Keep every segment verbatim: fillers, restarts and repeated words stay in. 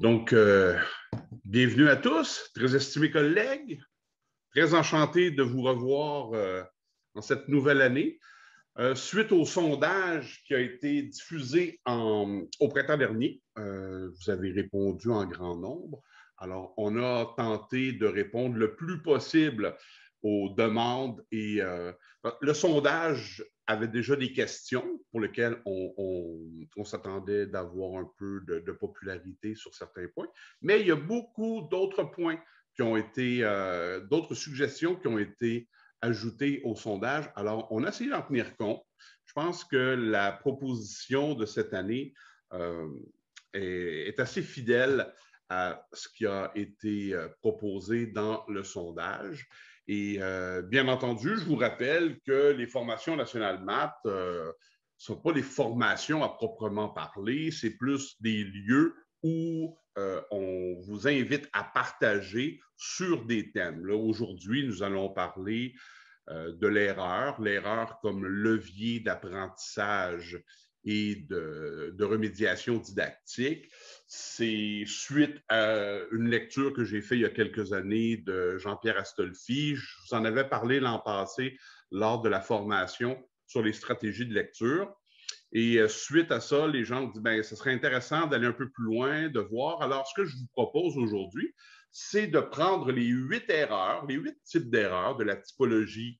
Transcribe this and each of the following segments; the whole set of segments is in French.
Donc, euh, bienvenue à tous, très estimés collègues, très enchanté de vous revoir euh, en cette nouvelle année. Euh, suite au sondage qui a été diffusé en, au printemps dernier, euh, vous avez répondu en grand nombre. Alors, on a tenté de répondre le plus possible aux demandes et euh, le sondage avait déjà des questions pour lesquelles on, on, on s'attendait d'avoir un peu de, de popularité sur certains points, mais il y a beaucoup d'autres points qui ont été, euh, d'autres suggestions qui ont été ajoutées au sondage. Alors, on a essayé d'en tenir compte. Je pense que la proposition de cette année euh, est, est assez fidèle à ce qui a été proposé dans le sondage. Et euh, bien entendu, je vous rappelle que les formations nationales maths ne euh, sont pas des formations à proprement parler, c'est plus des lieux où euh, on vous invite à partager sur des thèmes. Là, aujourd'hui, nous allons parler euh, de l'erreur, l'erreur comme levier d'apprentissage et de, de remédiation didactique. C'est suite à une lecture que j'ai faite il y a quelques années de Jean-Pierre Astolfi. Je vous en avais parlé l'an passé lors de la formation sur les stratégies de lecture. Et suite à ça, les gens ont dit, bien, ce serait intéressant d'aller un peu plus loin, de voir. Alors, ce que je vous propose aujourd'hui, c'est de prendre les huit erreurs, les huit types d'erreurs de la typologie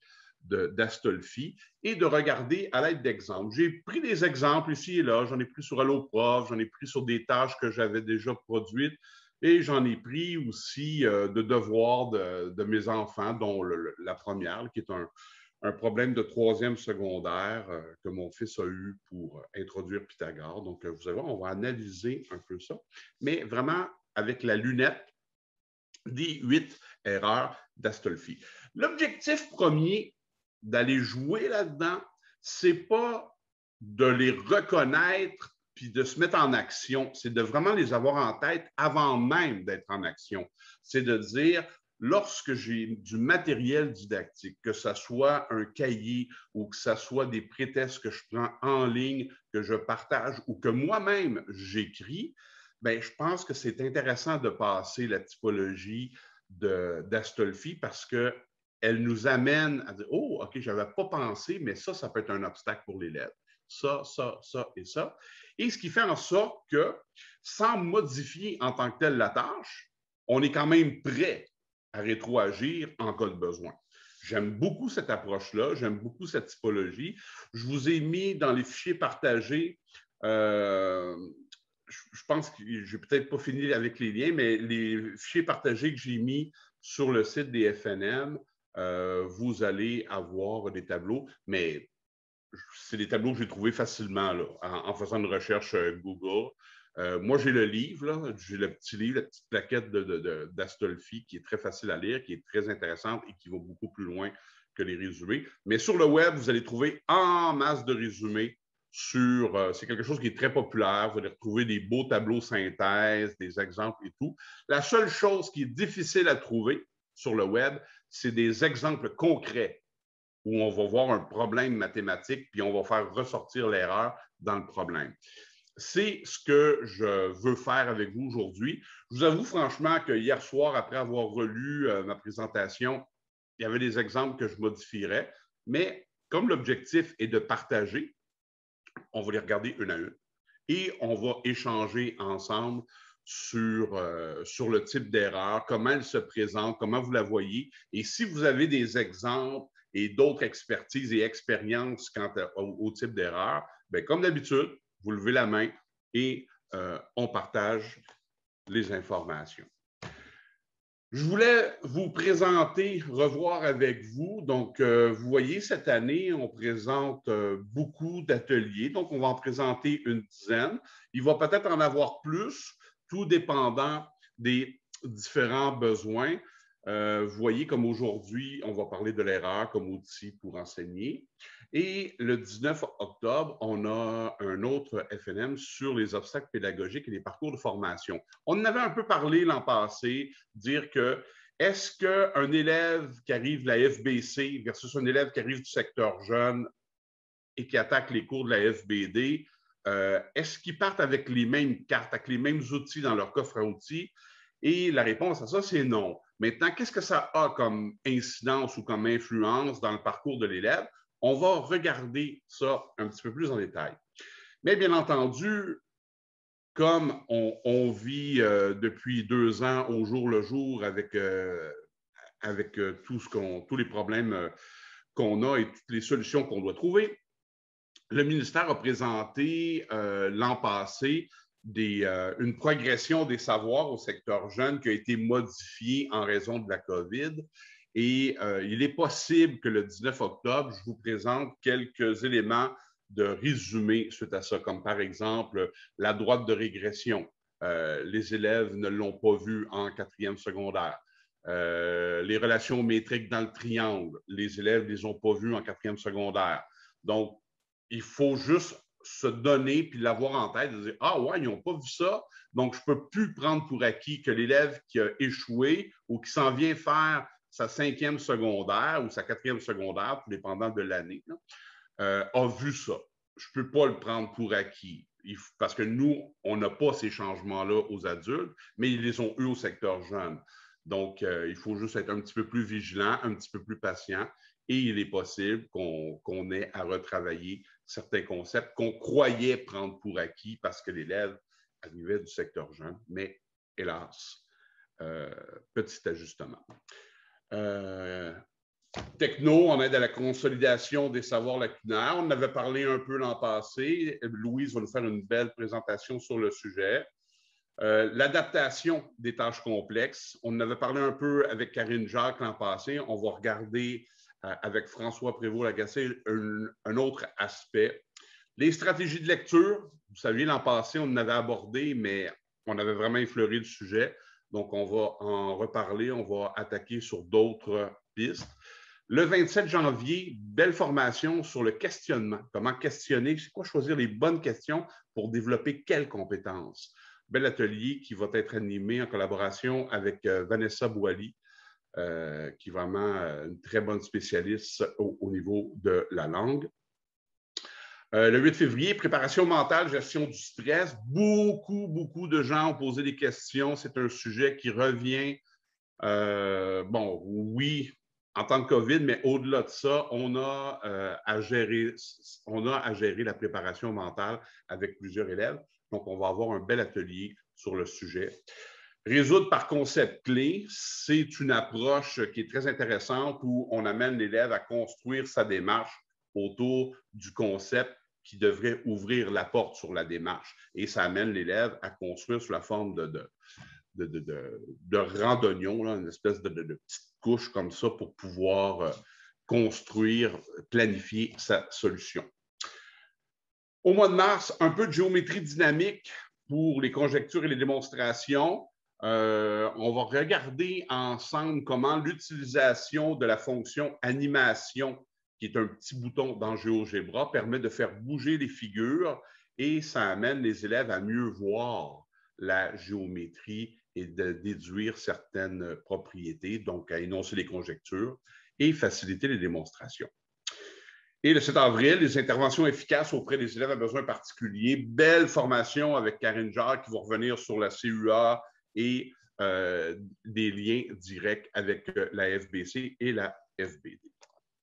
d'Astolfi et de regarder à l'aide d'exemples. J'ai pris des exemples ici et là, j'en ai pris sur AlloProf, j'en ai pris sur des tâches que j'avais déjà produites et j'en ai pris aussi euh, de devoirs de, de mes enfants, dont le, le, la première, qui est un, un problème de troisième secondaire euh, que mon fils a eu pour euh, introduire Pythagore. Donc, euh, vous allez voir, on va analyser un peu ça, mais vraiment avec la lunette des huit erreurs d'Astolfi. L'objectif premier d'aller jouer là-dedans, c'est pas de les reconnaître puis de se mettre en action, c'est de vraiment les avoir en tête avant même d'être en action. C'est de dire, lorsque j'ai du matériel didactique, que ce soit un cahier ou que ce soit des prétextes que je prends en ligne, que je partage ou que moi-même j'écris, bien, je pense que c'est intéressant de passer la typologie d'Astolfi parce qu'elle nous amène à dire, oh, OK, je n'avais pas pensé, mais ça, ça peut être un obstacle pour l'élève. Ça, ça, ça et ça. Et ce qui fait en sorte que, sans modifier en tant que telle la tâche, on est quand même prêt à rétroagir en cas de besoin. J'aime beaucoup cette approche-là, j'aime beaucoup cette typologie. Je vous ai mis dans les fichiers partagés, euh, je pense que je n'ai peut-être pas fini avec les liens, mais les fichiers partagés que j'ai mis sur le site des F N M, euh, vous allez avoir des tableaux, mais c'est des tableaux que j'ai trouvés facilement là, en, en faisant une recherche euh, Google. Euh, moi, j'ai le livre, j'ai le petit livre, la petite plaquette d'Astolfi qui est très facile à lire, qui est très intéressante et qui va beaucoup plus loin que les résumés. Mais sur le web, vous allez trouver en masse de résumés sur, euh, c'est quelque chose qui est très populaire. Vous allez retrouver des beaux tableaux synthèse, des exemples et tout. La seule chose qui est difficile à trouver sur le web, c'est des exemples concrets où on va voir un problème mathématique puis on va faire ressortir l'erreur dans le problème. C'est ce que je veux faire avec vous aujourd'hui. Je vous avoue franchement que hier soir, après avoir relu euh, ma présentation, il y avait des exemples que je modifierais, mais comme l'objectif est de partager, on va les regarder une à une et on va échanger ensemble sur, euh, sur le type d'erreur, comment elle se présente, comment vous la voyez. Et si vous avez des exemples et d'autres expertises et expériences quant à, au, au type d'erreur, bien, comme d'habitude, vous levez la main et euh, on partage les informations. Je voulais vous présenter, revoir avec vous. Donc, euh, vous voyez, cette année, on présente euh, beaucoup d'ateliers. Donc, on va en présenter une dizaine. Il va peut-être en avoir plus, tout dépendant des différents besoins. Euh, vous voyez, comme aujourd'hui, on va parler de l'erreur comme outil pour enseigner. Et le dix-neuf octobre, on a un autre F N M sur les obstacles pédagogiques et les parcours de formation. On en avait un peu parlé l'an passé, dire que est-ce qu'un élève qui arrive de la F B C versus un élève qui arrive du secteur jeune et qui attaque les cours de la F B D, euh, est-ce qu'ils partent avec les mêmes cartes, avec les mêmes outils dans leur coffre à outils? Et la réponse à ça, c'est non. Maintenant, qu'est-ce que ça a comme incidence ou comme influence dans le parcours de l'élève? On va regarder ça un petit peu plus en détail. Mais bien entendu, comme on, on vit euh, depuis deux ans au jour le jour avec, euh, avec euh, tout ce qu'on, tous les problèmes euh, qu'on a et toutes les solutions qu'on doit trouver, le ministère a présenté euh, l'an passé des, euh, une progression des savoirs au secteur jeune qui a été modifiée en raison de la COVID. Et euh, il est possible que le dix-neuf octobre, je vous présente quelques éléments de résumé suite à ça, comme par exemple la droite de régression. Euh, les élèves ne l'ont pas vu en quatrième secondaire. Euh, les relations métriques dans le triangle, les élèves ne les ont pas vues en quatrième secondaire. Donc, il faut juste se donner puis l'avoir en tête, de dire « Ah ouais, ils n'ont pas vu ça, donc je ne peux plus prendre pour acquis que l'élève qui a échoué ou qui s'en vient faire sa cinquième secondaire ou sa quatrième secondaire, tout dépendant de l'année, euh, a vu ça. Je ne peux pas le prendre pour acquis. Il, parce que nous, on n'a pas ces changements-là aux adultes, mais ils les ont eu au secteur jeune. Donc, euh, il faut juste être un petit peu plus vigilant, un petit peu plus patient, et il est possible qu'on qu'on ait à retravailler certains concepts qu'on croyait prendre pour acquis parce que l'élève arrivait du secteur jeune, mais hélas, euh, petit ajustement. Euh, Techno, on aide à la consolidation des savoirs lacunaires. On en avait parlé un peu l'an passé. Louise va nous faire une belle présentation sur le sujet. Euh, L'adaptation des tâches complexes. On en avait parlé un peu avec Karine Jacques l'an passé. On va regarder euh, avec François Prévost-Lagacé un, un autre aspect. Les stratégies de lecture. Vous savez, l'an passé, on en avait abordé, mais on avait vraiment effleuré le sujet. Donc, on va en reparler. On va attaquer sur d'autres pistes. Le vingt-sept janvier, belle formation sur le questionnement. Comment questionner, c'est quoi choisir les bonnes questions pour développer quelles compétences. Bel atelier qui va être animé en collaboration avec euh, Vanessa Boily, euh, qui est vraiment euh, une très bonne spécialiste au, au niveau de la langue. Euh, le huit février, préparation mentale, gestion du stress. Beaucoup, beaucoup de gens ont posé des questions. C'est un sujet qui revient. Euh, bon, oui, en tant que COVID, mais au-delà de ça, on a, euh, à gérer, on a à gérer la préparation mentale avec plusieurs élèves. Donc, on va avoir un bel atelier sur le sujet. Résoudre par concept clé, c'est une approche qui est très intéressante où on amène l'élève à construire sa démarche autour du concept qui devrait ouvrir la porte sur la démarche. Et ça amène l'élève à construire sous la forme de, de De, de, de, de randonnion, là, une espèce de, de, de petite couche comme ça pour pouvoir euh, construire, planifier sa solution. Au mois de mars, un peu de géométrie dynamique pour les conjectures et les démonstrations. Euh, on va regarder ensemble comment l'utilisation de la fonction animation, qui est un petit bouton dans GeoGebra, permet de faire bouger les figures et ça amène les élèves à mieux voir la géométrie et de déduire certaines propriétés, donc à énoncer les conjectures et faciliter les démonstrations. Et le sept avril, les interventions efficaces auprès des élèves à besoins particuliers. Belle formation avec Karine Jacques qui va revenir sur la C U A et euh, des liens directs avec la F B C et la F B D.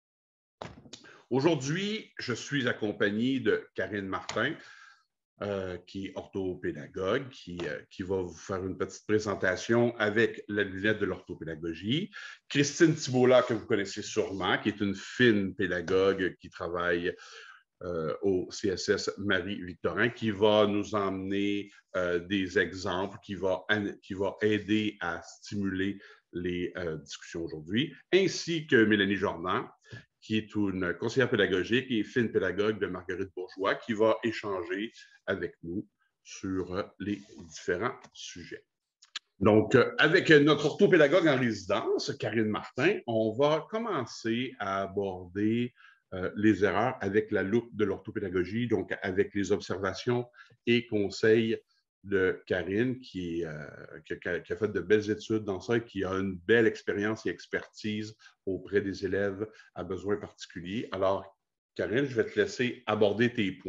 Aujourd'hui, je suis accompagné de Karine Martin, Euh, qui est orthopédagogue, qui, euh, qui va vous faire une petite présentation avec la lunette de l'orthopédagogie. Christine Thibault-là, que vous connaissez sûrement, qui est une fine pédagogue qui travaille euh, au C S S Marie-Victorin, qui va nous emmener euh, des exemples, qui va, qui va aider à stimuler les euh, discussions aujourd'hui, ainsi que Mélanie Jordan, qui est une conseillère pédagogique et fine pédagogue de Marguerite Bourgeois, qui va échanger avec nous sur les différents sujets. Donc, avec notre orthopédagogue en résidence, Karine Martin, on va commencer à aborder euh, les erreurs avec la loupe de l'orthopédagogie, donc avec les observations et conseils de Karine, qui, euh, qui, a, qui a fait de belles études dans ça et qui a une belle expérience et expertise auprès des élèves à besoins particuliers. Alors, Karine, je vais te laisser aborder tes points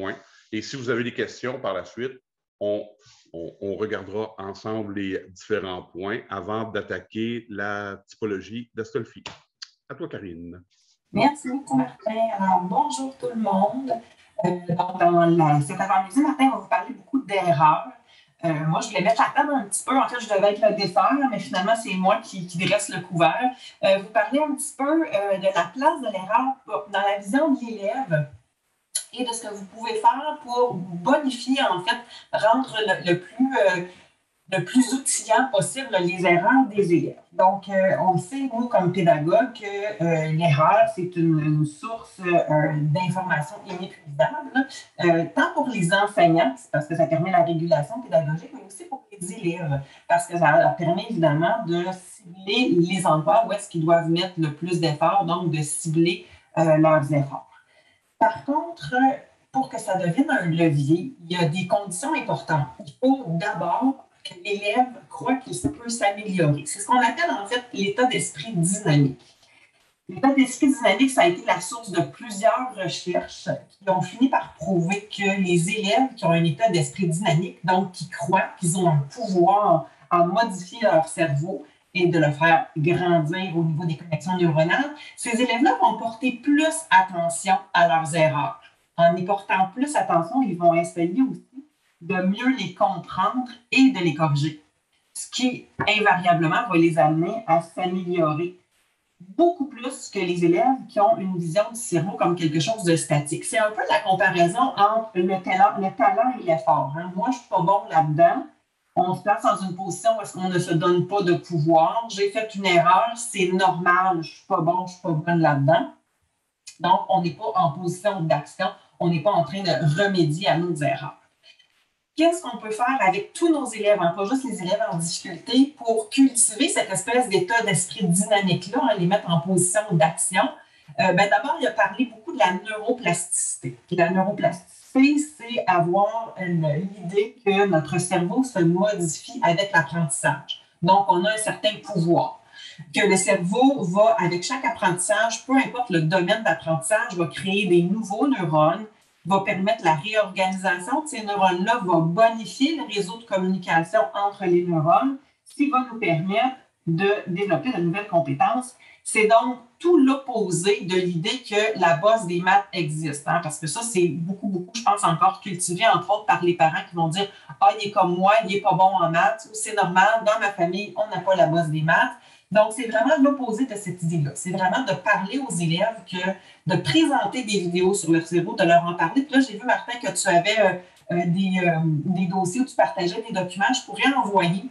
Et si vous avez des questions par la suite, on, on, on regardera ensemble les différents points avant d'attaquer la typologie d'Astolfi. À toi, Karine. Merci beaucoup, Martin. Alors, bonjour tout le monde. Euh, donc, dans la, cet avant-midi, Martin va vous parler beaucoup d'erreurs. Euh, moi, je voulais mettre la table un petit peu. En fait, je devais être le dessert, mais finalement, c'est moi qui, qui dresse le couvert. Euh, vous parler un petit peu euh, de la place de l'erreur dans la vision de l'élève et de ce que vous pouvez faire pour bonifier, en fait, rendre le, le plus... Euh, le plus outillant possible les erreurs des élèves. Donc, euh, on sait, nous, comme pédagogues, que euh, l'erreur, c'est une, une source euh, d'information inépuisable, euh, tant pour les enseignants, parce que ça permet la régulation pédagogique, mais aussi pour les élèves, parce que ça leur permet évidemment de cibler les endroits où est-ce qu'ils doivent mettre le plus d'efforts, donc de cibler euh, leurs efforts. Par contre, pour que ça devienne un levier, il y a des conditions importantes. Il faut d'abord que l'élève croit qu'il peut s'améliorer. C'est ce qu'on appelle en fait l'état d'esprit dynamique. L'état d'esprit dynamique, ça a été la source de plusieurs recherches qui ont fini par prouver que les élèves qui ont un état d'esprit dynamique, donc qui croient qu'ils ont un pouvoir à modifier leur cerveau et de le faire grandir au niveau des connexions neuronales, ces élèves-là vont porter plus attention à leurs erreurs. En y portant plus attention, ils vont essayer aussi de mieux les comprendre et de les corriger, ce qui invariablement va les amener à s'améliorer beaucoup plus que les élèves qui ont une vision du cerveau comme quelque chose de statique. C'est un peu la comparaison entre le talent, le talent et l'effort. Hein. Moi, je ne suis pas bon là-dedans. On se place dans une position où est-ce qu'on ne se donne pas de pouvoir. J'ai fait une erreur, c'est normal, je ne suis pas bon, je ne suis pas bonne là-dedans. Donc, on n'est pas en position d'action, on n'est pas en train de remédier à nos erreurs. Qu'est-ce qu'on peut faire avec tous nos élèves, hein, pas juste les élèves en difficulté, pour cultiver cette espèce d'état d'esprit dynamique-là, hein, les mettre en position d'action? Euh, ben, d'abord, il a parlé beaucoup de la neuroplasticité. La neuroplasticité, c'est avoir l'idée que notre cerveau se modifie avec l'apprentissage. Donc, on a un certain pouvoir. Que le cerveau va, avec chaque apprentissage, peu importe le domaine d'apprentissage, va créer des nouveaux neurones, va permettre la réorganisation de ces neurones-là, va bonifier le réseau de communication entre les neurones, ce qui va nous permettre de développer de nouvelles compétences. C'est donc tout l'opposé de l'idée que la bosse des maths existe, hein, parce que ça, c'est beaucoup, beaucoup, je pense, encore cultivé, entre autres, par les parents qui vont dire « Ah, il est comme moi, il n'est pas bon en maths » ou « C'est normal, dans ma famille, on n'a pas la bosse des maths ». Donc, c'est vraiment l'opposé de cette idée-là. C'est vraiment de parler aux élèves, que de présenter des vidéos sur leur cerveau, de leur en parler. Puis là, j'ai vu, Martin, que tu avais euh, des, euh, des dossiers où tu partageais des documents. Je pourrais envoyer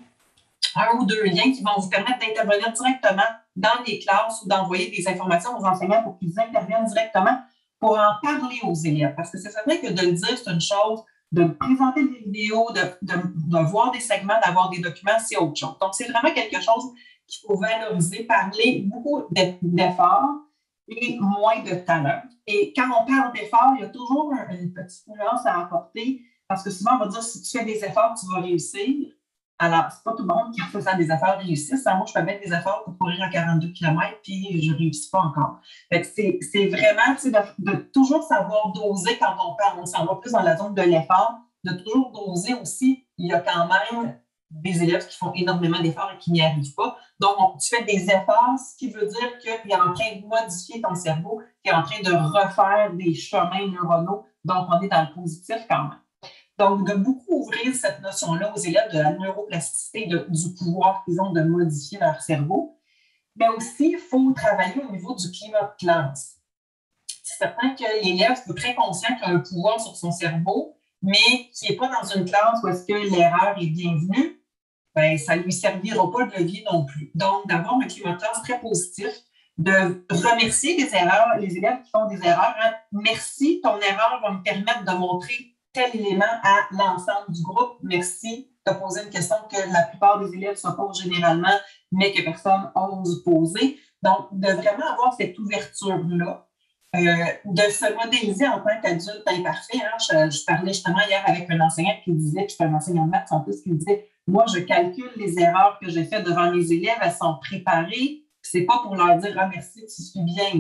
un ou deux liens qui vont vous permettre d'intervenir directement dans les classes ou d'envoyer des informations aux enseignants pour qu'ils interviennent directement pour en parler aux élèves. Parce que c'est vrai que de le dire, c'est une chose, de présenter des vidéos, de, de, de voir des segments, d'avoir des documents, c'est autre chose. Donc, c'est vraiment quelque chose qu'il faut valoriser, parler beaucoup d'efforts et moins de talent. Et quand on parle d'efforts, il y a toujours une petite nuance à apporter, parce que souvent, on va dire, si tu fais des efforts, tu vas réussir. Alors, c'est pas tout le monde qui, en faisant des efforts, réussisse. Moi, je peux mettre des efforts pour courir à quarante-deux kilomètres, puis je ne réussis pas encore. C'est, c'est vraiment de, de toujours savoir doser quand on parle. On s'en va plus dans la zone de l'effort, de toujours doser aussi. Il y a quand même des élèves qui font énormément d'efforts et qui n'y arrivent pas. Donc, on, tu fais des efforts, ce qui veut dire que tu es en train de modifier ton cerveau, tu es en train de refaire des chemins neuronaux. Donc, on est dans le positif quand même. Donc, de beaucoup ouvrir cette notion-là aux élèves de la neuroplasticité, de, du pouvoir qu'ils ont de modifier leur cerveau. Mais aussi, il faut travailler au niveau du climat de classe. C'est certain que l'élève est très conscient qu'il a un pouvoir sur son cerveau, mais qui n'est pas dans une classe où est-ce que l'erreur est bienvenue, ben, ça ne lui servira pas de levier non plus. Donc, d'avoir un climat de classe très positif, de remercier les erreurs, les élèves qui font des erreurs. Hein. Merci, ton erreur va me permettre de montrer tel élément à l'ensemble du groupe. Merci de poser une question que la plupart des élèves se posent généralement, mais que personne n'ose poser. Donc, de vraiment avoir cette ouverture-là, euh, de se modéliser en tant qu'adulte imparfait. Hein. Je, je parlais justement hier avec un enseignant qui disait, puis c'est un enseignant de maths en plus, qui disait « Moi, je calcule les erreurs que j'ai faites devant mes élèves, elles sont préparées. C'est pas pour leur dire ah, merci, tu suis bien. »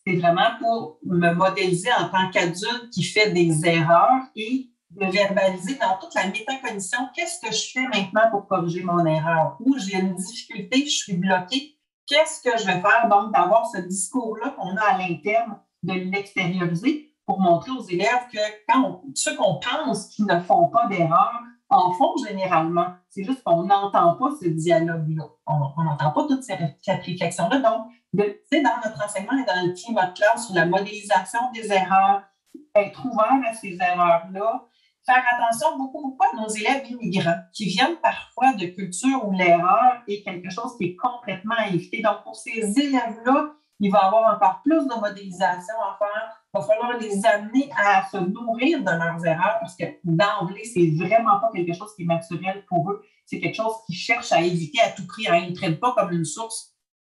c'est vraiment pour me modéliser en tant qu'adulte qui fait des erreurs et de verbaliser dans toute la métacognition, qu'est-ce que je fais maintenant pour corriger mon erreur? Ou j'ai une difficulté, je suis bloquée, qu'est-ce que je vais faire? Donc, d'avoir ce discours-là qu'on a à l'interne, de l'extérioriser pour montrer aux élèves que quand on, ceux qu'on pense qui ne font pas d'erreur en font généralement. C'est juste qu'on n'entend pas ce dialogue-là. On n'entend pas toute cette, cette réflexion-là. Donc, de, dans notre enseignement et dans le climat de classe sur la modélisation des erreurs, être ouvert à ces erreurs-là, faire attention beaucoup, beaucoup à nos élèves immigrants qui viennent parfois de cultures où l'erreur est quelque chose qui est complètement à éviter. Donc, pour ces élèves-là, il va y avoir encore plus de modélisation à faire. Il va falloir les amener à se nourrir de leurs erreurs parce que d'emblée, c'est vraiment pas quelque chose qui est naturel pour eux. C'est quelque chose qu'ils cherchent à éviter à tout prix. Hein. Ils ne prennent pas comme une source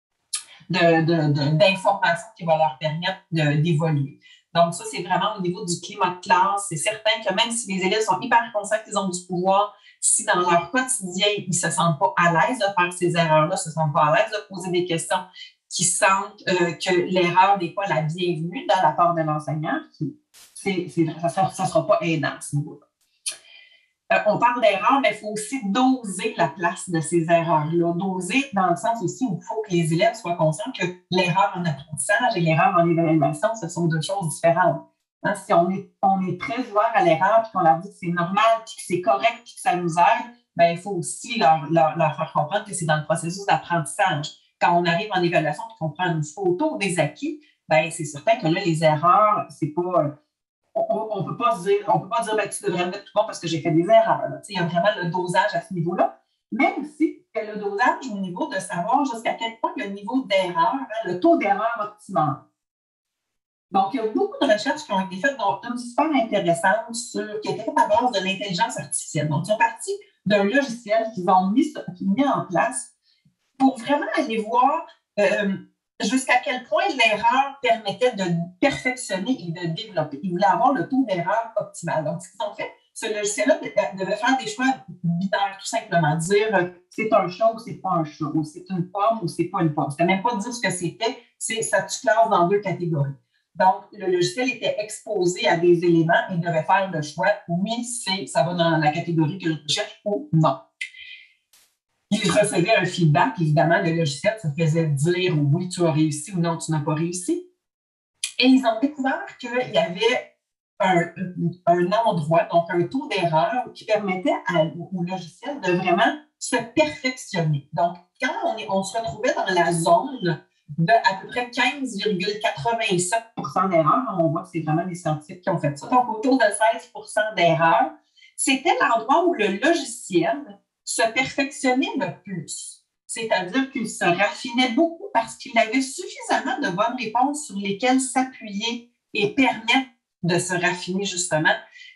de, de, de, d'informations qui va leur permettre de, d'évoluer. Donc, ça, c'est vraiment au niveau du climat de classe. C'est certain que même si les élèves sont hyper conscients qu'ils ont du pouvoir, si dans leur quotidien, ils ne se sentent pas à l'aise de faire ces erreurs-là, ne se sentent pas à l'aise de poser des questions, qui sentent euh, que l'erreur n'est pas la bienvenue de la part de l'enseignant, c'est, c'est, ça ne sera pas aidant à ce niveau-là. Euh, on parle d'erreurs, mais il faut aussi doser la place de ces erreurs-là. Doser dans le sens aussi où il faut que les élèves soient conscients que l'erreur en apprentissage et l'erreur en évaluation, ce sont deux choses différentes. Hein, si on est, on est très ouvert à l'erreur et qu'on leur dit que c'est normal, puis que c'est correct, puis que ça nous aide, bien, il faut aussi leur, leur, leur faire comprendre que c'est dans le processus d'apprentissage. Quand on arrive en évaluation et qu'on prend une photo des acquis, bien, c'est certain que là, les erreurs, c'est pas... On ne peut pas se dire, on peut pas dire ben, tu devrais me mettre tout bon parce que j'ai fait des erreurs. Il y a vraiment le dosage à ce niveau-là, mais aussi le dosage au niveau de savoir jusqu'à quel point le niveau d'erreur, hein, le taux d'erreur optimal. Donc, il y a beaucoup de recherches qui ont été faites, dont une super intéressante sur, qui étaient faites à base de l'intelligence artificielle. Donc, ils sont partis d'un logiciel qu'ils ont mis, mis en place pour vraiment aller voir euh, jusqu'à quel point l'erreur permettait de perfectionner et de développer. Ils voulaient avoir le taux d'erreur optimal. Donc, ce qu'ils ont fait, ce logiciel-là devait faire des choix binaires, tout simplement. Dire euh, c'est un chat ou c'est pas un chat, ou c'est une pomme ou c'est pas une pomme. C'était même pas dire ce que c'était, c'est ça tu classes dans deux catégories. Donc, le logiciel était exposé à des éléments et devait faire le choix. Oui, c'est, ça va dans la catégorie que je recherche ou non. Il recevait un feedback, évidemment, le logiciel se faisait dire oui, tu as réussi ou non, tu n'as pas réussi. Et ils ont découvert qu'il y avait un, un endroit, donc un taux d'erreur qui permettait à, au logiciel de vraiment se perfectionner. Donc, quand on, est, on se retrouvait dans la zone de à peu près quinze virgule quatre-vingt-sept pour cent d'erreurs, on voit que c'est vraiment les scientifiques qui ont fait ça, donc autour de seize pour cent d'erreurs, c'était l'endroit où le logiciel se perfectionnait le plus. C'est-à-dire qu'il se raffinait beaucoup parce qu'il avait suffisamment de bonnes réponses sur lesquelles s'appuyer et permettre de se raffiner justement.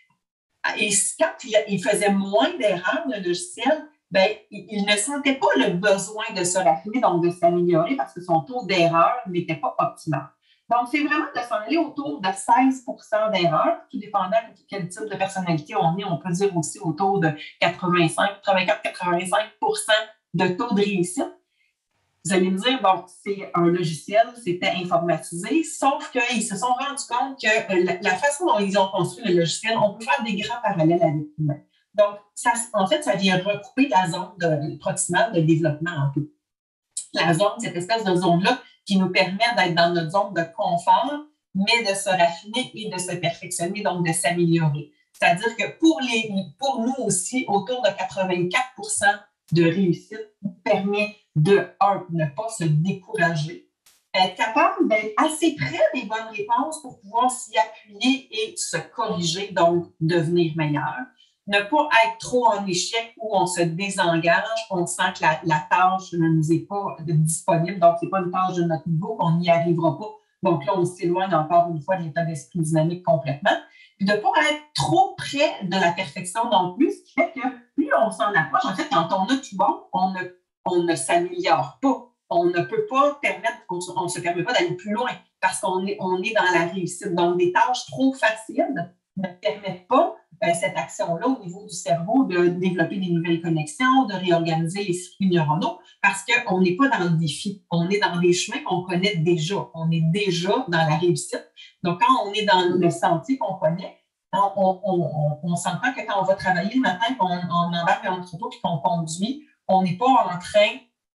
Et quand il faisait moins d'erreurs, le logiciel, bien, il ne sentait pas le besoin de se raffiner, donc de s'améliorer parce que son taux d'erreur n'était pas optimal. Donc, c'est vraiment de s'en aller autour de seize pour cent d'erreurs, tout dépendant de quel type de personnalité on est. On peut dire aussi autour de quatre-vingt-cinq, quatre-vingt-quatre, quatre-vingt-cinq pour cent de taux de réussite. Vous allez me dire, bon, c'est un logiciel, c'était informatisé, sauf qu'ils se sont rendus compte que la, la façon dont ils ont construit le logiciel, on peut faire des grands parallèles avec l'humain. Donc, ça, en fait, ça vient recouper la zone de, proximale de développement en tout. La zone, cette espèce de zone-là, qui nous permet d'être dans notre zone de confort, mais de se raffiner et de se perfectionner, donc de s'améliorer. C'est-à-dire que pour, les, pour nous aussi, autour de quatre-vingt-quatre pour cent de réussite nous permet de, un, ne pas se décourager, être capable d'être assez près des bonnes réponses pour pouvoir s'y appuyer et se corriger, donc devenir meilleur. Ne pas être trop en échec où on se désengage, on sent que la, la tâche ne nous est pas disponible, donc ce n'est pas une tâche de notre niveau, qu'on n'y arrivera pas. Donc là, on s'éloigne encore une fois de l'état d'esprit dynamique complètement. Puis de ne pas être trop près de la perfection non plus, ce qui fait que plus on s'en approche, en fait, quand on a tout bon, on ne, on ne s'améliore pas. On ne peut pas permettre, on ne se permet pas d'aller plus loin parce qu'on est, on est dans la réussite. Donc, des tâches trop faciles ne permettent pas euh, cette action-là au niveau du cerveau, de développer des nouvelles connexions, de réorganiser les circuits neuronaux, parce qu'on n'est pas dans le défi, on est dans des chemins qu'on connaît déjà, on est déjà dans la réussite. Donc, quand on est dans le sentier qu'on connaît, on, on, on, on s'entend que quand on va travailler le matin, qu'on on embarque dans notre auto et qu'on conduit, on n'est pas en train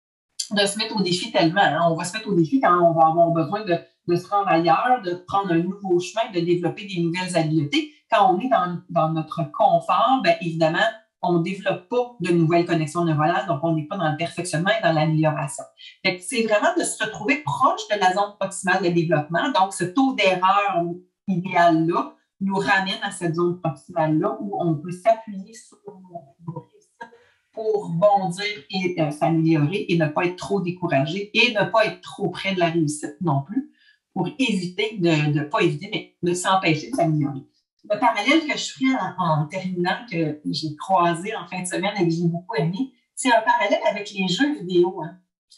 de se mettre au défi tellement. Hein. On va se mettre au défi quand on va avoir besoin de, de se rendre ailleurs, de prendre un nouveau chemin, de développer des nouvelles habiletés. Quand on est dans, dans notre confort, bien évidemment, on ne développe pas de nouvelles connexions neuronales, donc on n'est pas dans le perfectionnement et dans l'amélioration. C'est vraiment de se retrouver proche de la zone proximale de développement. Donc, ce taux d'erreur idéal-là nous ramène à cette zone proximale-là où on peut s'appuyer sur nos réussites pour bondir et euh, s'améliorer et ne pas être trop découragé et ne pas être trop près de la réussite non plus pour éviter de, de pas éviter, mais de s'empêcher de s'améliorer. Le parallèle que je ferai en, en terminant, que j'ai croisé en fin de semaine et que j'ai beaucoup aimé, c'est un parallèle avec les jeux vidéo. Hein.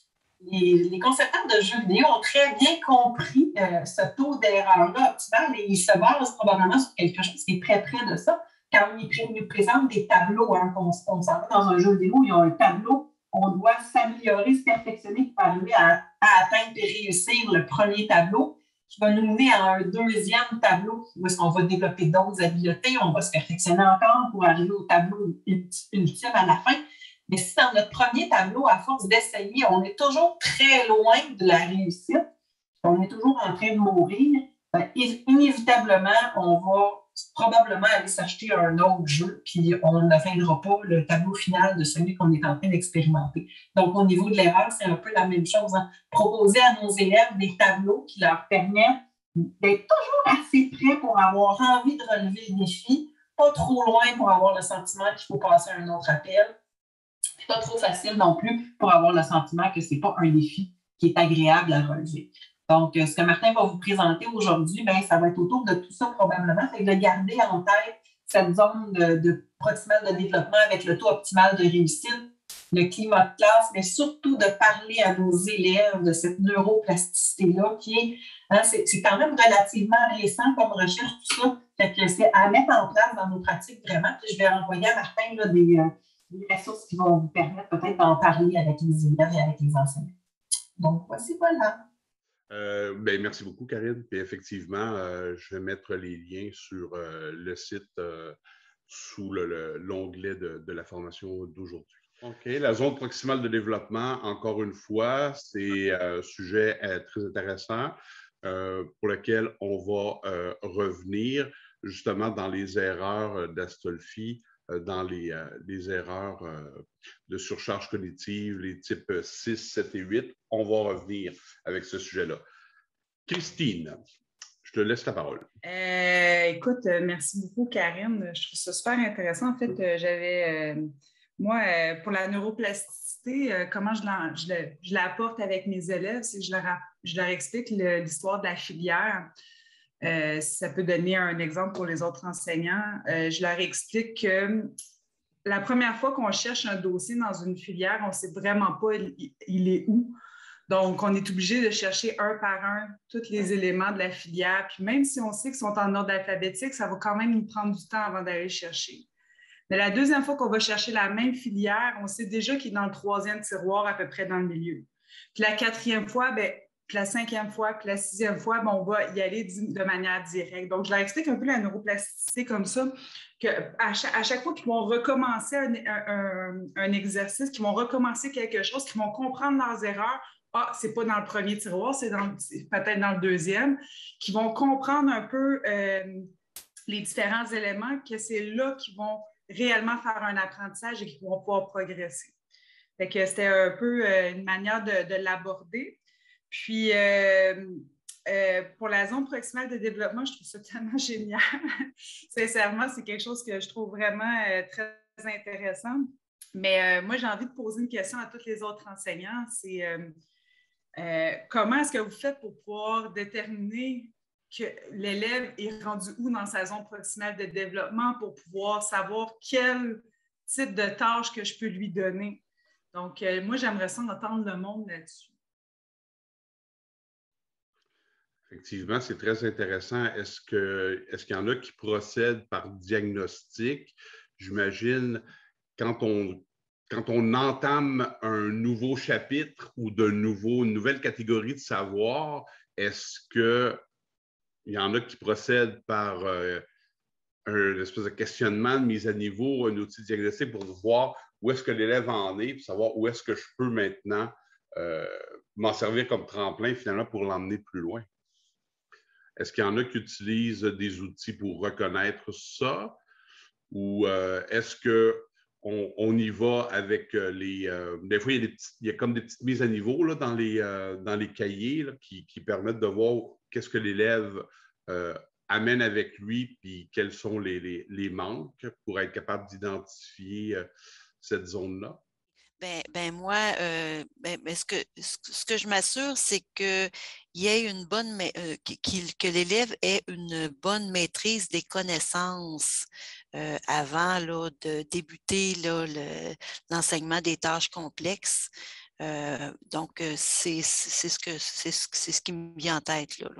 Les, les concepteurs de jeux vidéo ont très bien compris euh, ce taux d'erreur-là optimal et ils se basent probablement sur quelque chose qui est très près de ça. Quand ils nous présentent des tableaux, hein, qu'on, on s'en va dans un jeu vidéo, il y a un tableau, on doit s'améliorer, se perfectionner pour arriver à, à atteindre et réussir le premier tableau, qui va nous mener à un deuxième tableau où est-ce qu'on va développer d'autres habiletés, on va se perfectionner encore pour arriver au tableau ultime à la fin. Mais si dans notre premier tableau, à force d'essayer, on est toujours très loin de la réussite, on est toujours en train de mourir, ben, inévitablement, on va probablement aller s'acheter un autre jeu, puis on n'atteindra pas le tableau final de celui qu'on est en train d'expérimenter. Donc, au niveau de l'erreur, c'est un peu la même chose. Hein. Proposer à nos élèves des tableaux qui leur permettent d'être toujours assez près pour avoir envie de relever le défi, pas trop loin pour avoir le sentiment qu'il faut passer à un autre appel, puis pas trop facile non plus pour avoir le sentiment que ce n'est pas un défi qui est agréable à relever. Donc, ce que Martin va vous présenter aujourd'hui, bien, ça va être autour de tout ça probablement. C'est de garder en tête cette zone de, de proximale de développement avec le taux optimal de réussite, le climat de classe, mais surtout de parler à nos élèves de cette neuroplasticité-là qui est, hein, c'est, c'est quand même relativement récent comme recherche, tout ça. Fait que c'est à mettre en place dans nos pratiques vraiment. Puis je vais renvoyer à Martin là, des, euh, des ressources qui vont vous permettre peut-être d'en parler avec les élèves et avec les enseignants. Donc, voici, voilà. Euh, ben, merci beaucoup, Karine. Puis effectivement, euh, je vais mettre les liens sur euh, le site euh, sous le, le, l'onglet de, de la formation d'aujourd'hui. OK. La zone proximale de développement, encore une fois, c'est un sujet euh, très intéressant euh, pour lequel on va euh, revenir justement dans les erreurs d'Astolfi, euh, dans les, euh, les erreurs euh, de surcharge cognitive, les types six, sept et huit. On va revenir avec ce sujet-là. Christine, je te laisse la parole. Euh, écoute, merci beaucoup, Karine. Je trouve ça super intéressant. En fait, j'avais, euh, moi, euh, pour la neuroplasticité, euh, comment je, je, je l'apporte avec mes élèves, c'est que je leur, je leur explique le, l'histoire de la filière. Euh, ça peut donner un exemple pour les autres enseignants. Euh, je leur explique que la première fois qu'on cherche un dossier dans une filière, on ne sait vraiment pas il, il est où. Donc, on est obligé de chercher un par un tous les éléments de la filière. Puis même si on sait qu'ils sont en ordre alphabétique, ça va quand même nous prendre du temps avant d'aller chercher. Mais la deuxième fois qu'on va chercher la même filière, on sait déjà qu'il est dans le troisième tiroir, à peu près dans le milieu. Puis la quatrième fois, bien, puis la cinquième fois, puis la sixième fois, bien, on va y aller de manière directe. Donc, je leur explique un peu la neuroplasticité comme ça, qu'à chaque, à chaque fois qu'ils vont recommencer un, un, un exercice, qu'ils vont recommencer quelque chose, qu'ils vont comprendre leurs erreurs, ah, c'est pas dans le premier tiroir, c'est, dans, c'est peut-être dans le deuxième, qui vont comprendre un peu euh, les différents éléments, que c'est là qu'ils vont réellement faire un apprentissage et qu'ils vont pouvoir progresser. Fait que c'était un peu euh, une manière de, de l'aborder. Puis, euh, euh, pour la zone proximale de développement, je trouve ça tellement génial. Sincèrement, c'est quelque chose que je trouve vraiment euh, très intéressant. Mais euh, moi, j'ai envie de poser une question à tous les autres enseignants. C'est euh, euh, comment est-ce que vous faites pour pouvoir déterminer que l'élève est rendu où dans sa zone proximale de développement pour pouvoir savoir quel type de tâche que je peux lui donner? Donc, euh, moi, j'aimerais ça entendre le monde là-dessus. Effectivement, c'est très intéressant. Est-ce que, est-ce qu'il y en a qui procèdent par diagnostic? J'imagine, quand on, quand on entame un nouveau chapitre ou de nouveau, une nouvelle catégorie de savoir, est-ce qu'il y en a qui procèdent par euh, un espèce de questionnement, de mise à niveau, un outil de diagnostic pour voir où est-ce que l'élève en est, pour savoir où est-ce que je peux maintenant euh, m'en servir comme tremplin finalement pour l'emmener plus loin? Est-ce qu'il y en a qui utilisent des outils pour reconnaître ça? Ou euh, est-ce qu'on on y va avec les... Euh, des fois, il y, a des petites, il y a comme des petites mises à niveau là, dans, les, euh, dans les cahiers là, qui, qui permettent de voir qu'est-ce que l'élève euh, amène avec lui, puis quels sont les, les, les manques pour être capable d'identifier euh, cette zone-là? Ben, ben moi, euh, ben, ben ce, que, ce que je m'assure, c'est qu'il y ait une bonne euh, qu'il, que l'élève ait une bonne maîtrise des connaissances euh, avant là, de débuter là, le, l'enseignement des tâches complexes. Euh, donc, c'est, c'est, ce que, c'est, c'est ce qui me vient en tête. Là, là.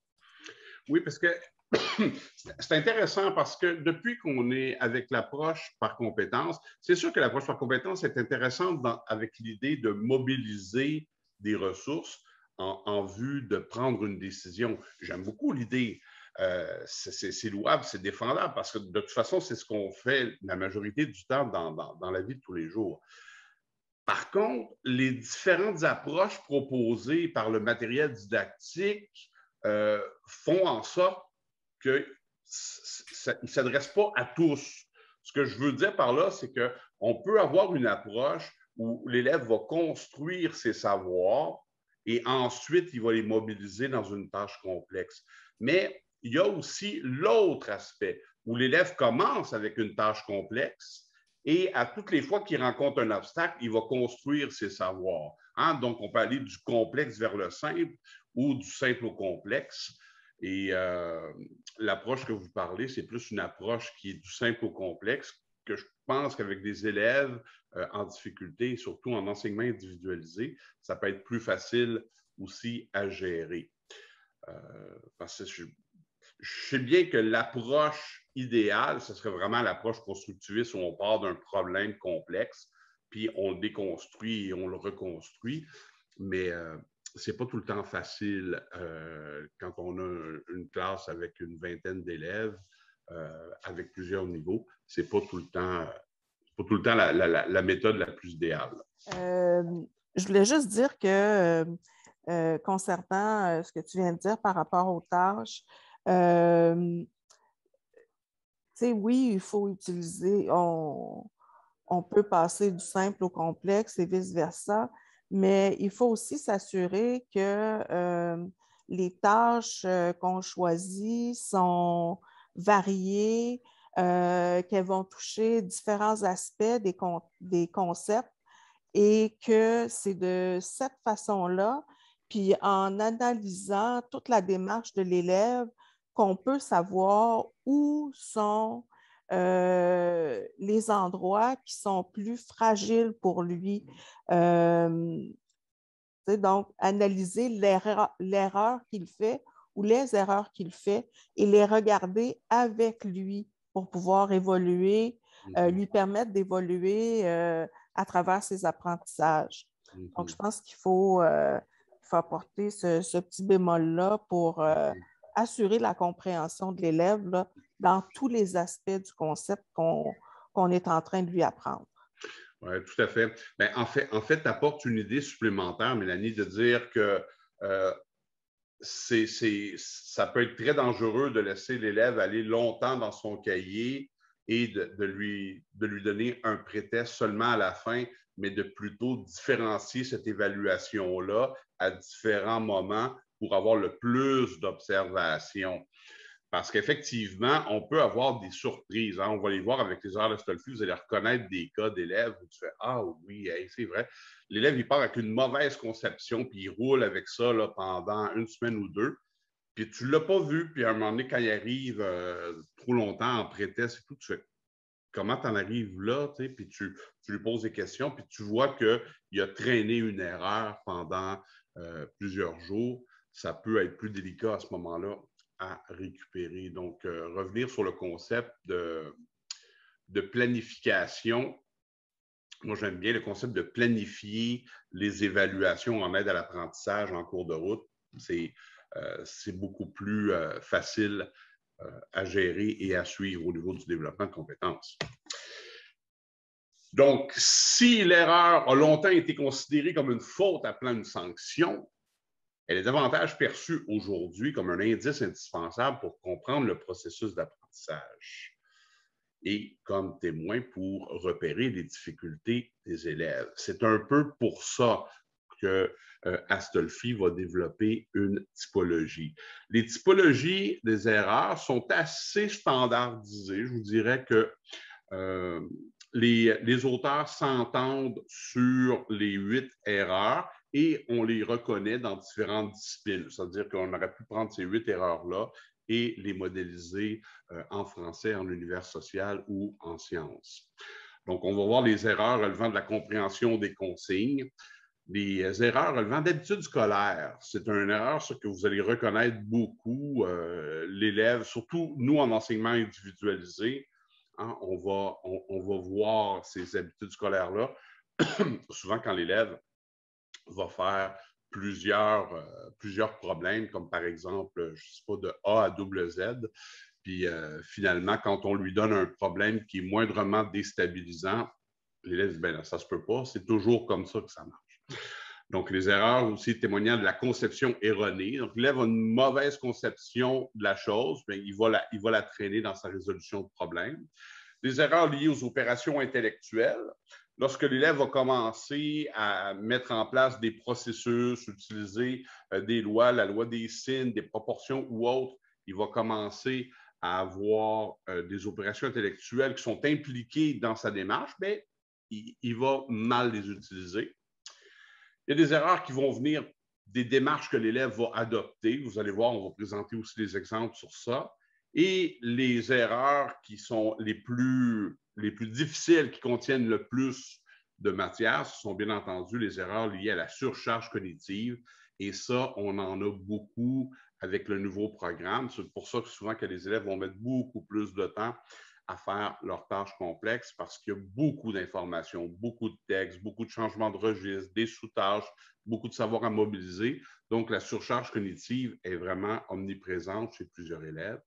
Oui, parce que c'est intéressant parce que depuis qu'on est avec l'approche par compétence, c'est sûr que l'approche par compétence est intéressante dans, avec l'idée de mobiliser des ressources en, en vue de prendre une décision. J'aime beaucoup l'idée. Euh, c'est, c'est, c'est louable, c'est défendable parce que de toute façon, c'est ce qu'on fait la majorité du temps dans, dans, dans la vie de tous les jours. Par contre, les différentes approches proposées par le matériel didactique euh, font en sorte qu'il ne s'adresse pas à tous. Ce que je veux dire par là, c'est qu'on peut avoir une approche où l'élève va construire ses savoirs et ensuite, il va les mobiliser dans une tâche complexe. Mais il y a aussi l'autre aspect où l'élève commence avec une tâche complexe et à toutes les fois qu'il rencontre un obstacle, il va construire ses savoirs. Hein? Donc, on peut aller du complexe vers le simple ou du simple au complexe. Et euh, l'approche que vous parlez, c'est plus une approche qui est du simple au complexe, que je pense qu'avec des élèves euh, en difficulté, surtout en enseignement individualisé, ça peut être plus facile aussi à gérer. Euh, parce que je, je sais bien que l'approche idéale, ce serait vraiment l'approche constructiviste où on part d'un problème complexe, puis on le déconstruit et on le reconstruit. Mais euh, c'est pas tout le temps facile euh, quand on a une classe avec une vingtaine d'élèves, euh, avec plusieurs niveaux. C'est pas tout le temps, pas tout le temps la, la, la méthode la plus idéale. Euh, je voulais juste dire que euh, concernant euh, ce que tu viens de dire par rapport aux tâches, euh, tu sais, oui, il faut utiliser, on, on peut passer du simple au complexe et vice-versa, mais il faut aussi s'assurer que euh, les tâches euh, qu'on choisit sont variées, euh, qu'elles vont toucher différents aspects des, con des concepts et que c'est de cette façon-là, puis en analysant toute la démarche de l'élève, qu'on peut savoir où sont euh, les endroits qui sont plus fragiles pour lui. Euh, donc, analyser l'erreur, l'erreur qu'il fait ou les erreurs qu'il fait et les regarder avec lui pour pouvoir évoluer, mm-hmm. euh, lui permettre d'évoluer euh, à travers ses apprentissages. Mm-hmm. Donc, je pense qu'il faut, euh, faut apporter ce, ce petit bémol-là pour euh, mm-hmm. assurer la compréhension de l'élève là, dans tous les aspects du concept qu'on qu'on est en train de lui apprendre. Oui, tout à fait. Bien, en fait, en fait, tu apportes une idée supplémentaire, Mélanie, de dire que euh, c'est, c'est, ça peut être très dangereux de laisser l'élève aller longtemps dans son cahier et de, de, lui, de lui donner un prétexte seulement à la fin, mais de plutôt différencier cette évaluation-là à différents moments pour avoir le plus d'observations. Parce qu'effectivement, on peut avoir des surprises. Hein? On va les voir avec les heures de Stolfi, vous allez reconnaître des cas d'élèves où tu fais « Ah oui, hey, c'est vrai. » L'élève, il part avec une mauvaise conception, puis il roule avec ça là, pendant une semaine ou deux. Puis tu ne l'as pas vu, puis à un moment donné, quand il arrive euh, trop longtemps en pré-test et tout, tu fais « Comment tu en arrives là? » Puis tu, tu lui poses des questions, puis tu vois qu'il a traîné une erreur pendant euh, plusieurs jours. ça peut être plus délicat à ce moment-là à récupérer. Donc, euh, revenir sur le concept de, de planification. Moi, j'aime bien le concept de planifier les évaluations en aide à l'apprentissage en cours de route. C'est euh, c'est beaucoup plus euh, facile euh, à gérer et à suivre au niveau du développement de compétences. Donc, si l'erreur a longtemps été considérée comme une faute appelant une sanction, elle est davantage perçue aujourd'hui comme un indice indispensable pour comprendre le processus d'apprentissage et comme témoin pour repérer les difficultés des élèves. C'est un peu pour ça que euh, Astolfi va développer une typologie. Les typologies des erreurs sont assez standardisées. Je vous dirais que euh, les, les auteurs s'entendent sur les huit erreurs et on les reconnaît dans différentes disciplines. C'est-à-dire qu'on aurait pu prendre ces huit erreurs-là et les modéliser euh, en français, en univers social ou en sciences. Donc, on va voir les erreurs relevant de la compréhension des consignes, les erreurs relevant d'habitudes scolaires. C'est une erreur ce que vous allez reconnaître beaucoup, euh, l'élève, surtout nous en enseignement individualisé, hein, on, va, on, on va voir ces habitudes scolaires-là, souvent quand l'élève va faire plusieurs, euh, plusieurs problèmes, comme par exemple, je ne sais pas, de A à double Z. Puis euh, finalement, quand on lui donne un problème qui est moindrement déstabilisant, l'élève dit, ben là, ça ne se peut pas, c'est toujours comme ça que ça marche. Donc, les erreurs aussi témoignant de la conception erronée. Donc, l'élève a une mauvaise conception de la chose, bien, il va la, il va la traîner dans sa résolution de problème. Les erreurs liées aux opérations intellectuelles. Lorsque l'élève va commencer à mettre en place des processus, utiliser euh, des lois, la loi des signes, des proportions ou autres, il va commencer à avoir euh, des opérations intellectuelles qui sont impliquées dans sa démarche, mais il, il va mal les utiliser. Il y a des erreurs qui vont venir des démarches que l'élève va adopter. Vous allez voir, on va présenter aussi des exemples sur ça. Et les erreurs qui sont les plus, les plus difficiles, qui contiennent le plus de matière, ce sont bien entendu les erreurs liées à la surcharge cognitive. Et ça, on en a beaucoup avec le nouveau programme. C'est pour ça que souvent que les élèves vont mettre beaucoup plus de temps à faire leurs tâches complexes parce qu'il y a beaucoup d'informations, beaucoup de textes, beaucoup de changements de registre, des sous-tâches, beaucoup de savoir à mobiliser. Donc, la surcharge cognitive est vraiment omniprésente chez plusieurs élèves.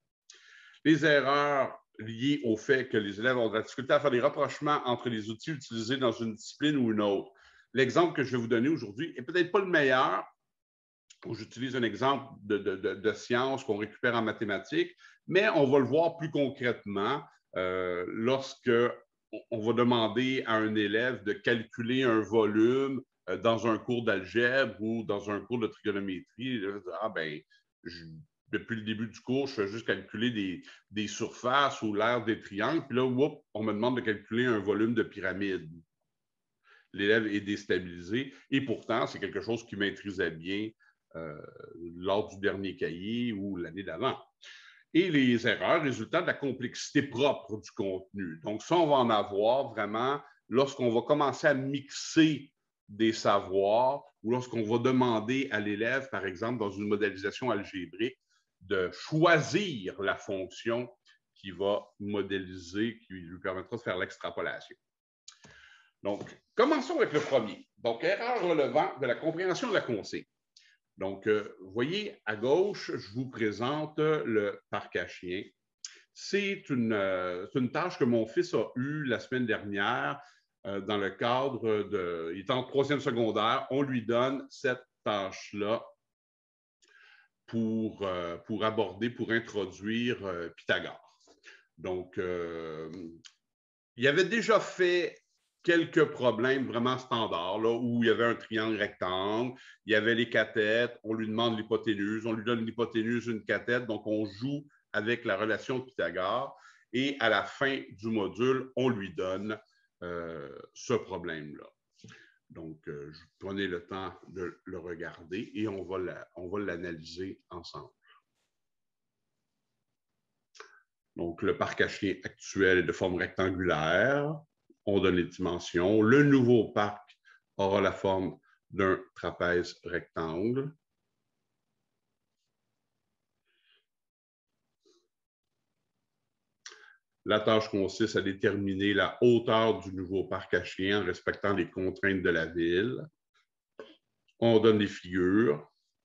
Les erreurs liées au fait que les élèves ont de la difficulté à faire des rapprochements entre les outils utilisés dans une discipline ou une autre. L'exemple que je vais vous donner aujourd'hui n'est peut-être pas le meilleur. J'utilise un exemple de, de, de, de science qu'on récupère en mathématiques, mais on va le voir plus concrètement euh, lorsque on va demander à un élève de calculer un volume euh, dans un cours d'algèbre ou dans un cours de trigonométrie. Ah ben, je, depuis le début du cours, je fais juste calculer des, des surfaces ou l'aire des triangles, puis là, whoop, on me demande de calculer un volume de pyramide. L'élève est déstabilisé et pourtant, c'est quelque chose qu'il maîtrisait bien euh, lors du dernier cahier ou l'année d'avant. Et les erreurs résultant de la complexité propre du contenu. Donc, ça, on va en avoir vraiment lorsqu'on va commencer à mixer des savoirs ou lorsqu'on va demander à l'élève, par exemple, dans une modélisation algébrique, de choisir la fonction qui va modéliser, qui lui permettra de faire l'extrapolation. Donc, commençons avec le premier. Donc, erreur relevant de la compréhension de la consigne. Donc, euh, vous voyez, à gauche, je vous présente le parc à chiens. C'est une, euh, une tâche que mon fils a eue la semaine dernière euh, dans le cadre de... Il est en troisième secondaire. On lui donne cette tâche-là pour, euh, pour aborder, pour introduire euh, Pythagore. Donc, euh, il avait déjà fait quelques problèmes vraiment standards, là, où il y avait un triangle rectangle, il y avait les cathètes, on lui demande l'hypoténuse, on lui donne l'hypoténuse, une cathète, donc on joue avec la relation de Pythagore, et à la fin du module, on lui donne euh, ce problème-là. Donc, euh, prenez le temps de le regarder et on va la, on va l'analyser ensemble. Donc, le parc à chiens actuel est de forme rectangulaire. On donne les dimensions. Le nouveau parc aura la forme d'un trapèze rectangle. La tâche consiste à déterminer la hauteur du nouveau parc à chiens en respectant les contraintes de la ville. On donne les figures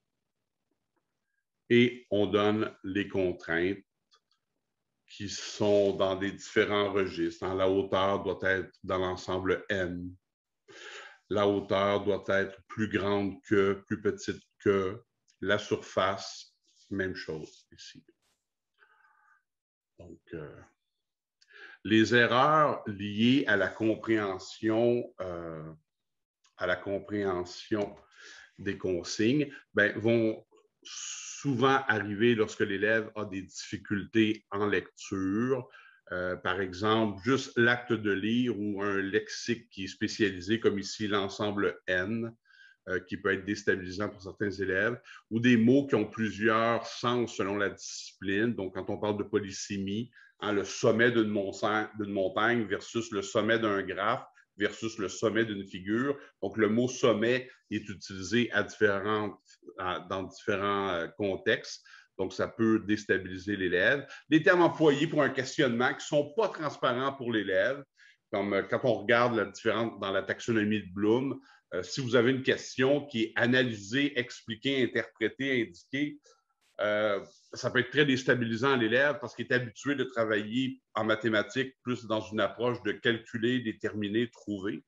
et on donne les contraintes qui sont dans des différents registres. La hauteur doit être dans l'ensemble N. La hauteur doit être plus grande que, plus petite que. La surface, même chose ici. Donc, euh, les erreurs liées à la compréhension, euh, à la compréhension des consignes ben, vont souvent arriver lorsque l'élève a des difficultés en lecture. Euh, par exemple, juste l'acte de lire ou un lexique qui est spécialisé, comme ici l'ensemble N, euh, qui peut être déstabilisant pour certains élèves, ou des mots qui ont plusieurs sens selon la discipline. Donc, quand on parle de polysémie, hein, le sommet d'une montagne versus le sommet d'un graphe versus le sommet d'une figure. Donc, le mot sommet est utilisé à différentes, à, dans différents euh, contextes. Donc, ça peut déstabiliser l'élève. Les termes employés pour un questionnement qui ne sont pas transparents pour l'élève, comme euh, quand on regarde la différence dans la taxonomie de Bloom, euh, si vous avez une question qui est analysée, expliquée, interprétée, indiquée, euh, ça peut être très déstabilisant à l'élève parce qu'il est habitué de travailler en mathématiques plus dans une approche de calculer, déterminer, trouver.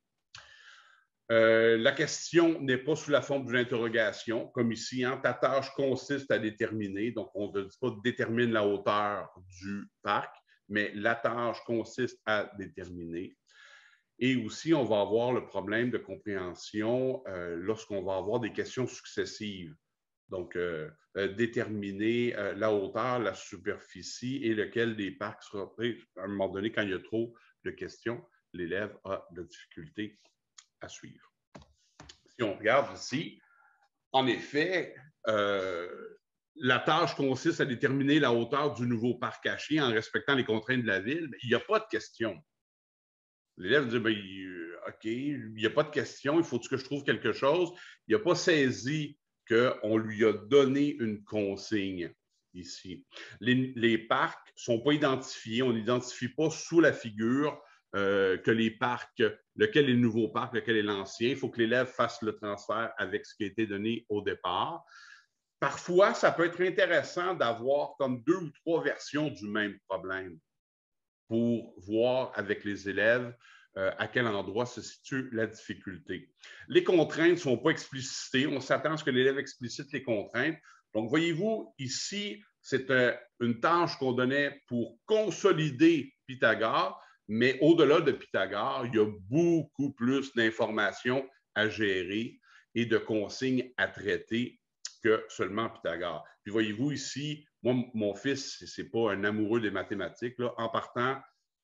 Euh, la question n'est pas sous la forme d'une interrogation, comme ici. Hein, ta tâche consiste à déterminer, donc on ne dit pas détermine la hauteur du parc, mais la tâche consiste à déterminer. Et aussi, on va avoir le problème de compréhension euh, lorsqu'on va avoir des questions successives. Donc, euh, euh, déterminer euh, la hauteur, la superficie et lequel des parcs sera pris. À un moment donné, quand il y a trop de questions, l'élève a de difficultés à suivre. Si on regarde ici, en effet, euh, la tâche consiste à déterminer la hauteur du nouveau parc à chiens en respectant les contraintes de la ville. Mais il n'y a pas de question. L'élève dit, ben, OK, il n'y a pas de question, il faut que je trouve quelque chose. Il n'a pas saisi qu'on lui a donné une consigne ici. Les, les parcs ne sont pas identifiés, on n'identifie pas sous la figure euh, que les parcs, lequel est le nouveau parc, lequel est l'ancien. Il faut que l'élève fasse le transfert avec ce qui a été donné au départ. Parfois, ça peut être intéressant d'avoir comme deux ou trois versions du même problème pour voir avec les élèves euh, à quel endroit se situe la difficulté. Les contraintes ne sont pas explicitées. On s'attend à ce que l'élève explicite les contraintes. Donc, voyez-vous, ici, c'est euh, une tâche qu'on donnait pour consolider Pythagore, mais au-delà de Pythagore, il y a beaucoup plus d'informations à gérer et de consignes à traiter que seulement Pythagore. Puis voyez-vous ici, moi, mon fils, ce n'est pas un amoureux des mathématiques. Là. En partant,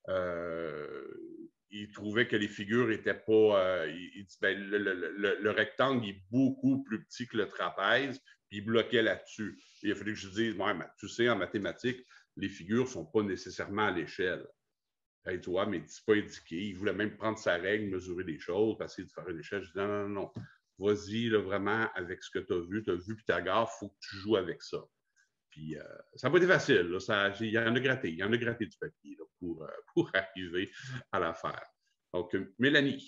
euh, il trouvait que les figures n'étaient pas... Euh, il, il dit, ben, le, le, le, le rectangle est beaucoup plus petit que le trapèze, puis il bloquait là-dessus. Il a fallu que je dise, ouais, mais tu sais, en mathématiques, les figures ne sont pas nécessairement à l'échelle. Hey, toi, mais c'est pas indiqué. Il voulait même prendre sa règle, mesurer des choses, passer de faire une échelle. Je dis, non, non, non. Vas-y, là, vraiment, avec ce que tu as vu. Tu as vu Pythagore, il faut que tu joues avec ça. Puis, euh, ça n'a pas été facile. Là. Ça, il y en a gratté. Il y en a gratté du papier là, pour, euh, pour arriver à l'affaire. Donc, euh, Mélanie.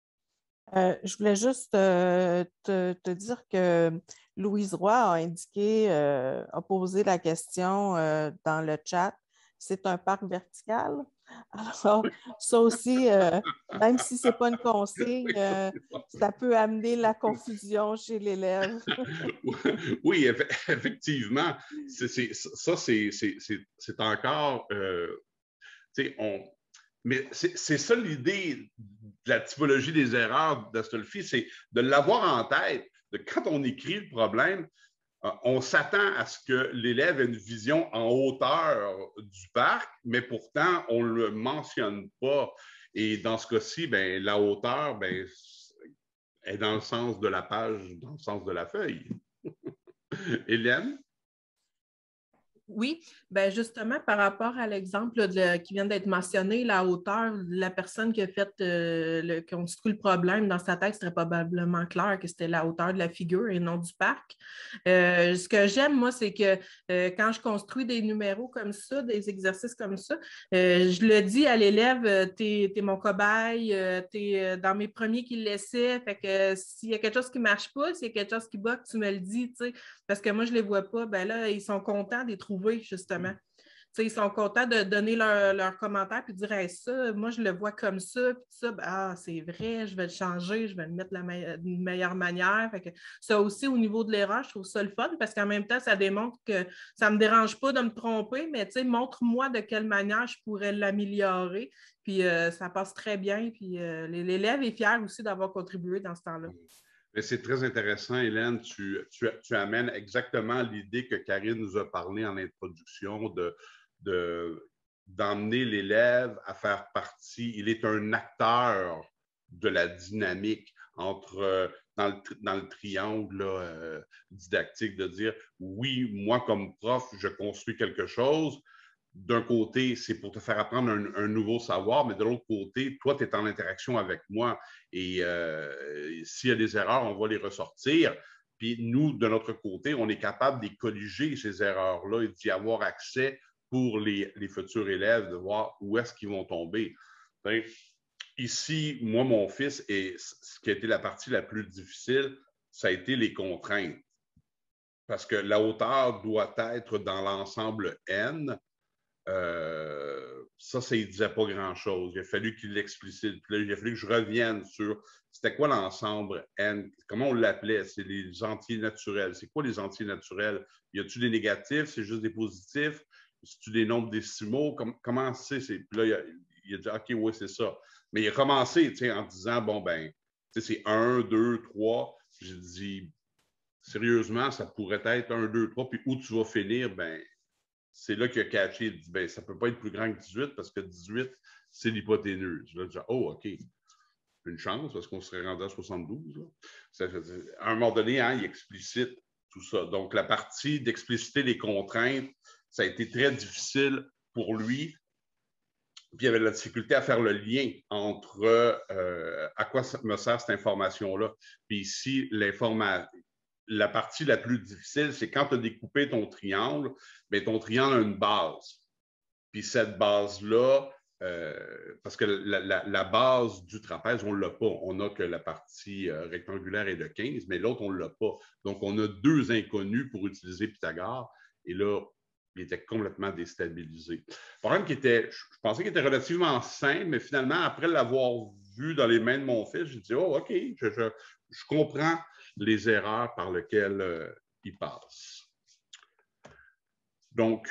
Euh, je voulais juste euh, te, te dire que Louise Roy a indiqué, euh, a posé la question euh, dans le chat. C'est un parc vertical? Alors, ça aussi, euh, même si ce n'est pas une consigne, euh, ça peut amener la confusion chez l'élève. Oui, effectivement. C'est, c'est, ça, c'est, c'est, c'est encore... Euh, on, mais c'est, c'est ça l'idée de la typologie des erreurs d'Astolfi, c'est de l'avoir en tête, de quand on écrit le problème, on s'attend à ce que l'élève ait une vision en hauteur du parc, mais pourtant, on ne le mentionne pas. Et dans ce cas-ci, ben, la hauteur ben, est dans le sens de la page, dans le sens de la feuille. Hélène? Oui, bien justement, par rapport à l'exemple de, qui vient d'être mentionné, la hauteur, la personne qui a fait euh, le, construit le problème dans sa tête, c'était probablement clair que c'était la hauteur de la figure et non du parc. Euh, ce que j'aime, moi, c'est que euh, quand je construis des numéros comme ça, des exercices comme ça, euh, je le dis à l'élève, euh, t'es, t'es mon cobaye, euh, t'es euh, dans mes premiers qui le laissaient, fait que euh, s'il y a quelque chose qui ne marche pas, s'il y a quelque chose qui bug, tu me le dis, tu sais, parce que moi, je ne les vois pas, ben là, ils sont contents de les trouver, justement. T'sais, ils sont contents de donner leurs leur commentaires et de dire hey, ça, moi, je le vois comme ça, puis ça, ben, ah, c'est vrai, je vais le changer, je vais le mettre d'une me meilleure manière. Fait que ça aussi, au niveau de l'erreur, je trouve ça le fun parce qu'en même temps, ça démontre que ça ne me dérange pas de me tromper, mais montre-moi de quelle manière je pourrais l'améliorer. Puis euh, ça passe très bien. Puis euh, l'élève est fier aussi d'avoir contribué dans ce temps-là. C'est très intéressant, Hélène. Tu, tu, tu amènes exactement l'idée que Karine nous a parlé en introduction de, de, d'emmener l'élève à faire partie. Il est un acteur de la dynamique entre, dans, le, dans le triangle là, euh, didactique, de dire oui, moi comme prof, je construis quelque chose. D'un côté, c'est pour te faire apprendre un, un nouveau savoir, mais de l'autre côté, toi, tu es en interaction avec moi. Et euh, s'il y a des erreurs, on va les ressortir. Puis nous, de notre côté, on est capable de corriger ces erreurs-là et d'y avoir accès pour les, les futurs élèves, de voir où est-ce qu'ils vont tomber. Enfin, ici, moi, mon fils, et ce qui a été la partie la plus difficile, ça a été les contraintes. Parce que la hauteur doit être dans l'ensemble N. Euh, ça, ça ne disait pas grand-chose. Il a fallu qu'il l'explicite. Puis là, il a fallu que je revienne sur c'était quoi l'ensemble N, comment on l'appelait, c'est les entiers naturels. C'est quoi les entiers naturels? Y a-t-il des négatifs? C'est juste des positifs? C'est-tu des nombres décimaux? Com comment c'est? Puis là, il a, il a dit OK, oui, c'est ça. Mais il a commencé en disant bon, ben, c'est un, deux, trois. J'ai dit sérieusement, ça pourrait être un, deux, trois. Puis où tu vas finir? Ben, c'est là qu'il a catché, il dit, ben, ça ne peut pas être plus grand que dix-huit parce que dix-huit, c'est l'hypoténuse. Là, je dis, oh, OK, une chance parce qu'on serait rendu à soixante-douze. Ça fait, à un moment donné, hein, il explicite tout ça. Donc, la partie d'expliciter les contraintes, ça a été très difficile pour lui. Puis, il avait de la difficulté à faire le lien entre euh, à quoi me sert cette information-là. Puis ici, l'information. La partie la plus difficile, c'est quand tu as découpé ton triangle, bien, ton triangle a une base. Puis cette base-là, euh, parce que la, la, la base du trapèze, on ne l'a pas. On n'a que la partie euh, rectangulaire est de quinze, mais l'autre, on ne l'a pas. Donc, on a deux inconnus pour utiliser Pythagore. Et là, il était complètement déstabilisé. Le problème qui était, je pensais qu'il était relativement simple, mais finalement, après l'avoir vu dans les mains de mon fils, j'ai dit, oh, OK, je, je, je comprends les erreurs par lesquelles euh, il passe. Donc,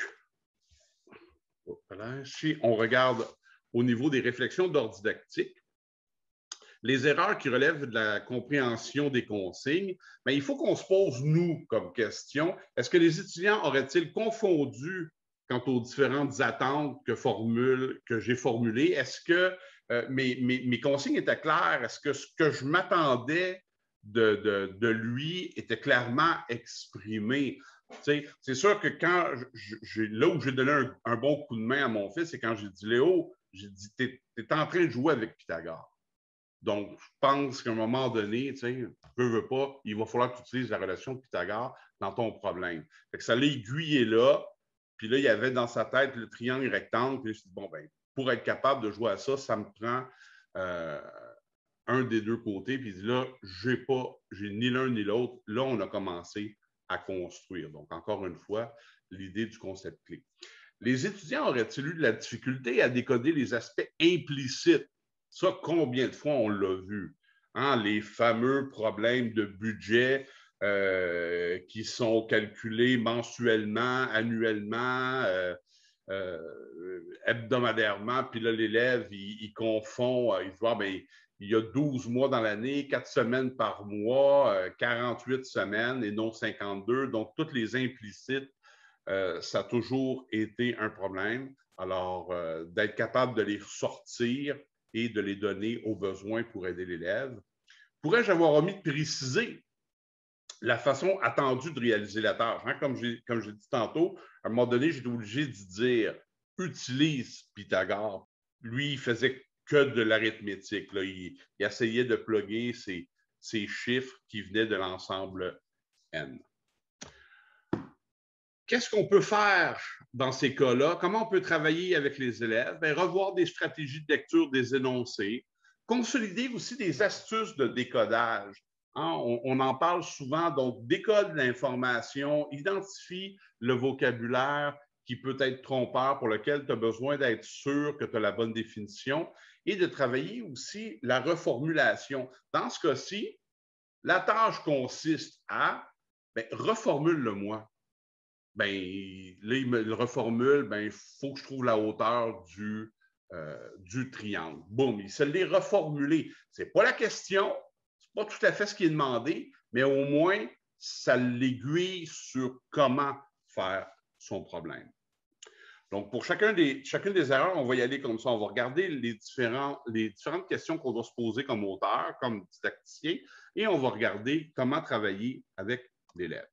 si on regarde au niveau des réflexions d'ordre didactique, les erreurs qui relèvent de la compréhension des consignes, bien, il faut qu'on se pose, nous, comme question, est-ce que les étudiants auraient-ils confondu quant aux différentes attentes que, formule, que j'ai formulées? Est-ce que euh, mes, mes, mes consignes étaient claires? Est-ce que ce que je m'attendais de, de, de lui était clairement exprimé? C'est sûr que quand je, là où j'ai donné un, un bon coup de main à mon fils, c'est quand j'ai dit, Léo, j'ai dit, tu es en train de jouer avec Pythagore. Donc, je pense qu'à un moment donné, tu sais, veux, veux pas, il va falloir que tu utilises la relation de Pythagore dans ton problème. Fait que ça l'a aiguillé là, puis là, il y avait dans sa tête le triangle rectangle, puis je me suis dit, bon, ben, pour être capable de jouer à ça, ça me prend euh, un des deux côtés, puis il dit là, j'ai pas, j'ai ni l'un ni l'autre. Là, on a commencé à construire. Donc, encore une fois, l'idée du concept clé. Les étudiants auraient-ils eu de la difficulté à décoder les aspects implicites? Ça, combien de fois on l'a vu? Hein? Les fameux problèmes de budget euh, qui sont calculés mensuellement, annuellement, euh, euh, hebdomadairement, puis là, l'élève, il, il confond, il voit, bien, il y a douze mois dans l'année, quatre semaines par mois, euh, quarante-huit semaines et non cinquante-deux. Donc, toutes les implicites, euh, ça a toujours été un problème. Alors, euh, d'être capable de les sortir et de les donner aux besoins pour aider l'élève. Pourrais-je avoir omis de préciser la façon attendue de réaliser la tâche. Hein? Comme j'ai comme j'ai dit tantôt, à un moment donné, j'étais obligé de dire « utilise Pythagore ». Lui, il faisait que de l'arithmétique. Il, il essayait de plugger ses, ses chiffres qui venaient de l'ensemble N. Qu'est-ce qu'on peut faire dans ces cas-là? Comment on peut travailler avec les élèves? Bien, revoir des stratégies de lecture des énoncés, consolider aussi des astuces de décodage. Hein? On, on en parle souvent, donc décode l'information, identifie le vocabulaire qui peut être trompeur, pour lequel tu as besoin d'être sûr que tu as la bonne définition, et de travailler aussi la reformulation. Dans ce cas-ci, la tâche consiste à bien, reformule-le-moi. Ben, là, il me le reformule, ben, il faut que je trouve la hauteur du, euh, du triangle. Boum, il se l'est reformulé. Ce n'est pas la question, ce n'est pas tout à fait ce qui est demandé, mais au moins, ça l'aiguille sur comment faire son problème. Donc, pour chacun des, chacune des erreurs, on va y aller comme ça. On va regarder les, différents, les différentes questions qu'on doit se poser comme auteur, comme didacticien, et on va regarder comment travailler avec l'élève.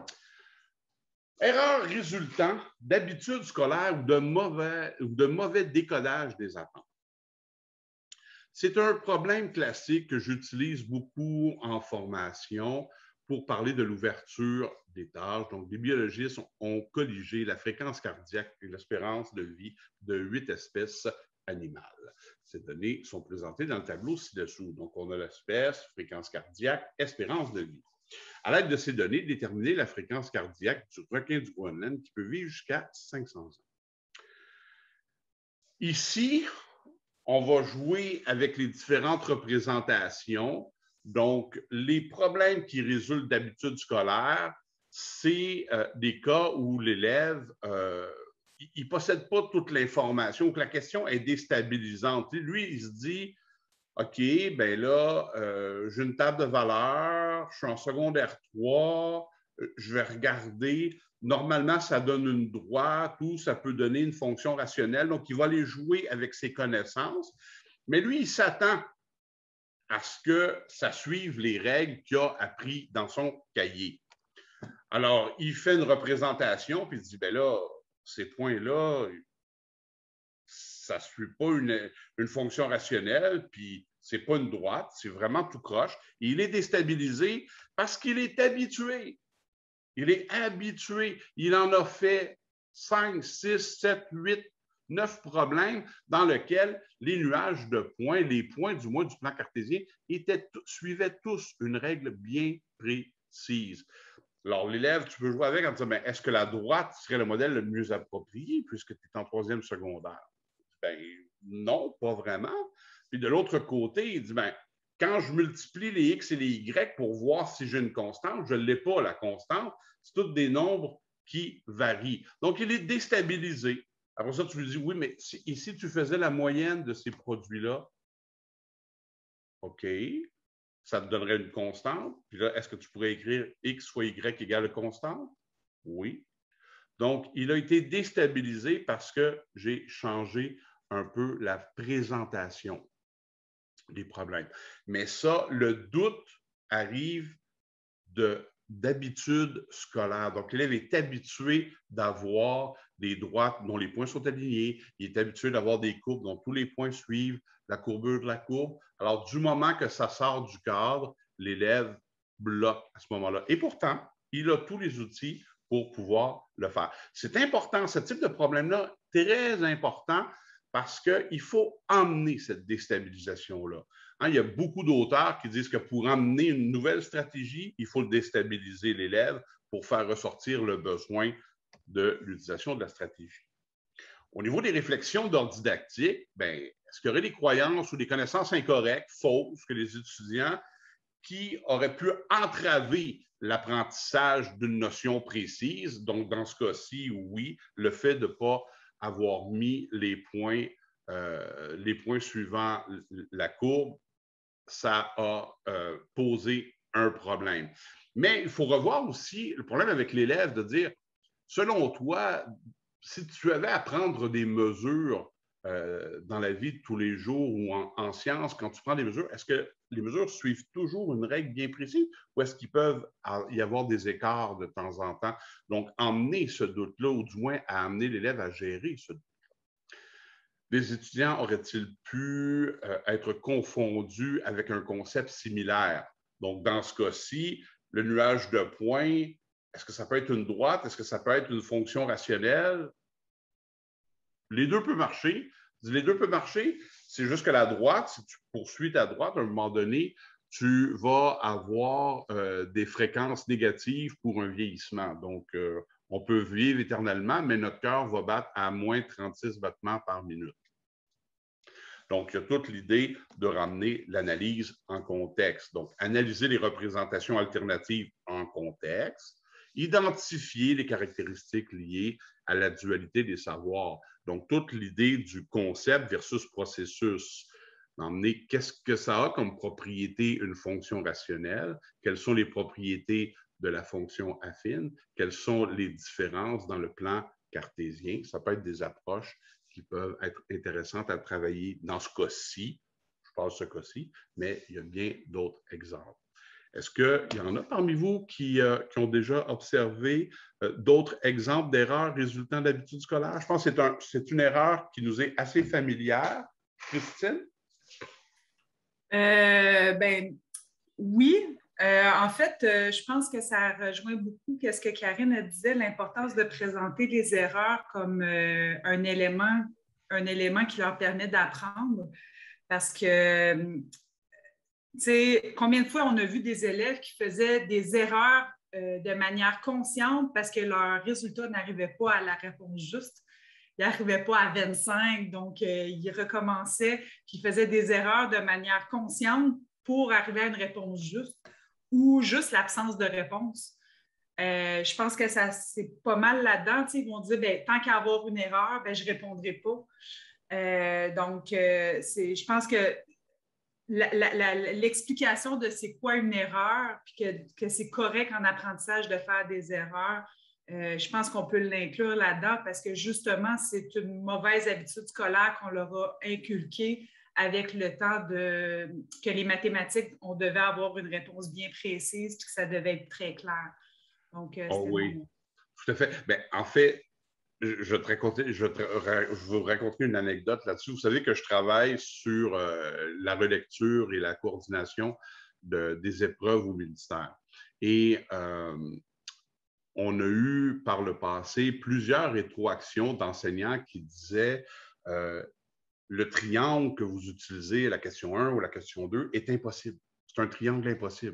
Erreur résultant d'habitudes scolaires ou de mauvais, ou de mauvais décodage des attentes. C'est un problème classique que j'utilise beaucoup en formation pour parler de l'ouverture des tâches. Donc, les biologistes ont colligé la fréquence cardiaque et l'espérance de vie de huit espèces animales. Ces données sont présentées dans le tableau ci-dessous. Donc, on a l'espèce, fréquence cardiaque, espérance de vie. À l'aide de ces données, déterminer la fréquence cardiaque du requin du Groenland qui peut vivre jusqu'à cinq cents ans. Ici, on va jouer avec les différentes représentations. Donc, les problèmes qui résultent d'habitudes scolaires, c'est euh, des cas où l'élève euh, il ne possède pas toute l'information, ou que la question est déstabilisante. Lui, il se dit OK, bien là, euh, j'ai une table de valeurs, je suis en secondaire trois, je vais regarder. Normalement, ça donne une droite ou ça peut donner une fonction rationnelle. Donc, il va aller jouer avec ses connaissances. Mais lui, il s'attend à ce que ça suive les règles qu'il a apprises dans son cahier. Alors, il fait une représentation, puis il dit, bien là, ces points-là, ça ne suit pas une, une fonction rationnelle, puis ce n'est pas une droite, c'est vraiment tout croche. Et il est déstabilisé parce qu'il est habitué. Il est habitué. Il en a fait cinq, six, sept, huit, neuf problèmes dans lesquels les nuages de points, les points du moins du plan cartésien, étaient, suivaient tous une règle bien précise. Alors, l'élève, tu peux jouer avec en disant, ben, est-ce que la droite serait le modèle le mieux approprié puisque tu es en troisième secondaire? Ben, non, pas vraiment. Puis de l'autre côté, il dit, ben, quand je multiplie les X et les Y pour voir si j'ai une constante, je ne l'ai pas, la constante. C'est tous des nombres qui varient. Donc, il est déstabilisé. Après ça, tu lui dis, oui, mais si, et si tu faisais la moyenne de ces produits-là? OK. Ça te donnerait une constante. Puis là, est-ce que tu pourrais écrire X fois Y égale constante? Oui. Donc, il a été déstabilisé parce que j'ai changé un peu la présentation des problèmes. Mais ça, le doute arrive de, d'habitude scolaire. Donc, l'élève est habitué d'avoir des droites dont les points sont alignés. Il est habitué d'avoir des courbes dont tous les points suivent la courbure de la courbe. Alors, du moment que ça sort du cadre, l'élève bloque à ce moment-là. Et pourtant, il a tous les outils pour pouvoir le faire. C'est important, ce type de problème-là, très important, parce qu'il faut emmener cette déstabilisation-là. Hein, il y a beaucoup d'auteurs qui disent que pour emmener une nouvelle stratégie, il faut déstabiliser l'élève pour faire ressortir le besoin de l'utilisation de la stratégie. Au niveau des réflexions d'ordre didactique, bien, est-ce qu'il y aurait des croyances ou des connaissances incorrectes, fausses, que les étudiants qui auraient pu entraver l'apprentissage d'une notion précise? Donc, dans ce cas-ci, oui, le fait de ne pas avoir mis les points, euh, les points suivant la courbe, ça a euh, posé un problème. Mais il faut revoir aussi le problème avec l'élève de dire, selon toi, si tu avais à prendre des mesures euh, dans la vie de tous les jours ou en, en sciences, quand tu prends des mesures, est-ce que les mesures suivent toujours une règle bien précise ou est-ce qu'il peuvent y avoir des écarts de temps en temps? Donc, emmener ce doute-là, ou du moins à amener l'élève à gérer ce doute. Les étudiants auraient-ils pu euh, être confondus avec un concept similaire? Donc, dans ce cas-ci, le nuage de points, est-ce que ça peut être une droite? Est-ce que ça peut être une fonction rationnelle? Les deux peuvent marcher. Les deux peuvent marcher. C'est juste que la droite, si tu poursuis ta droite, à un moment donné, tu vas avoir euh, des fréquences négatives pour un vieillissement. Donc, euh, on peut vivre éternellement, mais notre cœur va battre à moins trente-six battements par minute. Donc, il y a toute l'idée de ramener l'analyse en contexte. Donc, analyser les représentations alternatives en contexte, identifier les caractéristiques liées à la dualité des savoirs. Donc, toute l'idée du concept versus processus. D'emmener qu'est-ce que ça a comme propriété une fonction rationnelle, quelles sont les propriétés de la fonction affine, quelles sont les différences dans le plan cartésien. Ça peut être des approches qui peuvent être intéressantes à travailler dans ce cas-ci, je parle de ce cas-ci, mais il y a bien d'autres exemples. Est-ce qu'il y en a parmi vous qui, euh, qui ont déjà observé euh, d'autres exemples d'erreurs résultant d'habitudes scolaires? Je pense que c'est un, c'est une erreur qui nous est assez familière. Christine? Euh, ben, oui. Euh, en fait, euh, je pense que ça rejoint beaucoup ce que Karine disait, l'importance de présenter les erreurs comme euh, un élément, un élément qui leur permet d'apprendre. Parce que, tu sais, combien de fois on a vu des élèves qui faisaient des erreurs euh, de manière consciente parce que leur résultat n'arrivait pas à la réponse juste. Ils n'arrivaient pas à vingt-cinq, donc euh, ils recommençaient, puis ils faisaient des erreurs de manière consciente pour arriver à une réponse juste, ou juste l'absence de réponse. Euh, je pense que ça, c'est pas mal là-dedans. Ils vont dire, ben, tant qu'à avoir une erreur, ben, je ne répondrai pas. Euh, donc, euh, c'est, je pense que la, la, la, l'explication de c'est quoi une erreur, puis que, que c'est correct en apprentissage de faire des erreurs, euh, je pense qu'on peut l'inclure là-dedans parce que justement, c'est une mauvaise habitude scolaire qu'on leur a inculquée avec le temps de, que les mathématiques, on devait avoir une réponse bien précise puis que ça devait être très clair. Donc, euh, oh oui, bon. Tout à fait. Bien, en fait, je, te raconter, je, te, je vais vous raconter une anecdote là-dessus. Vous savez que je travaille sur euh, la relecture et la coordination de, des épreuves au ministère. Et euh, on a eu par le passé plusieurs rétroactions d'enseignants qui disaient euh, le triangle que vous utilisez, la question un ou la question deux, est impossible. C'est un triangle impossible.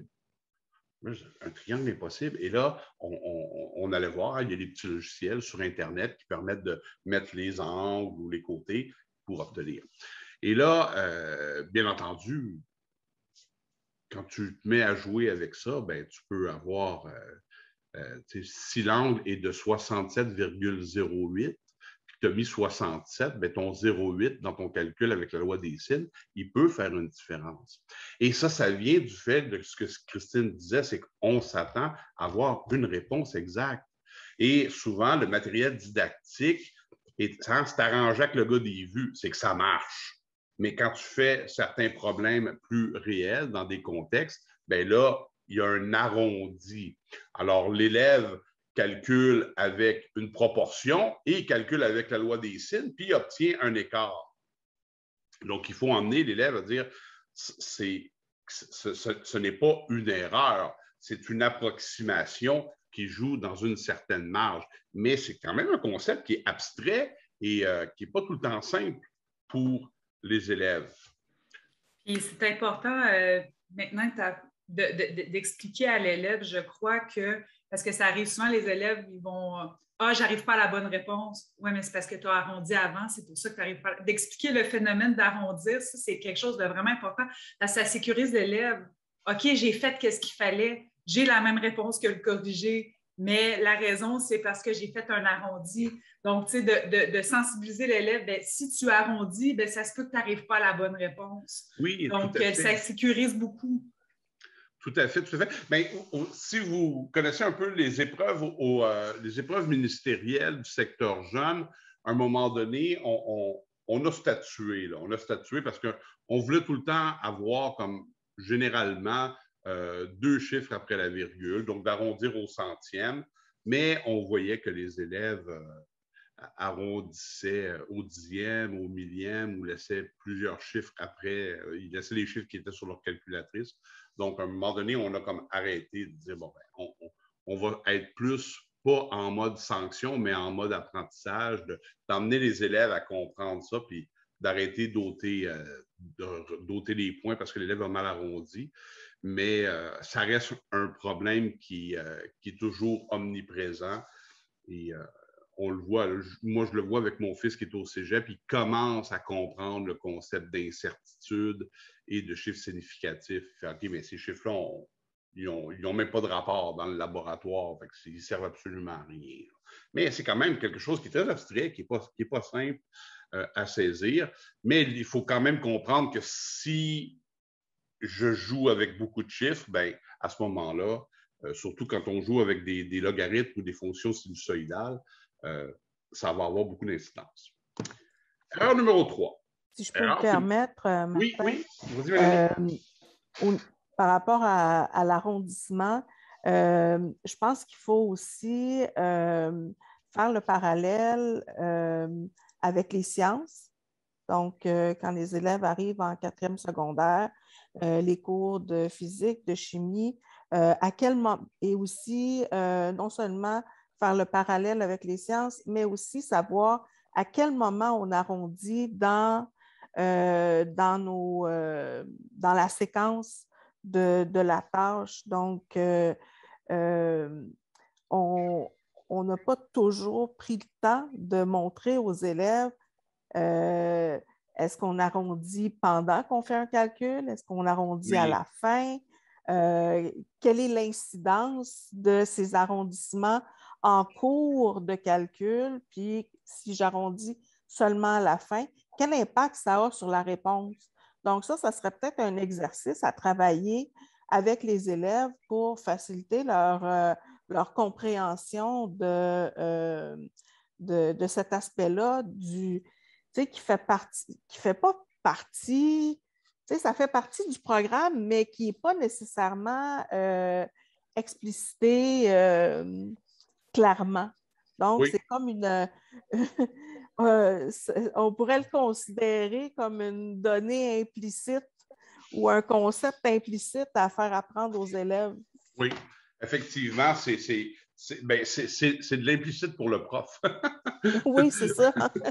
Un triangle impossible. Et là, on, on, on allait voir, il y a des petits logiciels sur Internet qui permettent de mettre les angles ou les côtés pour obtenir. Et là, euh, bien entendu, quand tu te mets à jouer avec ça, ben, tu peux avoir, euh, euh, si l'angle est de soixante-sept virgule zéro huit, tu as mis soixante-sept, bien, ton zéro virgule huit dans ton calcul avec la loi des signes, il peut faire une différence. Et ça, ça vient du fait de ce que Christine disait, c'est qu'on s'attend à avoir une réponse exacte. Et souvent, le matériel didactique est sans arrangé avec le gars des vues, c'est que ça marche. Mais quand tu fais certains problèmes plus réels dans des contextes, bien là, il y a un arrondi. Alors, l'élève calcule avec une proportion et calcule avec la loi des signes, puis obtient un écart. Donc, il faut emmener l'élève à dire, c'est, ce, ce, ce n'est pas une erreur, c'est une approximation qui joue dans une certaine marge. Mais c'est quand même un concept qui est abstrait et euh, qui n'est pas tout le temps simple pour les élèves. Puis c'est important euh, maintenant de, de, d'expliquer à l'élève, je crois que, parce que ça arrive souvent, les élèves, ils vont « Ah, j'arrive pas à la bonne réponse. » Oui, mais c'est parce que tu as arrondi avant, c'est pour ça que tu n'arrives pas. D'expliquer le phénomène d'arrondir, ça, c'est quelque chose de vraiment important. Parce que ça sécurise l'élève. OK, j'ai fait ce qu'il fallait, j'ai la même réponse que le corrigé, mais la raison, c'est parce que j'ai fait un arrondi. Donc, tu sais, de, de, de sensibiliser l'élève, bien, si tu arrondis, bien, ça se peut que tu n'arrives pas à la bonne réponse. Oui, donc, tout à fait. Ça sécurise beaucoup. Tout à fait, tout à fait. Bien, si vous connaissez un peu les épreuves, au, euh, les épreuves ministérielles du secteur jeune, à un moment donné, on, on, on a statué. Là. On a statué parce qu'on voulait tout le temps avoir comme généralement euh, deux chiffres après la virgule, donc d'arrondir au centième, mais on voyait que les élèves euh, arrondissaient au dixième, au millième, ou laissaient plusieurs chiffres après. Euh, ils laissaient les chiffres qui étaient sur leur calculatrice. Donc, à un moment donné, on a comme arrêté de dire, bon, ben, on, on, on va être plus, pas en mode sanction, mais en mode apprentissage, d'emmener les élèves à comprendre ça, puis d'arrêter d'ôter euh, les points parce que l'élève a mal arrondi. Mais euh, ça reste un problème qui, euh, qui est toujours omniprésent. Et euh, on le voit, moi je le vois avec mon fils qui est au cégep, il commence à comprendre le concept d'incertitude et de chiffres significatifs. Il fait, OK, mais ces chiffres-là, on, ils n'ont même pas de rapport dans le laboratoire, fait que ils ne servent absolument à rien. Mais c'est quand même quelque chose qui est très abstrait, qui n'est pas, qui est pas simple euh, à saisir. Mais il faut quand même comprendre que si je joue avec beaucoup de chiffres, ben, à ce moment-là, euh, surtout quand on joue avec des, des logarithmes ou des fonctions sinusoïdales, euh, ça va avoir beaucoup d'incidence. Erreur numéro trois. Si je peux Erreur, me permettre, euh, Martin, oui, oui. Vas-y, vas-y. Euh, par rapport à, à l'arrondissement, euh, je pense qu'il faut aussi euh, faire le parallèle euh, avec les sciences. Donc, euh, quand les élèves arrivent en quatrième secondaire, euh, les cours de physique, de chimie, euh, à quel moment, et aussi euh, non seulement faire le parallèle avec les sciences, mais aussi savoir à quel moment on arrondit dans, euh, dans, nos, euh, dans la séquence de, de la tâche. Donc, euh, euh, on n'a pas toujours pris le temps de montrer aux élèves euh, est-ce qu'on arrondit pendant qu'on fait un calcul? Est-ce qu'on arrondit oui. à la fin? Euh, quelle est l'incidence de ces arrondissements en cours de calcul? Puis, si j'arrondis seulement à la fin, quel impact ça a sur la réponse? Donc, ça, ça serait peut-être un exercice à travailler avec les élèves pour faciliter leur, euh, leur compréhension de, euh, de, de cet aspect-là du, tu sais, qui fait partie, qui fait pas partie, tu sais, ça fait partie du programme, mais qui n'est pas nécessairement euh, explicité euh, clairement. Donc, oui. c'est comme une... euh, on pourrait le considérer comme une donnée implicite ou un concept implicite à faire apprendre aux élèves. Oui, effectivement, c'est ben, de l'implicite pour le prof. Oui, c'est ça.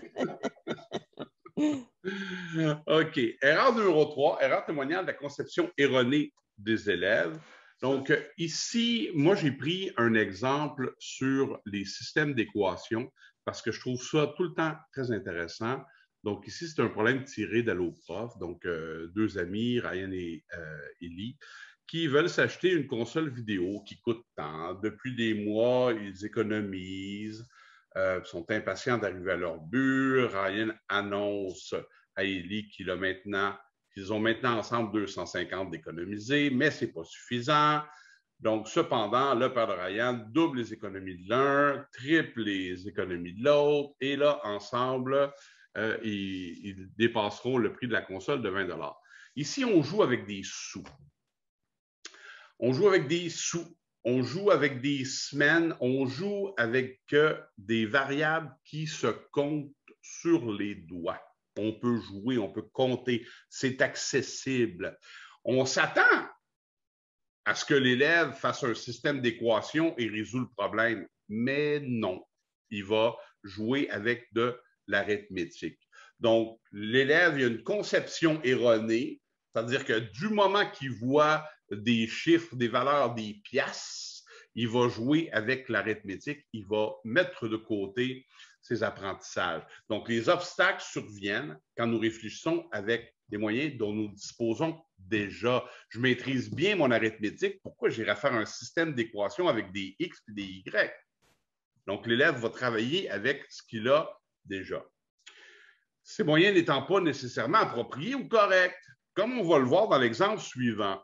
OK. Erreur numéro trois, erreur témoignant de la conception erronée des élèves. Donc, ici, moi, j'ai pris un exemple sur les systèmes d'équations parce que je trouve ça tout le temps très intéressant. Donc, ici, c'est un problème tiré d'AlloProf. Donc, euh, deux amis, Ryan et euh, Ellie, qui veulent s'acheter une console vidéo qui coûte tant. Depuis des mois, ils économisent, euh, sont impatients d'arriver à leur but. Ryan annonce à Ellie qu'il a maintenant... Ils ont maintenant ensemble deux cent cinquante d'économiser, mais ce n'est pas suffisant. Donc, cependant, le père de Ryan double les économies de l'un, triple les économies de l'autre, et là, ensemble, euh, ils, ils dépasseront le prix de la console de vingt dollars. Ici, on joue avec des sous. On joue avec des sous. On joue avec des semaines. On joue avec euh, des variables qui se comptent sur les doigts. On peut jouer, on peut compter, c'est accessible. On s'attend à ce que l'élève fasse un système d'équations et résout le problème, mais non. Il va jouer avec de l'arithmétique. Donc, l'élève, il a une conception erronée, c'est-à-dire que du moment qu'il voit des chiffres, des valeurs, des pièces, il va jouer avec l'arithmétique, il va mettre de côté ses apprentissages. Donc, les obstacles surviennent quand nous réfléchissons avec des moyens dont nous disposons déjà. Je maîtrise bien mon arithmétique. Pourquoi j'irais faire un système d'équations avec des X et des Y? Donc, l'élève va travailler avec ce qu'il a déjà. Ces moyens n'étant pas nécessairement appropriés ou corrects, comme on va le voir dans l'exemple suivant,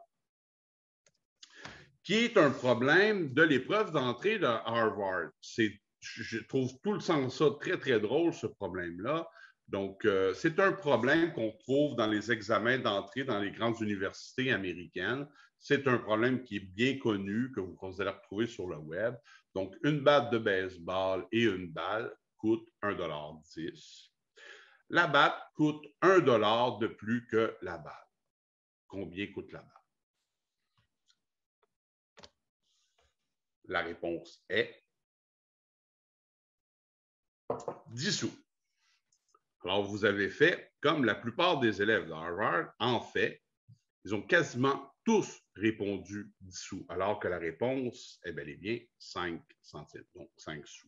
qui est un problème de l'épreuve d'entrée de Harvard. C'est Je trouve tout le sens ça très, très drôle, ce problème-là. Donc, euh, c'est un problème qu'on trouve dans les examens d'entrée dans les grandes universités américaines. C'est un problème qui est bien connu, que vous, vous allez retrouver sur le web. Donc, une batte de baseball et une balle coûtent un dollar dix. La batte coûte un dollar de plus que la balle. Combien coûte la balle? La réponse est dix sous. Alors, vous avez fait comme la plupart des élèves de Harvard. En fait, ils ont quasiment tous répondu dix sous, alors que la réponse est bel et bien cinq centimes, donc cinq sous.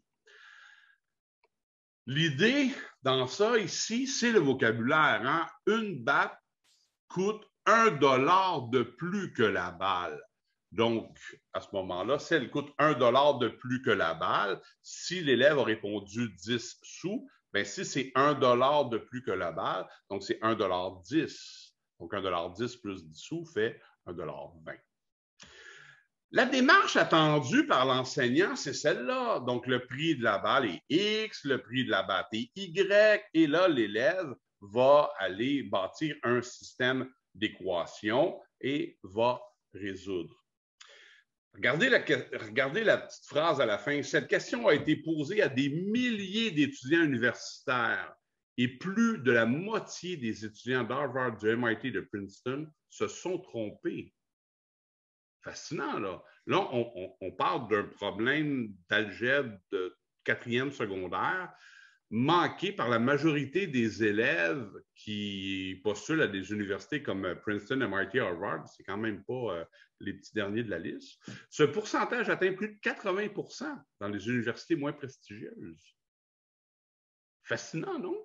L'idée dans ça ici, c'est le vocabulaire. Hein? Une batte coûte un dollar de plus que la balle. Donc, à ce moment-là, si elle coûte un dollar de plus que la balle, si l'élève a répondu dix sous, bien, si c'est un dollar de plus que la balle, donc c'est un dollar dix. Donc, un dollar dix plus dix sous fait un dollar vingt. La démarche attendue par l'enseignant, c'est celle-là. Donc, le prix de la balle est X, le prix de la batte est Y, et là, l'élève va aller bâtir un système d'équations et va résoudre. Regardez la, regardez la petite phrase à la fin. Cette question a été posée à des milliers d'étudiants universitaires et plus de la moitié des étudiants d'Harvard, du M I T, de Princeton se sont trompés. Fascinant, là. Là, on, on, on parle d'un problème d'algèbre de quatrième secondaire manqué par la majorité des élèves qui postulent à des universités comme Princeton, M I T, Harvard. C'est quand même pas euh, les petits derniers de la liste. Ce pourcentage atteint plus de quatre-vingts pour cent dans les universités moins prestigieuses. Fascinant, non?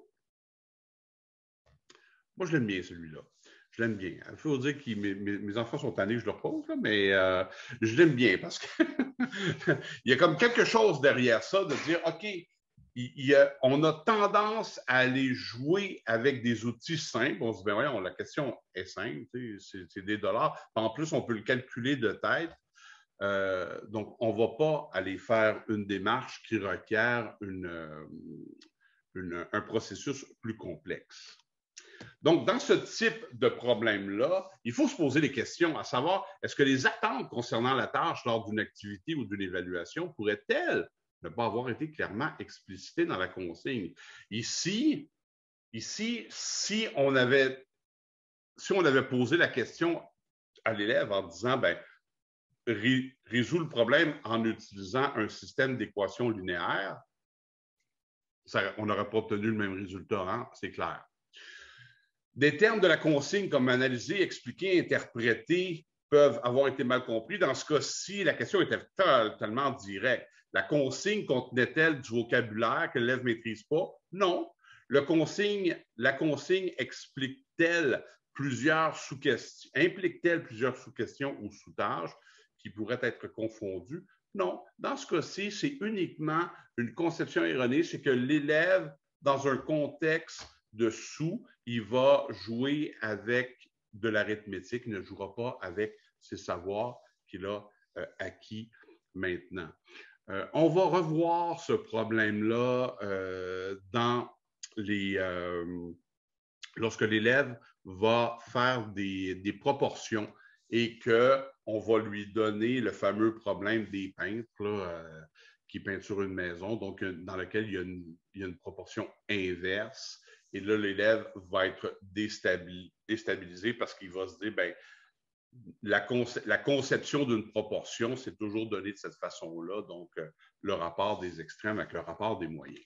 Moi, je l'aime bien, celui-là. Je l'aime bien. Il faut dire que mes, mes, mes enfants sont tannés, je leur pose, là, mais euh, je l'aime bien parce qu'il y a comme quelque chose derrière ça de dire, OK, il y a, on a tendance à aller jouer avec des outils simples. On se dit, ben voyons, la question est simple, c'est des dollars. En plus, on peut le calculer de tête. Euh, donc, on ne va pas aller faire une démarche qui requiert une, une, un processus plus complexe. Donc, dans ce type de problème-là, il faut se poser des questions, à savoir, est-ce que les attentes concernant la tâche lors d'une activité ou d'une évaluation pourraient-elles ne pas avoir été clairement explicitées dans la consigne? Ici, ici si, on avait, si on avait posé la question à l'élève en disant, ben, ré, résous le problème en utilisant un système d'équations linéaires, ça, on n'aurait pas obtenu le même résultat, hein? C'est clair. Des termes de la consigne comme analyser, expliquer, interpréter peuvent avoir été mal compris. Dans ce cas-ci, la question était totalement directe. La consigne contenait-elle du vocabulaire que l'élève ne maîtrise pas? Non. Le consigne, la consigne explique-t-elle plusieurs sous-questions, implique-t-elle plusieurs sous-questions ou sous-tâches qui pourraient être confondues? Non. Dans ce cas-ci, c'est uniquement une conception erronée, c'est que l'élève, dans un contexte de sous, il va jouer avec de l'arithmétique, il ne jouera pas avec ses savoirs qu'il a euh, acquis maintenant. Euh, on va revoir ce problème-là euh, dans les, euh, lorsque l'élève va faire des, des proportions et qu'on va lui donner le fameux problème des peintres là, euh, qui peinturent une maison, donc dans lequel il y a une, il y a une proportion inverse. Et là, l'élève va être déstabilisé parce qu'il va se dire, bien, la, conce la conception d'une proportion, c'est toujours donné de cette façon-là, donc euh, le rapport des extrêmes avec le rapport des moyens.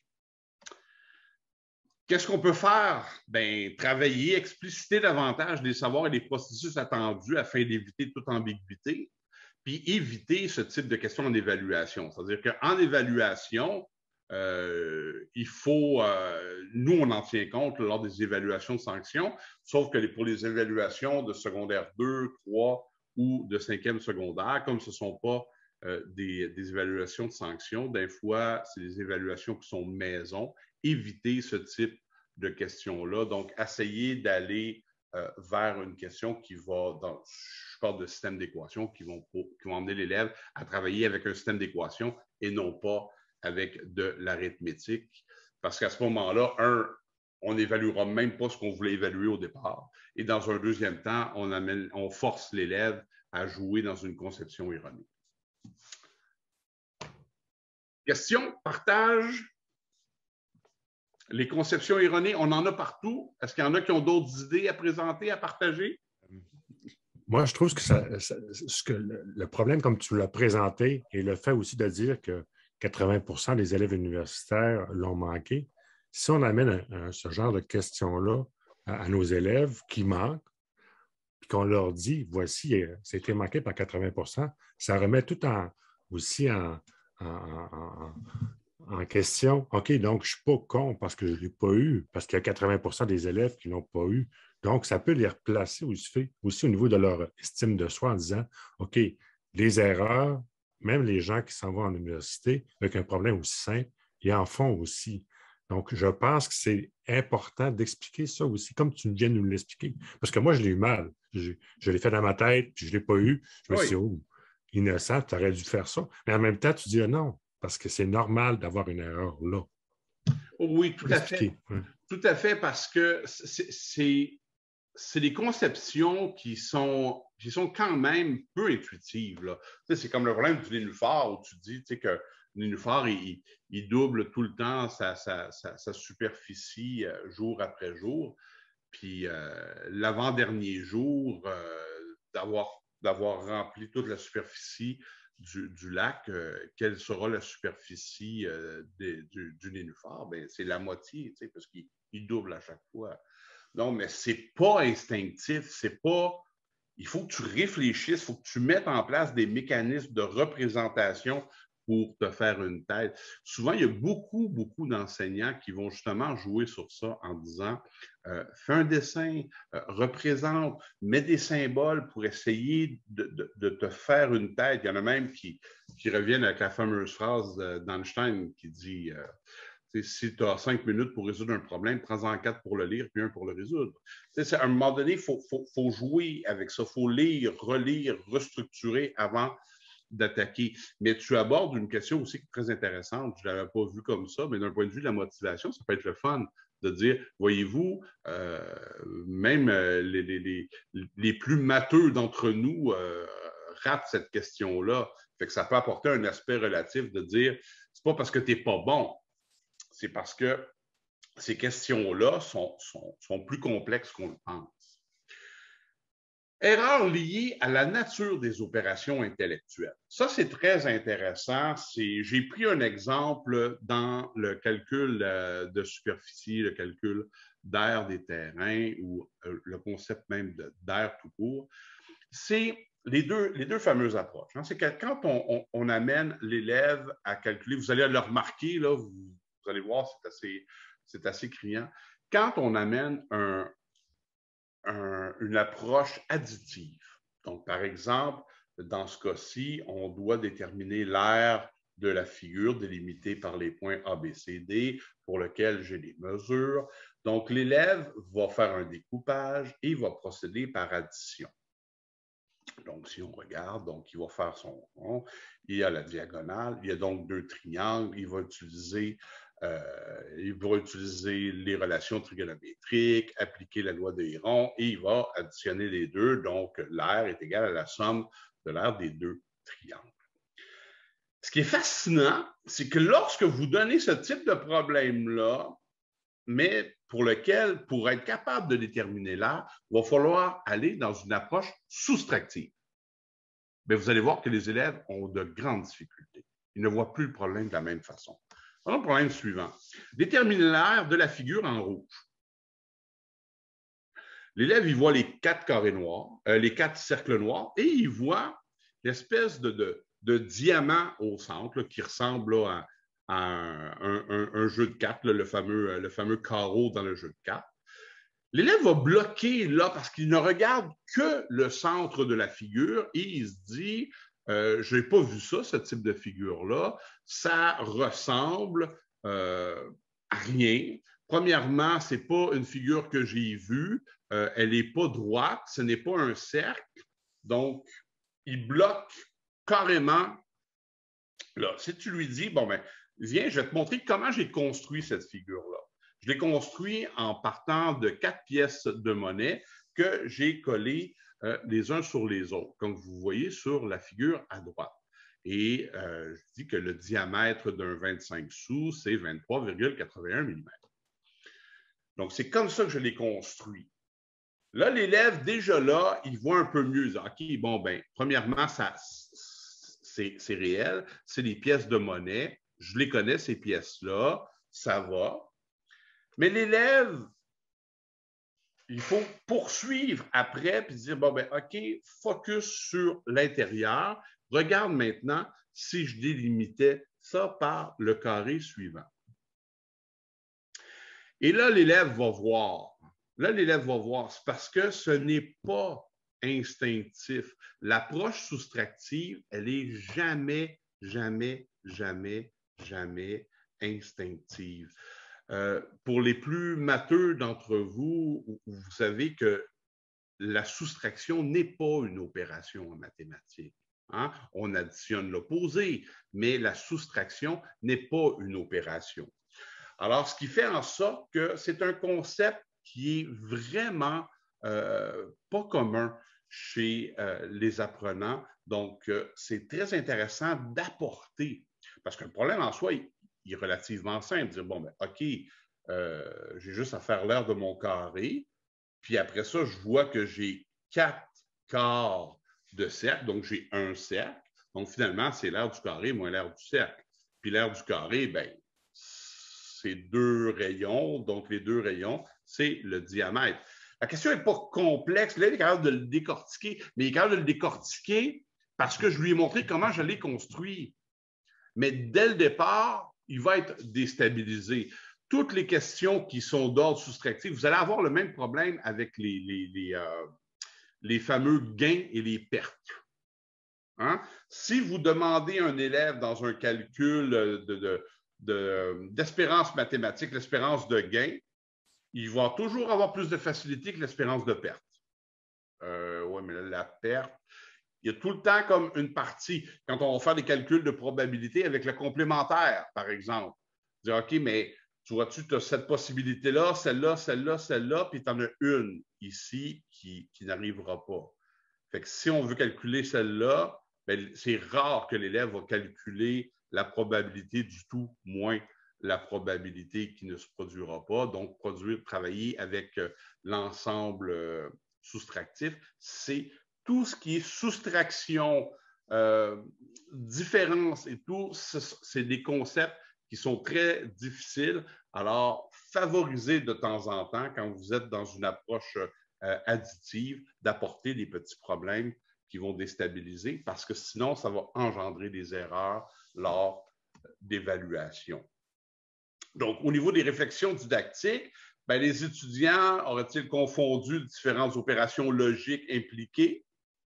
Qu'est-ce qu'on peut faire? Bien, travailler, expliciter davantage les savoirs et les processus attendus afin d'éviter toute ambiguïté, puis éviter ce type de questions en évaluation. C'est-à-dire qu'en évaluation, Euh, il faut, euh, nous, on en tient compte lors des évaluations de sanctions, sauf que les, pour les évaluations de secondaire deux, trois ou de cinquième secondaire, comme ce ne sont pas euh, des, des évaluations de sanctions, des fois, c'est des évaluations qui sont maison, éviter ce type de questions-là. Donc, essayer d'aller euh, vers une question qui va, dans, je parle de système d'équations, qui vont, qui vont emmener l'élève à travailler avec un système d'équations et non pas avec de l'arithmétique, parce qu'à ce moment-là, un, on n'évaluera même pas ce qu'on voulait évaluer au départ. Et dans un deuxième temps, on, amène, on force l'élève à jouer dans une conception erronée. Question, partage. Les conceptions erronées, on en a partout. Est-ce qu'il y en a qui ont d'autres idées à présenter, à partager? Moi, je trouve que, ça, ça, ce que le, le problème, comme tu l'as présenté, et le fait aussi de dire que quatre-vingts pour cent des élèves universitaires l'ont manqué, si on amène un, un, ce genre de questions-là à, à nos élèves qui manquent, puis qu'on leur dit, voici, ça a été manqué par quatre-vingts pour cent, ça remet tout en, aussi en, en, en, en question. OK, donc je ne suis pas con parce que je ne l'ai pas eu, parce qu'il y a quatre-vingts pour cent des élèves qui ne l'ont pas eu. Donc, ça peut les replacer aussi, aussi au niveau de leur estime de soi en disant, OK, les erreurs, même les gens qui s'en vont en université avec un problème aussi simple, ils en font aussi. Donc, je pense que c'est important d'expliquer ça aussi, comme tu viens de nous l'expliquer. Parce que moi, je l'ai eu mal. Je, je l'ai fait dans ma tête, puis je ne l'ai pas eu. Je me suis dit, oh, innocent, tu aurais dû faire ça. Mais en même temps, tu dis ah, non, parce que c'est normal d'avoir une erreur là. Oui, tout à fait. Ouais. Tout à fait, parce que c'est... c'est des conceptions qui sont, qui sont quand même peu intuitives. Là. Tu sais, c'est comme le problème du nénuphar où tu dis tu sais, que le nénuphar, il, il double tout le temps sa, sa, sa, sa superficie euh, jour après jour. Puis euh, l'avant-dernier jour, euh, d'avoir, d'avoir rempli toute la superficie du, du lac, euh, quelle sera la superficie euh, de, du, du nénuphar? Bien, c'est la moitié, tu sais, parce qu'il il double à chaque fois. Non, mais c'est pas instinctif, c'est pas... Il faut que tu réfléchisses, il faut que tu mettes en place des mécanismes de représentation pour te faire une tête. Souvent, il y a beaucoup, beaucoup d'enseignants qui vont justement jouer sur ça en disant euh, fais un dessin, euh, représente, mets des symboles pour essayer de, de, de te faire une tête. Il y en a même qui, qui reviennent avec la fameuse phrase d'Einstein qui dit... Euh, si tu as cinq minutes pour résoudre un problème, prends-en quatre pour le lire, puis un pour le résoudre. T'sais, à un moment donné, il faut, faut, faut jouer avec ça. Il faut lire, relire, restructurer avant d'attaquer. Mais tu abordes une question aussi très intéressante. Je ne l'avais pas vue comme ça, mais d'un point de vue de la motivation, ça peut être le fun de dire, voyez-vous, euh, même euh, les, les, les, les plus matheux d'entre nous euh, ratent cette question-là. Fait que ça peut apporter un aspect relatif de dire, c'est pas parce que tu n'es pas bon, c'est parce que ces questions-là sont, sont, sont plus complexes qu'on le pense. Erreurs liées à la nature des opérations intellectuelles. Ça, c'est très intéressant. J'ai pris un exemple dans le calcul de superficie, le calcul d'aire des terrains ou le concept même d'aire tout court. C'est les deux, les deux fameuses approches. Hein. C'est que quand on, on, on amène l'élève à calculer, vous allez le remarquer, là, vous, Vous allez voir, c'est assez, c'est assez criant. Quand on amène un, un, une approche additive, donc par exemple, dans ce cas-ci, on doit déterminer l'aire de la figure délimitée par les points A, B, C, D, pour lequel j'ai des mesures. Donc, l'élève va faire un découpage et il va procéder par addition. Donc, si on regarde, donc il va faire son rond, il y a la diagonale, il y a donc deux triangles, il va utiliser Euh, il va utiliser les relations trigonométriques, appliquer la loi de Héron et il va additionner les deux. Donc, l'aire est égale à la somme de l'aire des deux triangles. Ce qui est fascinant, c'est que lorsque vous donnez ce type de problème-là, mais pour lequel, pour être capable de déterminer l'aire, il va falloir aller dans une approche soustractive. Mais vous allez voir que les élèves ont de grandes difficultés. Ils ne voient plus le problème de la même façon. Alors, le problème suivant. Déterminer l'aire de la figure en rouge. L'élève, il voit les quatre carrés noirs, euh, les quatre cercles noirs, et il voit l'espèce de, de, de diamant au centre là, qui ressemble là, à, à un, un, un jeu de cartes, là, le, fameux, le fameux carreau dans le jeu de cartes. L'élève va bloquer là parce qu'il ne regarde que le centre de la figure et il se dit Euh, je n'ai pas vu ça, ce type de figure-là. Ça ressemble euh, à rien. Premièrement, ce n'est pas une figure que j'ai vue. Euh, elle n'est pas droite. Ce n'est pas un cercle. Donc, il bloque carrément. Là, si tu lui dis, bon, ben, viens, je vais te montrer comment j'ai construit cette figure-là. Je l'ai construit en partant de quatre pièces de monnaie que j'ai collées euh, les uns sur les autres, comme vous voyez sur la figure à droite. Et euh, je dis que le diamètre d'un vingt-cinq sous, c'est vingt-trois virgule quatre-vingt-un millimètres. Donc, c'est comme ça que je l'ai construit. Là, l'élève, déjà là, il voit un peu mieux. OK, bon, ben, premièrement, ça, c'est, c'est réel, c'est des pièces de monnaie. Je les connais, ces pièces-là, ça va. Mais l'élève, il faut poursuivre après puis dire, bon, ben, OK, focus sur l'intérieur. Regarde maintenant si je délimitais ça par le carré suivant. Et là, l'élève va voir. Là, l'élève va voir. C'est parce que ce n'est pas instinctif. L'approche soustractive, elle n'est jamais, jamais, jamais, jamais instinctive. Euh, pour les plus matheux d'entre vous, vous savez que la soustraction n'est pas une opération en mathématiques. Hein? On additionne l'opposé, mais la soustraction n'est pas une opération. Alors, ce qui fait en sorte que c'est un concept qui est vraiment euh, pas commun chez euh, les apprenants. Donc, euh, c'est très intéressant d'apporter, parce que le problème en soi, il, il est relativement simple. Dire, bon, ben, OK, euh, j'ai juste à faire l'aire de mon carré, puis après ça, je vois que j'ai quatre quarts de cercle, donc j'ai un cercle. Donc, finalement, c'est l'aire du carré moins l'aire du cercle. Puis l'aire du carré, bien, c'est deux rayons, donc les deux rayons, c'est le diamètre. La question n'est pas complexe, là, il est capable de le décortiquer, mais il est capable de le décortiquer parce que je lui ai montré comment je l'ai construit. Mais dès le départ, il va être déstabilisé. Toutes les questions qui sont d'ordre soustractif, vous allez avoir le même problème avec les, les, les, euh, les fameux gains et les pertes. Hein? Si vous demandez à un élève dans un calcul de, de De, d'espérance mathématique, l'espérance de gain, il va toujours avoir plus de facilité que l'espérance de perte. Euh, oui, mais la perte, il y a tout le temps comme une partie, quand on va faire des calculs de probabilité avec le complémentaire, par exemple. Dire, OK, mais tu vois-tu, tu as cette possibilité-là, celle-là, celle-là, celle-là, puis tu en as une ici qui, qui n'arrivera pas. Fait que si on veut calculer celle-là, bien, c'est rare que l'élève va calculer la probabilité du tout, moins la probabilité qui ne se produira pas. Donc, produire, travailler avec euh, l'ensemble euh, soustractif, c'est tout ce qui est soustraction, euh, différence et tout, c'est des concepts qui sont très difficiles. Alors, favorisez de temps en temps, quand vous êtes dans une approche euh, additive, d'apporter des petits problèmes qui vont déstabiliser, parce que sinon, ça va engendrer des erreurs lors d'évaluation. Donc, au niveau des réflexions didactiques, bien, les étudiants auraient-ils confondu différentes opérations logiques impliquées?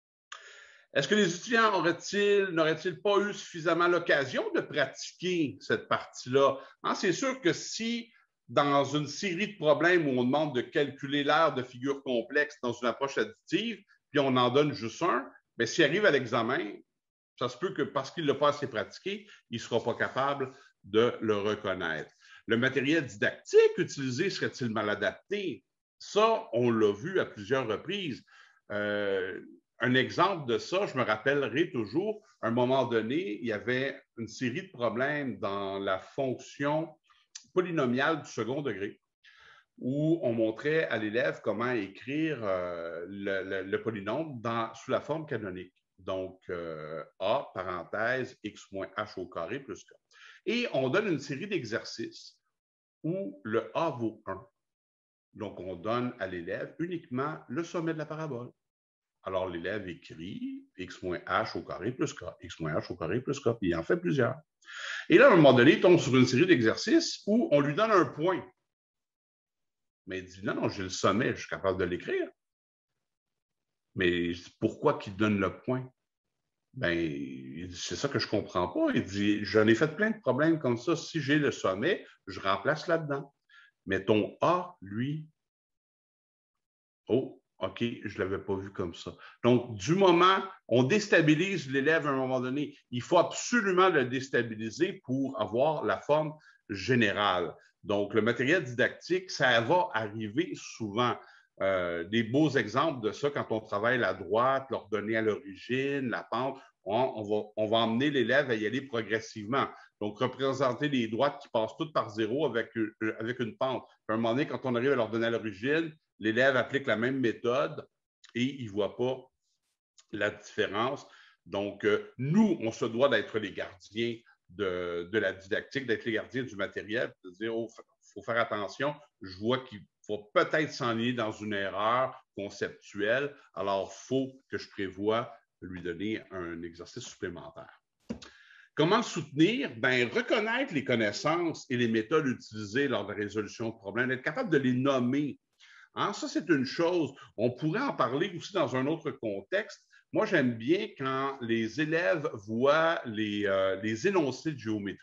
Est-ce que les étudiants auraient-ils, n'auraient-ils pas eu suffisamment l'occasion de pratiquer cette partie-là? Hein, c'est sûr que si, dans une série de problèmes où on demande de calculer l'aire de figures complexes dans une approche additive, puis on en donne juste un, bien, s'il arrive à l'examen, ça se peut que parce qu'il ne l'a pas assez pratiqué, il ne sera pas capable de le reconnaître. Le matériel didactique utilisé serait-il mal adapté? Ça, on l'a vu à plusieurs reprises. Euh, un exemple de ça, je me rappellerai toujours, à un moment donné, il y avait une série de problèmes dans la fonction polynomiale du second degré, où on montrait à l'élève comment écrire euh, le, le, le polynôme dans, sous la forme canonique. Donc, euh, A, parenthèse, x moins h au carré plus k. Et on donne une série d'exercices où le A vaut un. Donc, on donne à l'élève uniquement le sommet de la parabole. Alors, l'élève écrit x moins h au carré plus k, x moins h au carré plus k, puis il en fait plusieurs. Et là, à un moment donné, il tombe sur une série d'exercices où on lui donne un point. Mais il dit, non, non, j'ai le sommet, je suis capable de l'écrire. Mais pourquoi qu'il donne le point? Bien, c'est ça que je ne comprends pas. Il dit, j'en ai fait plein de problèmes comme ça. Si j'ai le sommet, je remplace là-dedans. Mais ton A, lui, oh, OK, je ne l'avais pas vu comme ça. Donc, du moment, on déstabilise l'élève à un moment donné. Il faut absolument le déstabiliser pour avoir la forme générale. Donc, le matériel didactique, ça va arriver souvent. Euh, des beaux exemples de ça, quand on travaille la droite, l'ordonnée à l'origine, la pente, on, on, va, on va emmener l'élève à y aller progressivement. Donc, représenter les droites qui passent toutes par zéro avec, avec une pente. À un moment donné, quand on arrive à l'ordonnée à l'origine, l'élève applique la même méthode et il ne voit pas la différence. Donc, euh, nous, on se doit d'être les gardiens de, de la didactique, d'être les gardiens du matériel, de dire, oh, il faut faire attention, je vois qu'il faut peut-être s'enligner dans une erreur conceptuelle, alors il faut que je prévoie lui donner un exercice supplémentaire. Comment le soutenir? Bien, reconnaître les connaissances et les méthodes utilisées lors de la résolution de problèmes, être capable de les nommer. Hein? Ça, c'est une chose. On pourrait en parler aussi dans un autre contexte. Moi, j'aime bien quand les élèves voient les, euh, les énoncés de géométrie.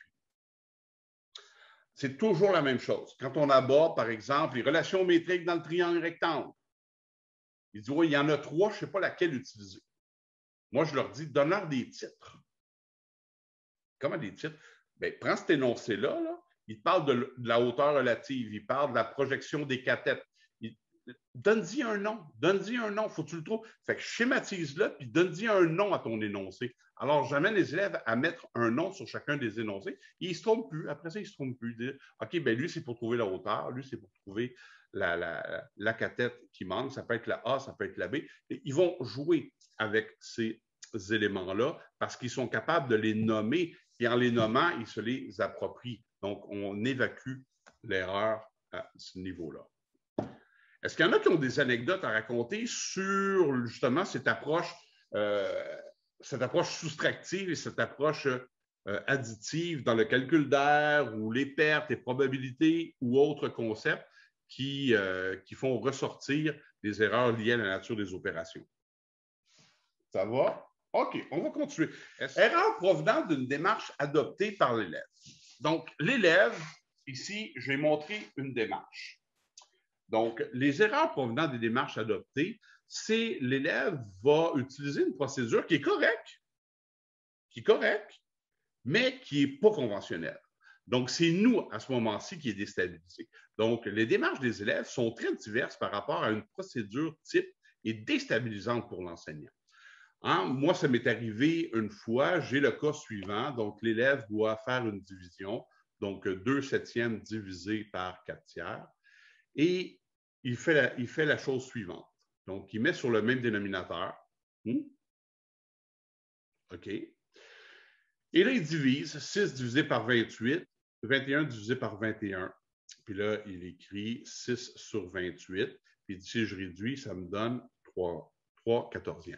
C'est toujours la même chose. Quand on aborde, par exemple, les relations métriques dans le triangle rectangle, ils disent, oui, il y en a trois, je ne sais pas laquelle utiliser. Moi, je leur dis, donne-leur des titres. Comment des titres? Bien, prends cet énoncé-là, là. Il parle de, de la hauteur relative, il parle de la projection des cathètes. Donne-y un nom, donne-y un nom, faut que tu le trouves. Fait que schématise-le, puis donne-y un nom à ton énoncé. Alors, j'amène les élèves à mettre un nom sur chacun des énoncés, et ils ne se trompent plus. Après ça, ils ne se trompent plus. Ils disent, OK, bien lui, c'est pour trouver la hauteur, lui, c'est pour trouver la, la, la cathète qui manque, ça peut être la A, ça peut être la B. Et ils vont jouer avec ces éléments-là parce qu'ils sont capables de les nommer, et en les nommant, ils se les approprient. Donc, on évacue l'erreur à ce niveau-là. Est-ce qu'il y en a qui ont des anecdotes à raconter sur justement cette approche, euh, cette approche soustractive et cette approche euh, additive dans le calcul d'air ou les pertes et probabilités ou autres concepts qui, euh, qui font ressortir des erreurs liées à la nature des opérations? Ça va? OK, on va continuer. Erreur provenant d'une démarche adoptée par l'élève. Donc, l'élève, ici, je vais montrer une démarche. Donc, les erreurs provenant des démarches adoptées, c'est l'élève va utiliser une procédure qui est correcte, qui est correcte, mais qui n'est pas conventionnelle. Donc, c'est nous, à ce moment-ci, qui est déstabilisé. Donc, les démarches des élèves sont très diverses par rapport à une procédure type et déstabilisante pour l'enseignant. Hein? Moi, ça m'est arrivé une fois, j'ai le cas suivant. Donc, l'élève doit faire une division, donc deux septièmes divisé par quatre tiers. Et il fait, la, il fait la chose suivante. Donc, il met sur le même dénominateur. Hmm? OK. Et là, il divise six divisé par vingt-huit, vingt et un divisé par vingt et un. Puis là, il écrit six sur vingt-huit. Puis si je réduis, ça me donne trois quatorzièmes.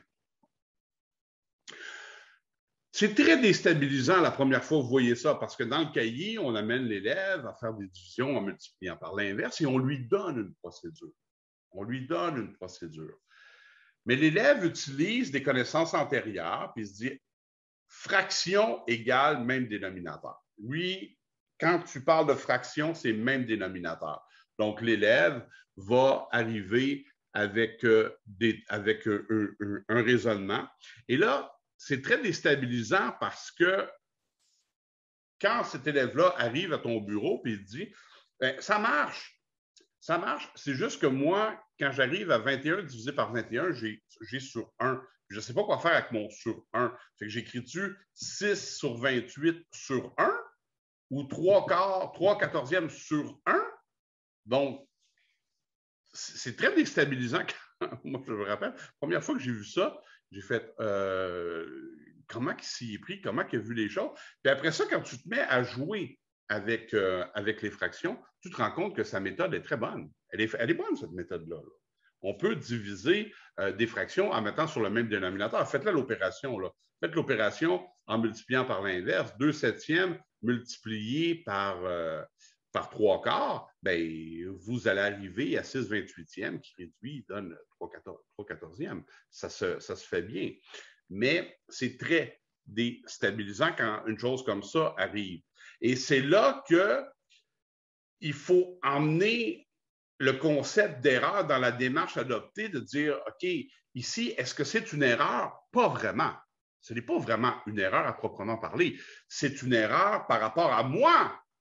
C'est très déstabilisant la première fois que vous voyez ça, parce que dans le cahier, on amène l'élève à faire des divisions en multipliant par l'inverse et on lui donne une procédure. On lui donne une procédure. Mais l'élève utilise des connaissances antérieures, puis il se dit fraction égale même dénominateur. Lui, quand tu parles de fraction, c'est même dénominateur. Donc, l'élève va arriver avec, euh, des, avec euh, un, un, un raisonnement. Et là, c'est très déstabilisant parce que quand cet élève-là arrive à ton bureau et il dit ben, « ça marche, ça marche, c'est juste que moi, quand j'arrive à vingt et un divisé par vingt et un, j'ai sur un. Je ne sais pas quoi faire avec mon sur un. Fait que j'écris-tu six sur vingt-huit sur un ou trois quarts, trois quatorzièmes sur un? Donc, c'est très déstabilisant. Moi, je me rappelle, la première fois que j'ai vu ça, j'ai fait euh, comment il s'y est pris, comment il a vu les choses. Puis après ça, quand tu te mets à jouer avec, euh, avec les fractions, tu te rends compte que sa méthode est très bonne. Elle est, elle est bonne, cette méthode-là. Là. On peut diviser euh, des fractions en mettant sur le même dénominateur. Faites-la l'opération. Faites l'opération en multipliant par l'inverse. deux septièmes multiplié par, euh, par trois quarts, bien, vous allez arriver à six vingt-huitièmes qui réduit, donne trois quatorzièmes. Ça se, ça se fait bien. Mais c'est très déstabilisant quand une chose comme ça arrive. Et c'est là qu'il faut emmener le concept d'erreur dans la démarche adoptée, de dire, OK, ici, est-ce que c'est une erreur? Pas vraiment. Ce n'est pas vraiment une erreur à proprement parler. C'est une erreur par rapport à moi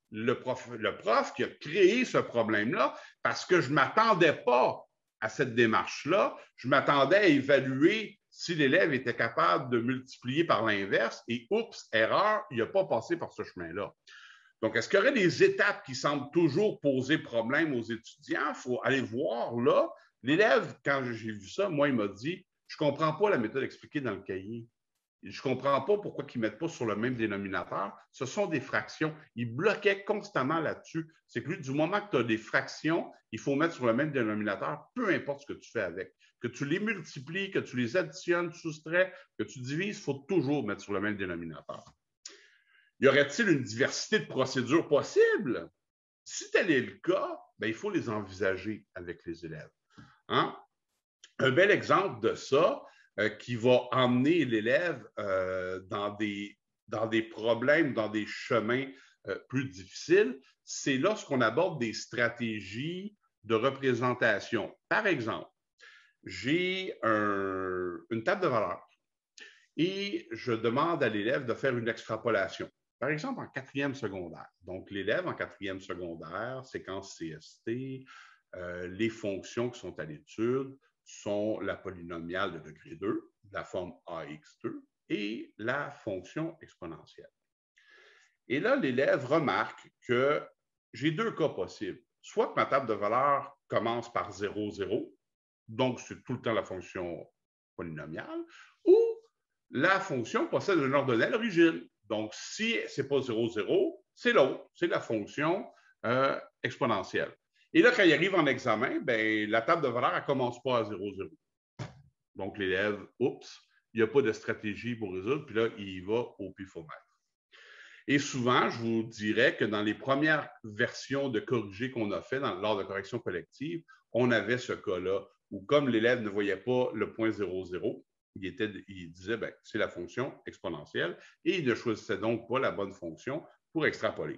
le prof, le prof qui a créé ce problème-là parce que je ne m'attendais pas à cette démarche-là. Je m'attendais à évaluer si l'élève était capable de multiplier par l'inverse et oups, erreur, il n'a pas passé par ce chemin-là. Donc, est-ce qu'il y aurait des étapes qui semblent toujours poser problème aux étudiants? Il faut aller voir là. L'élève, quand j'ai vu ça, moi, il m'a dit, je ne comprends pas la méthode expliquée dans le cahier. Je ne comprends pas pourquoi ils ne mettent pas sur le même dénominateur. Ce sont des fractions. Ils bloquaient constamment là-dessus. C'est que lui, du moment que tu as des fractions, il faut mettre sur le même dénominateur, peu importe ce que tu fais avec. Que tu les multiplies, que tu les additionnes, soustrais, que tu divises, il faut toujours mettre sur le même dénominateur. Y aurait-il une diversité de procédures possibles? Si tel est le cas, bien, il faut les envisager avec les élèves. Hein? Un bel exemple de ça, Euh, qui va emmener l'élève euh, dans, des, dans des problèmes, dans des chemins euh, plus difficiles, c'est lorsqu'on aborde des stratégies de représentation. Par exemple, j'ai un, une table de valeurs et je demande à l'élève de faire une extrapolation. Par exemple, en quatrième secondaire. Donc, l'élève en quatrième secondaire, séquence C S T, euh, les fonctions qui sont à l'étude, sont la polynomiale de degré deux, la forme A X deux, et la fonction exponentielle. Et là, l'élève remarque que j'ai deux cas possibles. Soit que ma table de valeurs commence par zéro, zéro, donc c'est tout le temps la fonction polynomiale, ou la fonction possède un ordonnel à l'origine. Donc, si ce n'est pas zéro, zéro, c'est l'autre, c'est la fonction euh, exponentielle. Et là, quand il arrive en examen, bien, la table de valeurs, elle ne commence pas à zéro, zéro. Donc, l'élève, oups, il n'y a pas de stratégie pour résoudre, puis là, il va au pifomètre. Et souvent, je vous dirais que dans les premières versions de corrigé qu'on a fait dans, lors de correction collective, on avait ce cas-là, où comme l'élève ne voyait pas le point zéro, zéro, il, était, il disait, bien, c'est la fonction exponentielle, et il ne choisissait donc pas la bonne fonction pour extrapoler.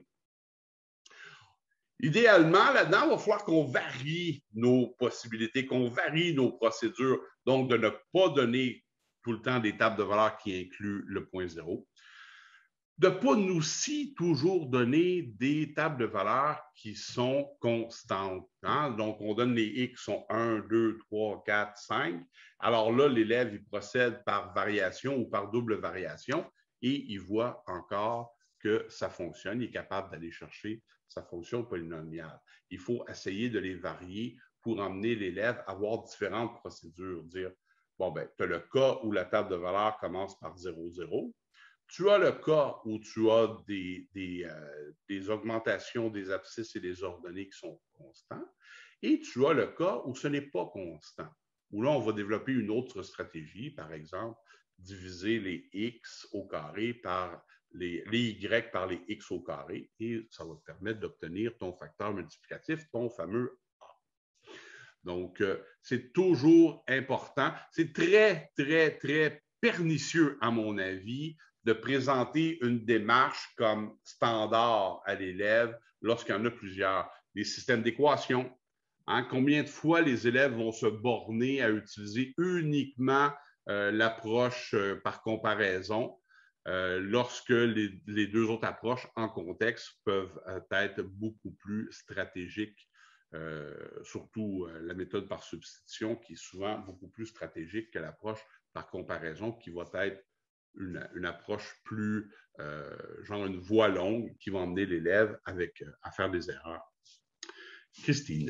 Idéalement, là-dedans, il va falloir qu'on varie nos possibilités, qu'on varie nos procédures, donc de ne pas donner tout le temps des tables de valeurs qui incluent le point zéro. De ne pas nous aussi toujours donner des tables de valeurs qui sont constantes. Hein? Donc, on donne les X qui sont un, deux, trois, quatre, cinq. Alors là, l'élève, il procède par variation ou par double variation et il voit encore que ça fonctionne. Il est capable d'aller chercher sa fonction polynomiale. Il faut essayer de les varier pour emmener l'élève à avoir différentes procédures. Dire, bon, ben, tu as le cas où la table de valeurs commence par zéro, zéro. Tu as le cas où tu as des, des, euh, des augmentations des abscisses et des ordonnées qui sont constants. Et tu as le cas où ce n'est pas constant. Où là, on va développer une autre stratégie, par exemple, diviser les X au carré par Les, les Y par les X au carré et ça va te permettre d'obtenir ton facteur multiplicatif, ton fameux A. Donc, euh, c'est toujours important. C'est très, très, très pernicieux, à mon avis, de présenter une démarche comme standard à l'élève lorsqu'il y en a plusieurs. Les systèmes d'équations. Hein, combien de fois les élèves vont se borner à utiliser uniquement euh, l'approche euh, par comparaison? Euh, lorsque les, les deux autres approches en contexte peuvent euh, être beaucoup plus stratégiques, euh, surtout euh, la méthode par substitution qui est souvent beaucoup plus stratégique que l'approche par comparaison qui va être une, une approche plus, euh, genre une voie longue qui va emmener l'élève avec, euh, à faire des erreurs. Christine.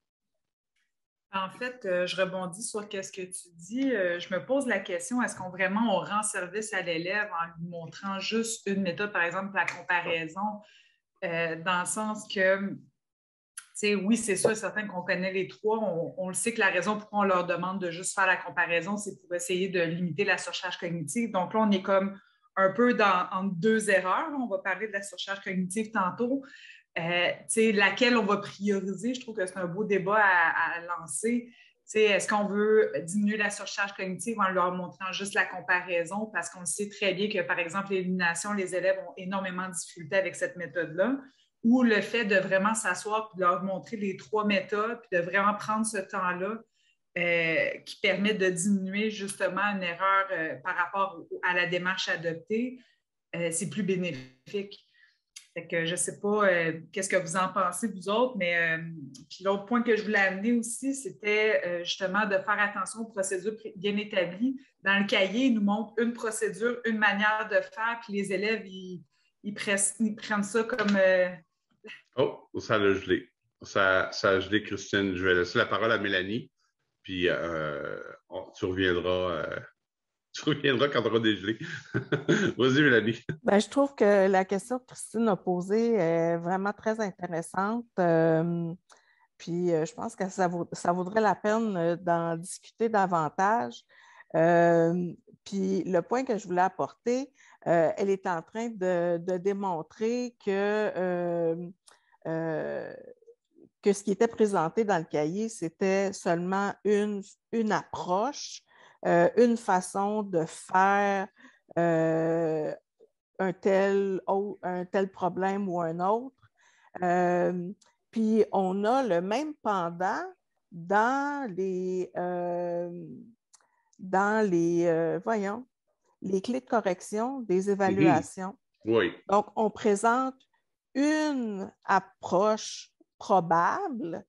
En fait, euh, je rebondis sur ce que tu dis. Euh, je me pose la question, est-ce qu'on vraiment on rend service à l'élève en lui montrant juste une méthode, par exemple, la comparaison, euh, dans le sens que, tu sais, oui, c'est sûr, certain qu'on connaît les trois. On, on le sait que la raison pour laquelle on leur demande de juste faire la comparaison, c'est pour essayer de limiter la surcharge cognitive. Donc là, on est comme un peu dans, entre deux erreurs. On va parler de la surcharge cognitive tantôt. Euh, laquelle on va prioriser, je trouve que c'est un beau débat à, à lancer. Est-ce qu'on veut diminuer la surcharge cognitive en leur montrant juste la comparaison? Parce qu'on sait très bien que, par exemple, l'élimination, les élèves ont énormément de difficultés avec cette méthode-là. Ou le fait de vraiment s'asseoir et de leur montrer les trois méthodes, puis de vraiment prendre ce temps-là euh, qui permet de diminuer justement une erreur euh, par rapport à la démarche adoptée, euh, c'est plus bénéfique. Fait que je ne sais pas euh, qu'est-ce que vous en pensez, vous autres, mais euh, puis l'autre point que je voulais amener aussi, c'était euh, justement de faire attention aux procédures bien établies. Dans le cahier, il nous montre une procédure, une manière de faire, puis les élèves, ils, ils, pressent, ils prennent ça comme... Euh... Oh, ça a gelé. Ça, ça a gelé, Christine. Je vais laisser la parole à Mélanie, puis euh, on, tu reviendras... Euh... Tu reviendras quand tu auras dégelé. Vas-y, Mélanie. Ben, je trouve que la question que Christine a posée est vraiment très intéressante. Euh, puis euh, je pense que ça, vaut, ça vaudrait la peine d'en discuter davantage. Euh, puis le point que je voulais apporter, euh, elle est en train de, de démontrer que, euh, euh, que ce qui était présenté dans le cahier, c'était seulement une, une approche. Euh, une façon de faire euh, un, tel, un tel problème ou un autre. Euh, puis on a le même pendant dans les, euh, dans les, euh, voyons, les clés de correction des évaluations. Mm-hmm. Oui. Donc, on présente une approche probable,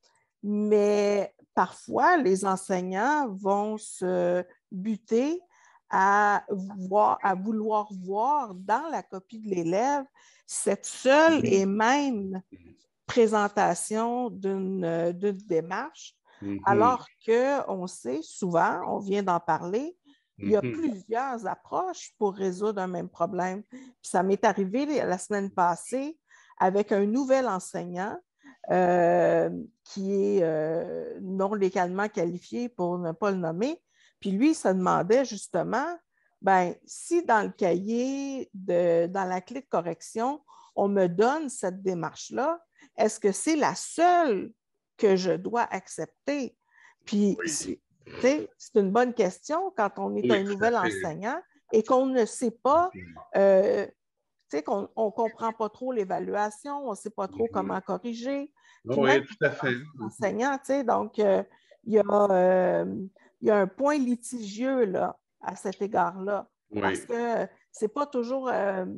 mais parfois, les enseignants vont se buter à, voir, à vouloir voir dans la copie de l'élève cette seule mm-hmm. et même présentation d'une, d'une démarche, mm-hmm. alors qu'on sait souvent, on vient d'en parler, il y a mm-hmm. plusieurs approches pour résoudre un même problème. Puis ça m'est arrivé la semaine passée avec un nouvel enseignant Euh, qui est euh, non légalement qualifié pour ne pas le nommer. Puis lui, il se demandait justement, ben, si dans le cahier, de, dans la clé de correction, on me donne cette démarche-là, est-ce que c'est la seule que je dois accepter? Puis, oui. c'est, c'est une bonne question quand on est oui, un nouvel enseignant et qu'on ne sait pas... Euh, Tu sais, qu'on ne comprend pas trop l'évaluation, on ne sait pas trop comment corriger. Puis oui, tout à fait. Enseignant, tu sais, donc, euh, il, y a, euh, il y a un point litigieux là, à cet égard-là. Oui. Parce que ce n'est pas toujours euh,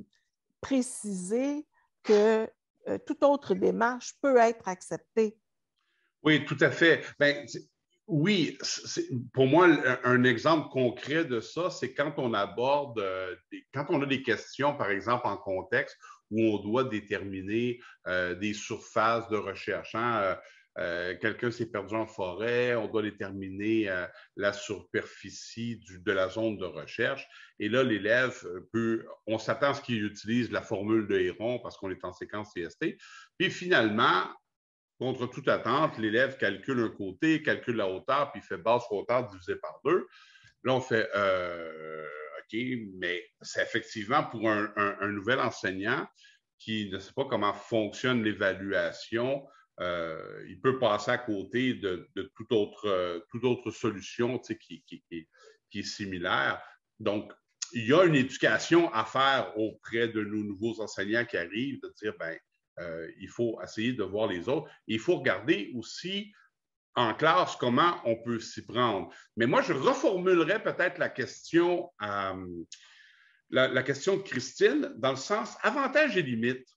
précisé que euh, toute autre démarche peut être acceptée. Oui, tout à fait. Ben, oui, c'est, pour moi, un, un exemple concret de ça, c'est quand on aborde, euh, des, quand on a des questions, par exemple, en contexte, où on doit déterminer euh, des surfaces de recherche. Hein? Euh, euh, quelqu'un s'est perdu en forêt, on doit déterminer euh, la superficie du, de la zone de recherche. Et là, l'élève peut, on s'attend à ce qu'il utilise la formule de Héron parce qu'on est en séquence C S T. Puis finalement, contre toute attente, l'élève calcule un côté, calcule la hauteur, puis il fait base sur hauteur divisé par deux. Là, on fait euh, OK, mais c'est effectivement pour un, un, un nouvel enseignant qui ne sait pas comment fonctionne l'évaluation, euh, il peut passer à côté de, de toute, autre, euh, toute autre solution qui, qui, qui, qui est similaire. Donc, il y a une éducation à faire auprès de nos nouveaux enseignants qui arrivent, de dire, ben, Euh, il faut essayer de voir les autres. Et il faut regarder aussi en classe comment on peut s'y prendre. Mais moi, je reformulerais peut-être la question, euh, la, la question de Christine dans le sens avantages et limites.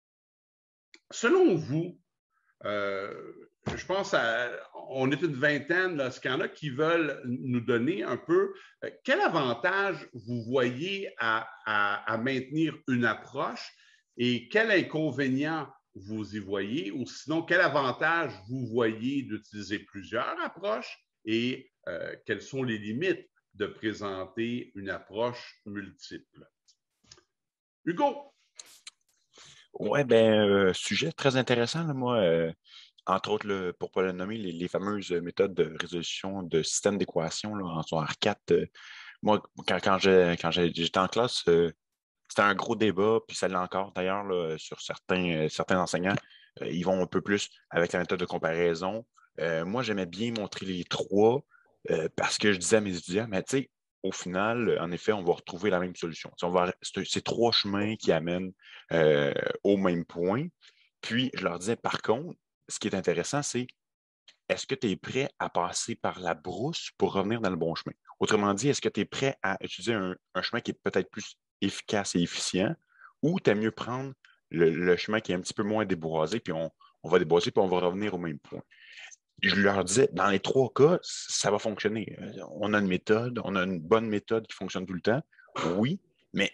Selon vous, euh, je pense à, on est une vingtaine, là, est-ce qu'il y en a qui veulent nous donner un peu euh, quel avantage vous voyez à, à, à maintenir une approche? Et quel inconvénient vous y voyez ou sinon quel avantage vous voyez d'utiliser plusieurs approches et euh, quelles sont les limites de présenter une approche multiple? Hugo? Oui, bien, euh, sujet très intéressant, là, moi. Euh, entre autres, là, pour ne pas le nommer, les, les fameuses méthodes de résolution de système d'équations en secondaire quatre. Euh, moi, quand, quand, j'ai, quand j'ai, j'étais en classe, euh, c'était un gros débat, puis ça l'est encore d'ailleurs là, sur certains, euh, certains enseignants. Euh, ils vont un peu plus avec la méthode de comparaison. Euh, moi, j'aimais bien montrer les trois euh, parce que je disais à mes étudiants, mais tu sais, au final, en effet, on va retrouver la même solution. On va, c'est, c'est trois chemins qui amènent euh, au même point. Puis, je leur disais, par contre, ce qui est intéressant, c'est est-ce que tu es prêt à passer par la brousse pour revenir dans le bon chemin? Autrement dit, est-ce que tu es prêt à utiliser un, un chemin qui est peut-être plus efficace et efficient, ou tu aimes mieux prendre le, le chemin qui est un petit peu moins déboisé, puis on, on va déboiser, puis on va revenir au même point. Je leur disais, dans les trois cas, ça va fonctionner. On a une méthode, on a une bonne méthode qui fonctionne tout le temps, oui, mais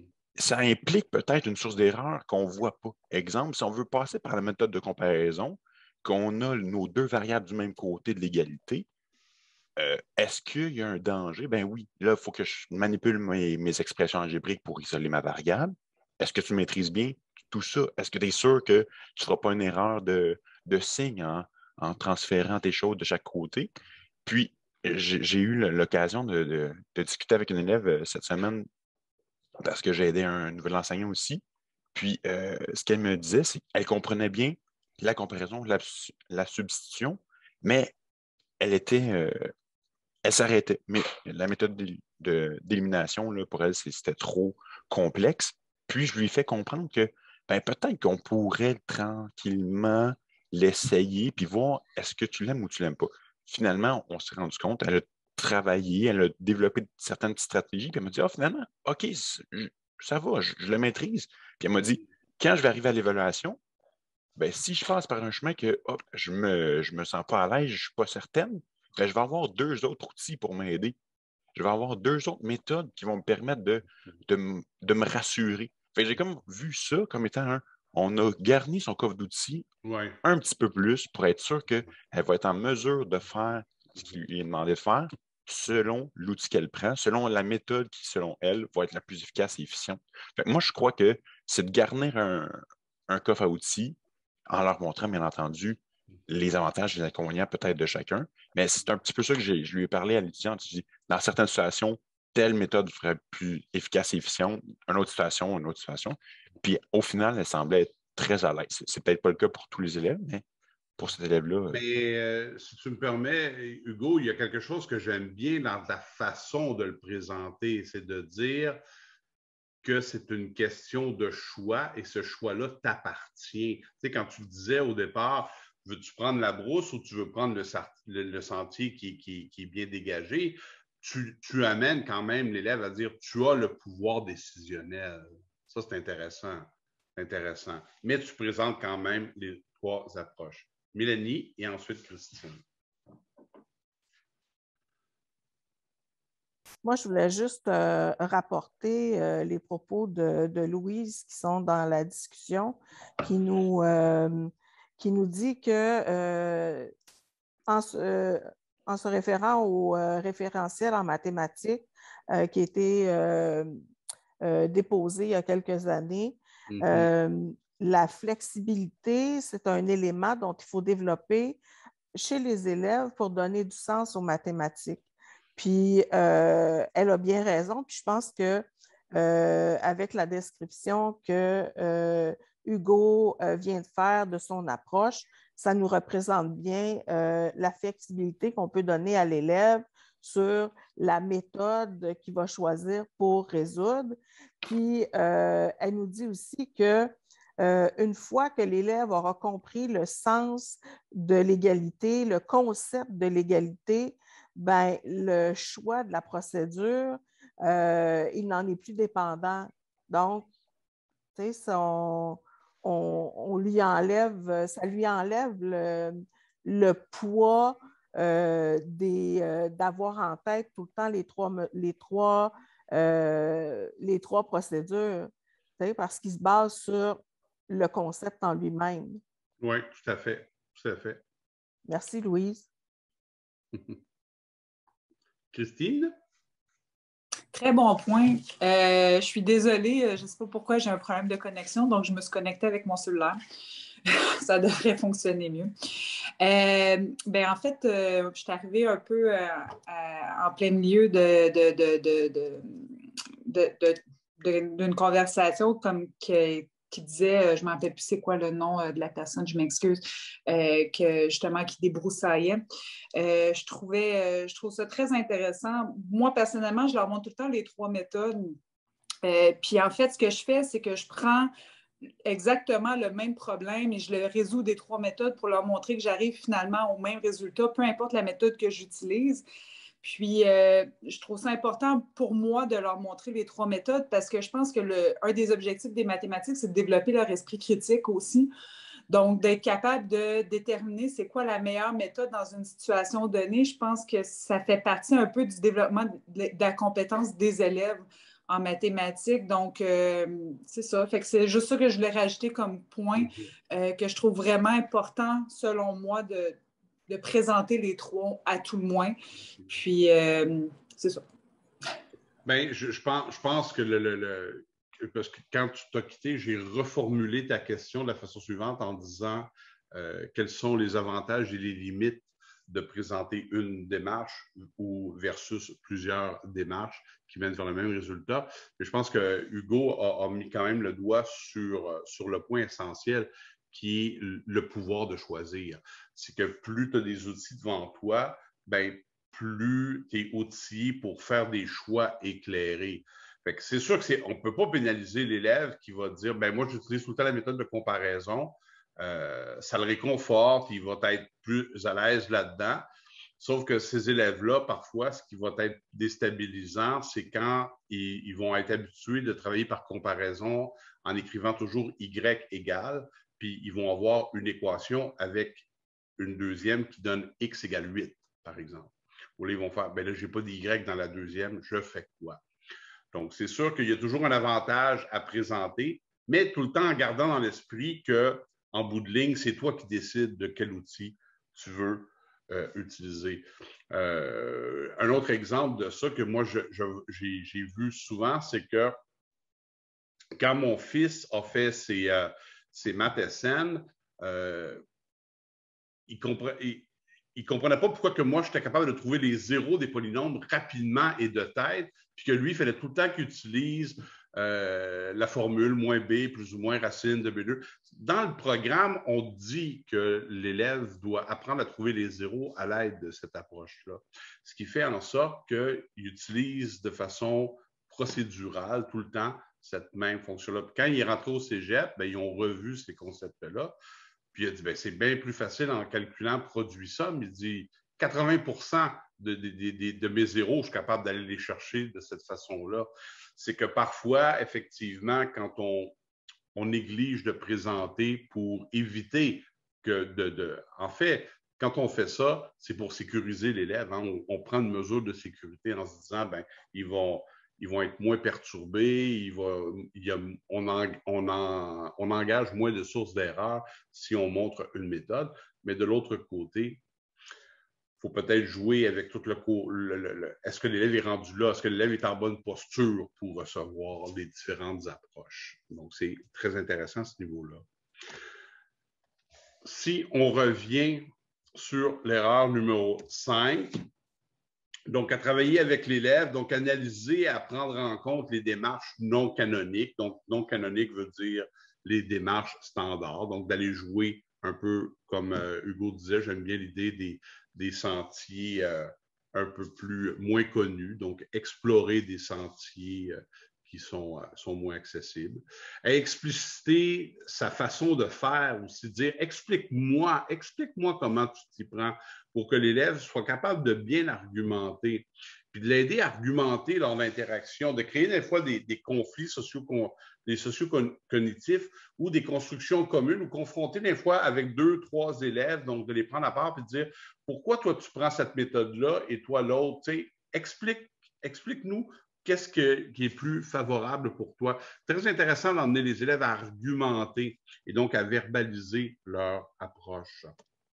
ça implique peut-être une source d'erreur qu'on ne voit pas. Exemple, si on veut passer par la méthode de comparaison, qu'on a nos deux variables du même côté de l'égalité, euh, est-ce qu'il y a un danger? Ben oui, là, il faut que je manipule mes, mes expressions algébriques pour isoler ma variable. Est-ce que tu maîtrises bien tout ça? Est-ce que tu es sûr que tu ne feras pas une erreur de, de signe en, en transférant tes choses de chaque côté? Puis, j'ai eu l'occasion de, de, de discuter avec une élève cette semaine parce que j'ai aidé un nouvel enseignant aussi. Puis, euh, ce qu'elle me disait, c'est qu'elle comprenait bien la comparaison, la, la substitution, mais elle était, euh, elle s'arrêtait. Mais la méthode d'élimination, pour elle, c'était trop complexe. Puis, je lui ai fait comprendre que ben, peut-être qu'on pourrait tranquillement l'essayer puis voir est-ce que tu l'aimes ou tu ne l'aimes pas. Finalement, on s'est rendu compte, elle a travaillé, elle a développé certaines petites stratégies, puis elle m'a dit, ah, finalement, OK, ça va, je, je le maîtrise. Puis elle m'a dit, quand je vais arriver à l'évaluation, ben, si je passe par un chemin que oh, je ne me, je me sens pas à l'aise, je ne suis pas certaine, ben, je vais avoir deux autres outils pour m'aider. Je vais avoir deux autres méthodes qui vont me permettre de, de, de me rassurer. J'ai comme vu ça comme étant un, on a garni son coffre d'outils ouais. un petit peu plus pour être sûr qu'elle va être en mesure de faire ce qu'il lui est demandé de faire selon l'outil qu'elle prend, selon la méthode qui, selon elle, va être la plus efficace et efficiente. Fait que moi, je crois que c'est de garnir un, un coffre à outils en leur montrant, bien entendu, les avantages et les inconvénients peut-être de chacun. Mais c'est un petit peu ça que je lui ai parlé à l'étudiante. Je dis, dans certaines situations, telle méthode serait plus efficace et efficiente, une autre situation, une autre situation. Puis au final, elle semblait être très à l'aise. C'est peut-être pas le cas pour tous les élèves, mais pour cet élève-là. Mais euh, si tu me permets, Hugo, il y a quelque chose que j'aime bien dans ta façon de le présenter, c'est de dire que c'est une question de choix et ce choix-là t'appartient. Tu sais, quand tu disais au départ, veux-tu prendre la brousse ou tu veux prendre le, le, le sentier qui, qui, qui est bien dégagé, tu, tu amènes quand même l'élève à dire tu as le pouvoir décisionnel. Ça, c'est intéressant. intéressant. Mais tu présentes quand même les trois approches. Mélanie et ensuite Christine. Moi, je voulais juste euh, rapporter euh, les propos de, de Louise qui sont dans la discussion, qui nous, euh, qui nous dit que euh, en, euh, en se référant au euh, référentiel en mathématiques euh, qui a été euh, euh, déposé il y a quelques années, mm-hmm. euh, la flexibilité, c'est un élément dont il faut développer chez les élèves pour donner du sens aux mathématiques. Puis, euh, elle a bien raison. Puis, je pense que euh, avec la description que euh, Hugo euh, vient de faire de son approche, ça nous représente bien euh, la flexibilité qu'on peut donner à l'élève sur la méthode qu'il va choisir pour résoudre. Puis, euh, elle nous dit aussi que euh, une fois que l'élève aura compris le sens de l'égalité, le concept de l'égalité, ben, le choix de la procédure, euh, il n'en est plus dépendant. Donc, tu sais, on, on, on lui enlève, ça lui enlève le, le poids euh, des, euh, d'avoir en tête tout le temps les trois, les trois, euh, les trois procédures, tu sais, parce qu'il se base sur le concept en lui-même. Oui, tout à fait. Tout à fait. Merci, Louise. Christine? Très bon point. Euh, je suis désolée, je ne sais pas pourquoi j'ai un problème de connexion, donc je me suis connectée avec mon cellulaire. Ça devrait fonctionner mieux. Euh, ben, en fait, euh, je suis arrivée un peu euh, à, en plein milieu de, de, de, de, de, de, de, de, d'une conversation comme que, qui disait, je ne me rappelle plus c'est quoi le nom de la personne, je m'excuse, euh, que justement qui débroussaillait. Euh, je, trouvais, euh, je trouve ça très intéressant. Moi, personnellement, je leur montre tout le temps les trois méthodes. Euh, puis en fait, ce que je fais, c'est que je prends exactement le même problème et je le résous des trois méthodes pour leur montrer que j'arrive finalement au même résultat, peu importe la méthode que j'utilise. Puis, euh, je trouve ça important pour moi de leur montrer les trois méthodes parce que je pense que le, un des objectifs des mathématiques, c'est de développer leur esprit critique aussi. Donc, d'être capable de déterminer c'est quoi la meilleure méthode dans une situation donnée, je pense que ça fait partie un peu du développement de la compétence des élèves en mathématiques. Donc, euh, c'est ça. Fait que c'est juste ça que je voulais rajouter comme point euh, que je trouve vraiment important, selon moi, de, de présenter les trois à tout le moins. Puis, euh, c'est ça. Bien, je, je, pense, je pense que le, le, le parce que quand tu t'as quitté, j'ai reformulé ta question de la façon suivante en disant euh, quels sont les avantages et les limites de présenter une démarche ou versus plusieurs démarches qui mènent vers le même résultat. Et je pense que Hugo a, a mis quand même le doigt sur, sur le point essentiel qui est le pouvoir de choisir. C'est que plus tu as des outils devant toi, ben, plus tu es outillé pour faire des choix éclairés. C'est sûr qu'on ne peut pas pénaliser l'élève qui va dire ben moi, j'utilise tout le temps la méthode de comparaison, euh, ça le réconforte, il va être plus à l'aise là-dedans. Sauf que ces élèves-là, parfois, ce qui va être déstabilisant, c'est quand ils, ils vont être habitués de travailler par comparaison en écrivant toujours Y égale, puis ils vont avoir une équation avec une deuxième qui donne X égale huit, par exemple. Ou là, ils vont faire ben là, je n'ai pas d'Y dans la deuxième, je fais quoi? Donc, c'est sûr qu'il y a toujours un avantage à présenter, mais tout le temps en gardant dans l'esprit qu'en bout de ligne, c'est toi qui décides de quel outil tu veux euh, utiliser. Euh, un autre exemple de ça que moi, je, je, j'ai, j'ai vu souvent, c'est que quand mon fils a fait ses, euh, ses maths S N, euh, il comprenait... Il ne comprenait pas pourquoi que moi, j'étais capable de trouver les zéros des polynômes rapidement et de tête, puis que lui, il fallait tout le temps qu'il utilise euh, la formule moins B plus ou moins racine de B deux. Dans le programme, on dit que l'élève doit apprendre à trouver les zéros à l'aide de cette approche-là, ce qui fait en sorte qu'il utilise de façon procédurale tout le temps cette même fonction-là. Puis quand il est rentré au cégep, bien, ils ont revu ces concepts-là. Puis il a dit, ben, c'est bien plus facile en calculant produit somme. Il dit, quatre-vingts pour cent de, de, de, de mes zéros, je suis capable d'aller les chercher de cette façon-là. C'est que parfois, effectivement, quand on, on néglige de présenter pour éviter que de, de... En fait, quand on fait ça, c'est pour sécuriser l'élève. Hein. On, on prend une mesure de sécurité en se disant, ben, ils vont... ils vont être moins perturbés, il va, il y a, on, en, on, en, on engage moins de sources d'erreur si on montre une méthode. Mais de l'autre côté, il faut peut-être jouer avec tout le cours. Le, le, le, est-ce que l'élève est rendu là? Est-ce que l'élève est en bonne posture pour recevoir les différentes approches? Donc, c'est très intéressant à ce niveau-là. Si on revient sur l'erreur numéro cinq, donc, à travailler avec l'élève, donc analyser, à prendre en compte les démarches non canoniques. Donc, non canonique veut dire les démarches standards. Donc, d'aller jouer un peu, comme euh, Hugo disait, j'aime bien l'idée des, des sentiers euh, un peu plus moins connus. Donc, explorer des sentiers euh, qui sont, euh, sont moins accessibles. Et expliciter sa façon de faire aussi, dire explique-moi, explique-moi comment tu t'y prends pour que l'élève soit capable de bien argumenter, puis de l'aider à argumenter lors de l'interaction, de créer des fois des, des conflits socio des socio-cognitifs ou des constructions communes ou confronter des fois avec deux, trois élèves, donc de les prendre à part et de dire pourquoi toi tu prends cette méthode-là et toi l'autre, tu sais, explique, explique-nous qu'est-ce que, qui est plus favorable pour toi. Très intéressant d'emmener les élèves à argumenter et donc à verbaliser leur approche.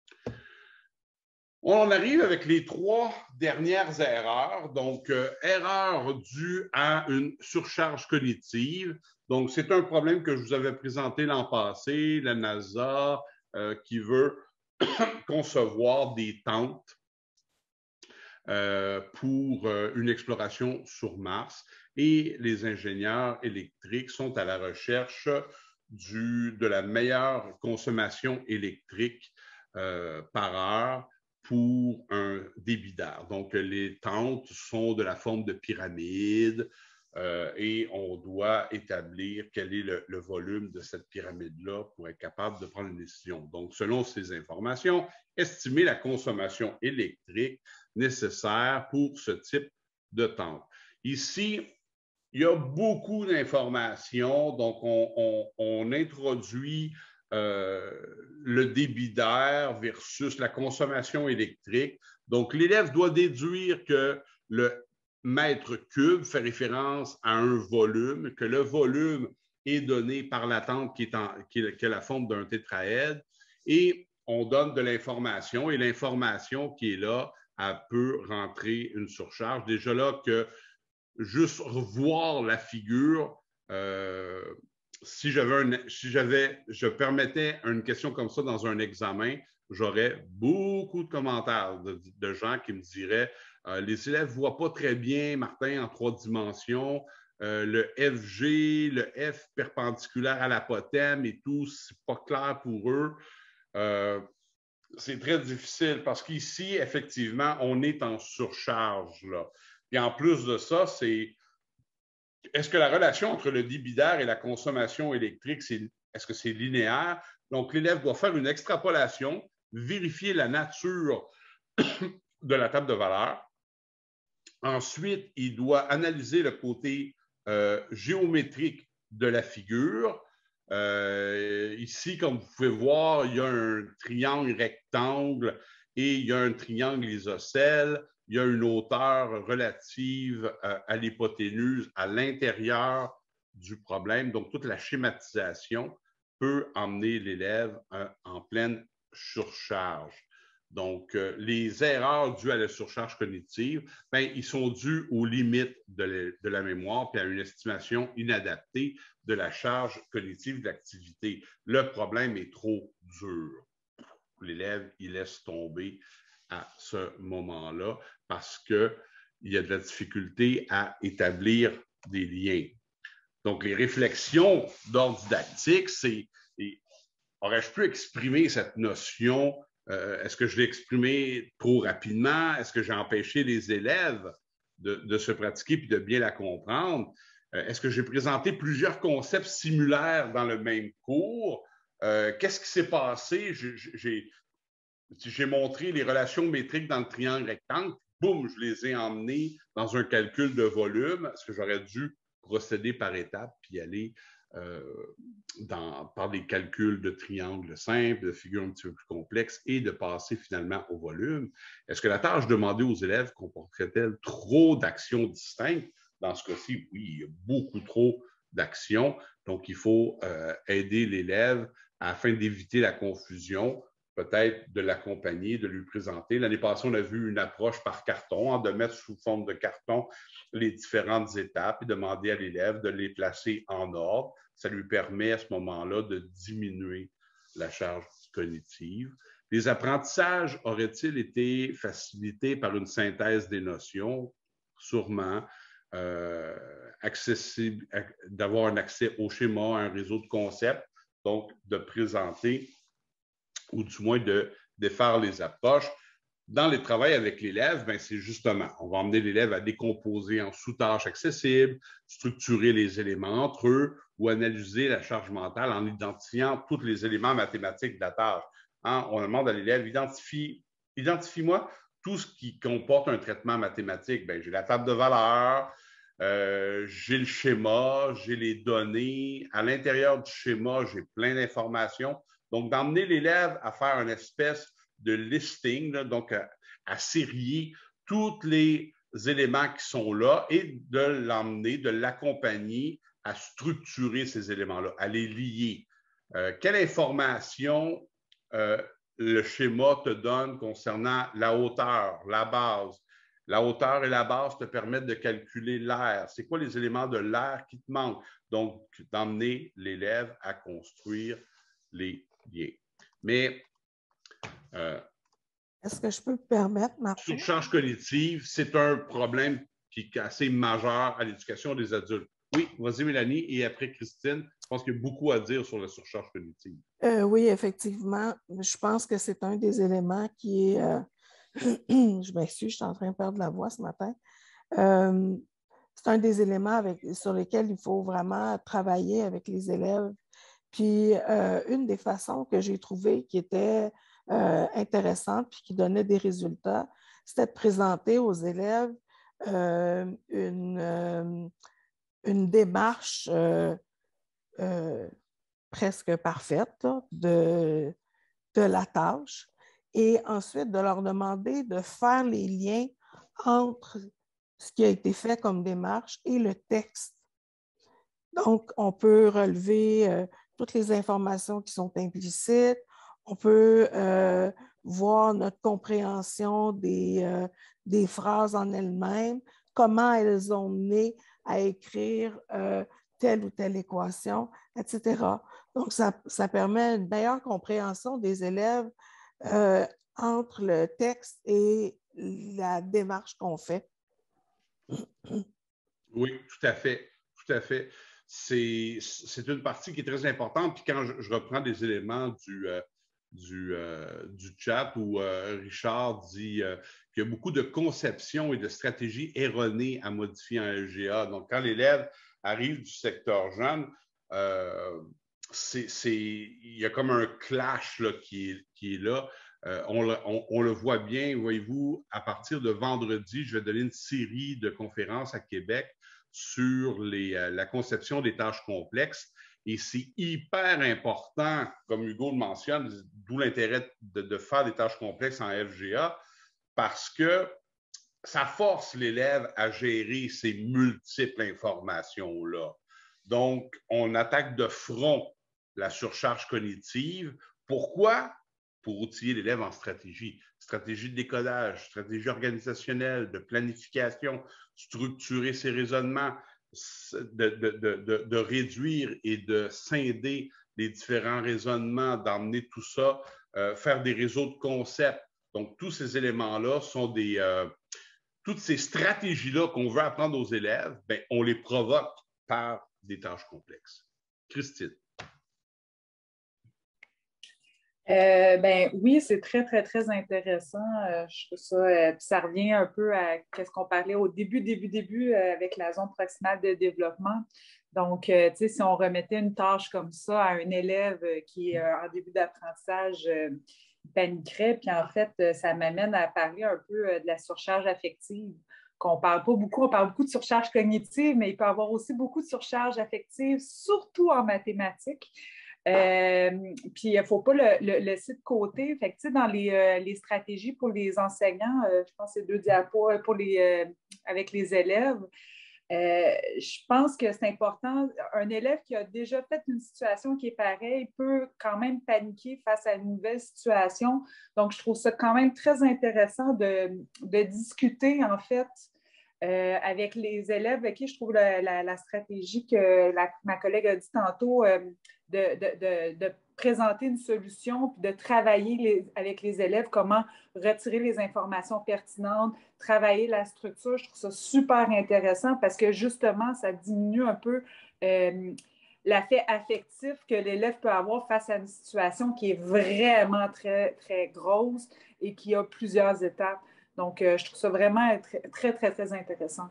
On arrive avec les trois dernières erreurs. Donc, euh, erreur due à une surcharge cognitive. Donc, c'est un problème que je vous avais présenté l'an passé, la NASA euh, qui veut concevoir des tentes euh, pour euh, une exploration sur Mars. Et les ingénieurs électriques sont à la recherche du, de la meilleure consommation électrique euh, par heure pour un débit d'air. Donc, les tentes sont de la forme de pyramide. euh, et on doit établir quel est le, le volume de cette pyramide-là pour être capable de prendre une décision. Donc, selon ces informations, estimer la consommation électrique nécessaire pour ce type de tente. Ici, il y a beaucoup d'informations, donc on, on, on introduit euh, le débit d'air versus la consommation électrique. Donc, l'élève doit déduire que le mètre cube fait référence à un volume, que le volume est donné par la tente qui est, en, qui est, qui est la forme d'un tétraèdre, et on donne de l'information, et l'information qui est là, elle peut rentrer une surcharge. Déjà là que juste revoir la figure, euh, si j'avais, un, si j'avais, je permettais une question comme ça dans un examen, j'aurais beaucoup de commentaires de, de gens qui me diraient euh, les élèves ne voient pas très bien, Martin, en trois dimensions, euh, le F G, le F perpendiculaire à l'apothème et tout, c'est pas clair pour eux. Euh, c'est très difficile parce qu'ici, effectivement, on est en surcharge, là. Et en plus de ça, c'est est-ce que la relation entre le débit d'air et la consommation électrique, c'est, est-ce que c'est linéaire? Donc, l'élève doit faire une extrapolation, vérifier la nature de la table de valeur. Ensuite, il doit analyser le côté euh, géométrique de la figure. Euh, ici, comme vous pouvez voir, il y a un triangle rectangle et il y a un triangle isocèle. Il y a une hauteur relative euh, à l'hypoténuse à l'intérieur du problème. Donc, toute la schématisation peut emmener l'élève euh, en pleine surcharge. Donc, euh, les erreurs dues à la surcharge cognitive, bien, ils sont dus aux limites de, le, de la mémoire puis à une estimation inadaptée de la charge cognitive de l'activité. Le problème est trop dur. L'élève, il laisse tomber à ce moment-là parce qu'il y a de la difficulté à établir des liens. Donc, les réflexions d'ordre didactique, c'est aurais-je pu exprimer cette notion? Euh, est-ce que je l'ai exprimé trop rapidement? Est-ce que j'ai empêché les élèves de, de se pratiquer puis de bien la comprendre? Euh, est-ce que j'ai présenté plusieurs concepts similaires dans le même cours? Euh, qu'est-ce qui s'est passé? J'ai J'ai montré les relations métriques dans le triangle rectangle, boum, je les ai emmenés dans un calcul de volume. Est-ce que j'aurais dû procéder par étapes puis aller euh, dans, par des calculs de triangles simples, de figures un petit peu plus complexes et de passer finalement au volume? Est-ce que la tâche demandée aux élèves comporterait-elle trop d'actions distinctes? Dans ce cas-ci, oui, il y a beaucoup trop d'actions. Donc, il faut euh, aider l'élève afin d'éviter la confusion, peut-être de l'accompagner, de lui présenter. L'année passée, on a vu une approche par carton, hein, de mettre sous forme de carton les différentes étapes et demander à l'élève de les placer en ordre. Ça lui permet à ce moment-là de diminuer la charge cognitive. Les apprentissages auraient-ils été facilités par une synthèse des notions? Sûrement. Euh, accessible, d'avoir un accès au schéma, à un réseau de concepts, donc de présenter ou du moins de défaire les approches. Dans les travaux avec l'élève, ben c'est justement, on va emmener l'élève à décomposer en sous-tâches accessibles, structurer les éléments entre eux ou analyser la charge mentale en identifiant tous les éléments mathématiques de la tâche. Hein, on demande à l'élève, identifie, identifie-moi tout ce qui comporte un traitement mathématique. Ben, j'ai la table de valeurs, euh, j'ai le schéma, j'ai les données. À l'intérieur du schéma, j'ai plein d'informations. Donc, d'emmener l'élève à faire une espèce de listing, là, donc à, à sérier tous les éléments qui sont là et de l'emmener, de l'accompagner à structurer ces éléments-là, à les lier. Euh, quelle information euh, le schéma te donne concernant la hauteur, la base? La hauteur et la base te permettent de calculer l'air. C'est quoi les éléments de l'air qui te manquent? Donc, d'emmener l'élève à construire les liens. Mais euh, est-ce que je peux me permettre, Martin? Surcharge cognitive, c'est un problème qui est assez majeur à l'éducation des adultes. Oui, vas-y Mélanie, et après Christine, je pense qu'il y a beaucoup à dire sur la surcharge cognitive. Euh, oui, effectivement, je pense que c'est un des éléments qui est... Euh, je m'excuse, je suis en train de perdre la voix ce matin. Euh, c'est un des éléments avec, sur lesquels il faut vraiment travailler avec les élèves. Puis, euh, une des façons que j'ai trouvées qui était euh, intéressante puis qui donnait des résultats, c'était de présenter aux élèves euh, une, euh, une démarche euh, euh, presque parfaite là, de, de la tâche et ensuite de leur demander de faire les liens entre ce qui a été fait comme démarche et le texte. Donc, on peut relever euh, toutes les informations qui sont implicites, on peut euh, voir notre compréhension des, euh, des phrases en elles-mêmes, comment elles ont mené à écrire euh, telle ou telle équation, et cetera. Donc, ça, ça permet une meilleure compréhension des élèves euh, entre le texte et la démarche qu'on fait. Oui, tout à fait, tout à fait. C'est une partie qui est très importante. Puis quand je, je reprends des éléments du, euh, du, euh, du chat où euh, Richard dit euh, qu'il y a beaucoup de conceptions et de stratégies erronées à modifier en L G A. Donc, quand l'élève arrive du secteur jeune, euh, c'est, c'est, il y a comme un clash là, qui, est, qui est là. Euh, on, le, on, on le voit bien, voyez-vous, à partir de vendredi, je vais donner une série de conférences à Québec sur les, euh, la conception des tâches complexes. Et c'est hyper important, comme Hugo le mentionne, d'où l'intérêt de, de faire des tâches complexes en F G A, parce que ça force l'élève à gérer ces multiples informations-là. Donc, on attaque de front la surcharge cognitive. Pourquoi? Pour outiller l'élève en stratégie. Stratégie de décodage, stratégie organisationnelle, de planification, structurer ses raisonnements, de, de, de, de réduire et de scinder les différents raisonnements, d'emmener tout ça, euh, faire des réseaux de concepts. Donc, tous ces éléments-là sont des... Euh, toutes ces stratégies-là qu'on veut apprendre aux élèves, bien, on les provoque par des tâches complexes. Christine. Euh, ben oui, c'est très, très, très intéressant. Euh, je trouve ça, euh, puis ça revient un peu à ce qu'on parlait au début, début, début euh, avec la zone proximale de développement. Donc, euh, tu sais, si on remettait une tâche comme ça à un élève qui est euh, en début d'apprentissage, euh, il paniquerait. Puis en fait, euh, ça m'amène à parler un peu euh, de la surcharge affective, qu'on parle pas beaucoup. On parle beaucoup de surcharge cognitive, mais il peut y avoir aussi beaucoup de surcharge affective, surtout en mathématiques. Euh, puis, il ne faut pas le, le laisser de côté. Fait que, dans les, euh, les stratégies pour les enseignants, euh, je pense que c'est deux diapos pour les, euh, avec les élèves. Euh, je pense que c'est important. Un élève qui a déjà fait une situation qui est pareille peut quand même paniquer face à une nouvelle situation. Donc, je trouve ça quand même très intéressant de, de discuter, en fait, Euh, avec les élèves avec qui je trouve la, la, la stratégie que la, ma collègue a dit tantôt, euh, de, de, de, de présenter une solution, puis de travailler les, avec les élèves comment retirer les informations pertinentes, travailler la structure. Je trouve ça super intéressant parce que justement, ça diminue un peu euh, l'affect affectif que l'élève peut avoir face à une situation qui est vraiment très, très grosse et qui a plusieurs étapes. Donc, euh, je trouve ça vraiment très, très, très, très intéressant.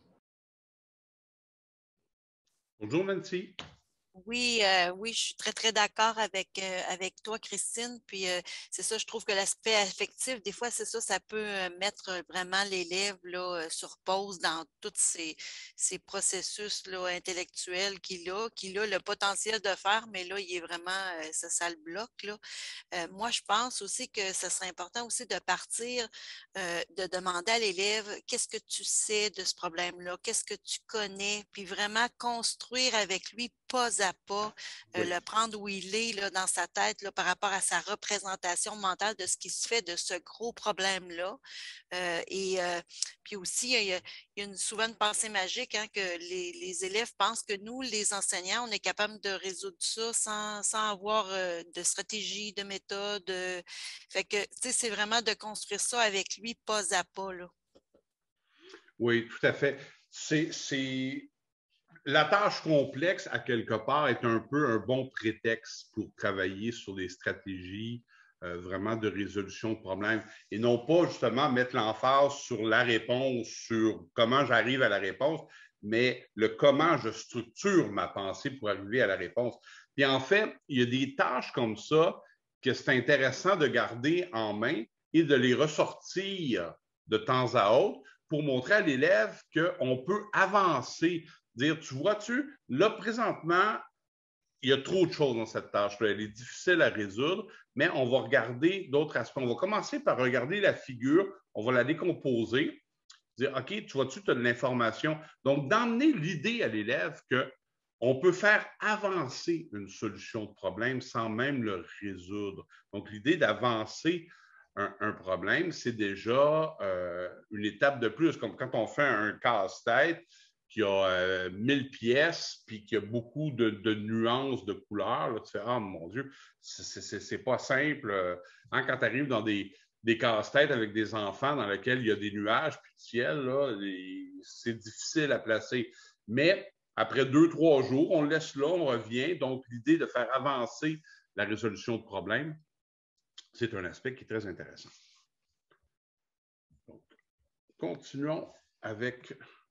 Bonjour, Nancy. Oui, euh, oui, je suis très, très d'accord avec, euh, avec toi, Christine. Puis, euh, c'est ça, je trouve que l'aspect affectif, des fois, c'est ça, ça peut euh, mettre vraiment l'élève là, euh, sur pause dans tous ces, ces processus là, intellectuels qu'il a, qu'il a le potentiel de faire, mais là, il est vraiment, euh, ça, ça le bloque, là. Euh, moi, je pense aussi que ce serait important aussi de partir, euh, de demander à l'élève qu'est-ce que tu sais de ce problème-là, qu'est-ce que tu connais, puis vraiment construire avec lui pas à pas, euh, oui. le prendre où il est là, dans sa tête là, par rapport à sa représentation mentale de ce qui se fait de ce gros problème-là. Euh, et euh, puis aussi, il y a, il y a une, souvent une pensée magique hein, que les, les élèves pensent que nous, les enseignants, on est capable de résoudre ça sans, sans avoir euh, de stratégie, de méthode. Euh, fait que, tu sais, c'est vraiment de construire ça avec lui pas à pas. Là. Oui, tout à fait. C'est... La tâche complexe, à quelque part, est un peu un bon prétexte pour travailler sur des stratégies euh, vraiment de résolution de problème et non pas justement mettre l'emphase sur la réponse, sur comment j'arrive à la réponse, mais le comment je structure ma pensée pour arriver à la réponse. Puis en fait, il y a des tâches comme ça que c'est intéressant de garder en main et de les ressortir de temps à autre pour montrer à l'élève qu'on peut avancer, dire, tu vois-tu, là, présentement, il y a trop de choses dans cette tâche-là. Elle est difficile à résoudre, mais on va regarder d'autres aspects. On va commencer par regarder la figure, on va la décomposer, dire, OK, tu vois-tu, tu as de l'information. Donc, d'emmener l'idée à l'élève qu'on peut faire avancer une solution de problème sans même le résoudre. Donc, l'idée d'avancer un, un problème, c'est déjà euh, une étape de plus, comme quand on fait un casse-tête qui a euh, mille pièces puis qui a beaucoup de, de nuances de couleurs, là, tu fais « Ah, mon Dieu, c'est pas simple. » Hein, quand tu arrives dans des, des casse-têtes avec des enfants dans lesquels il y a des nuages puis du ciel, c'est difficile à placer. Mais après deux, trois jours, on le laisse là, on revient. Donc, l'idée de faire avancer la résolution de problèmes, c'est un aspect qui est très intéressant. Donc, continuons avec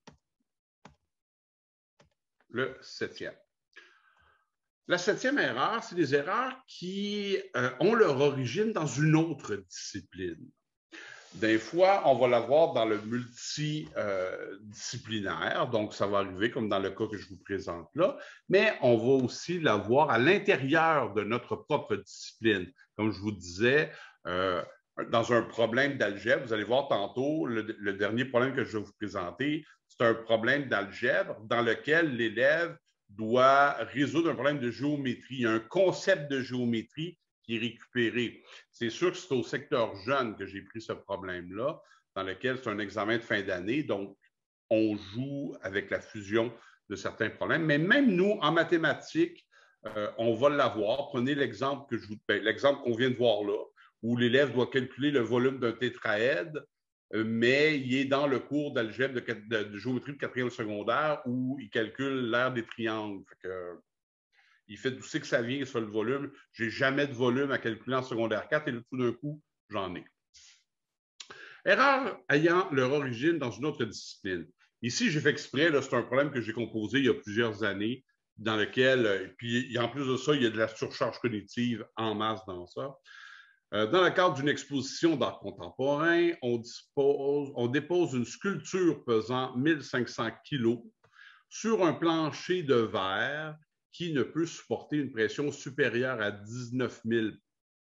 le septième. La septième erreur, c'est des erreurs qui euh, ont leur origine dans une autre discipline. Des fois, on va l'avoir dans le multidisciplinaire, euh, donc ça va arriver comme dans le cas que je vous présente là, mais on va aussi l'avoir à l'intérieur de notre propre discipline. Comme je vous disais, euh, dans un problème d'algèbre, vous allez voir tantôt, le, le dernier problème que je vais vous présenter, c'est un problème d'algèbre dans lequel l'élève doit résoudre un problème de géométrie. Il y a un concept de géométrie qui est récupéré. C'est sûr que c'est au secteur jeune que j'ai pris ce problème-là, dans lequel c'est un examen de fin d'année, donc on joue avec la fusion de certains problèmes. Mais même nous, en mathématiques, euh, on va l'avoir. Prenez l'exemple que je vous, ben, l'exemple qu'on vient de voir là, où l'élève doit calculer le volume d'un tétraèdre, mais il est dans le cours d'algèbre de, de, de géométrie de quatrième secondaire où il calcule l'aire des triangles. Fait que, il fait d'où c'est que ça vient sur le volume. Je n'ai jamais de volume à calculer en secondaire quatre et là, tout d'un coup, j'en ai. Erreurs ayant leur origine dans une autre discipline. Ici, j'ai fait exprès, c'est un problème que j'ai composé il y a plusieurs années, dans lequel, puis en plus de ça, il y a de la surcharge cognitive en masse dans ça. Dans le cadre d'une exposition d'art contemporain, on, dispose, on dépose une sculpture pesant mille cinq cents kilos sur un plancher de verre qui ne peut supporter une pression supérieure à dix-neuf mille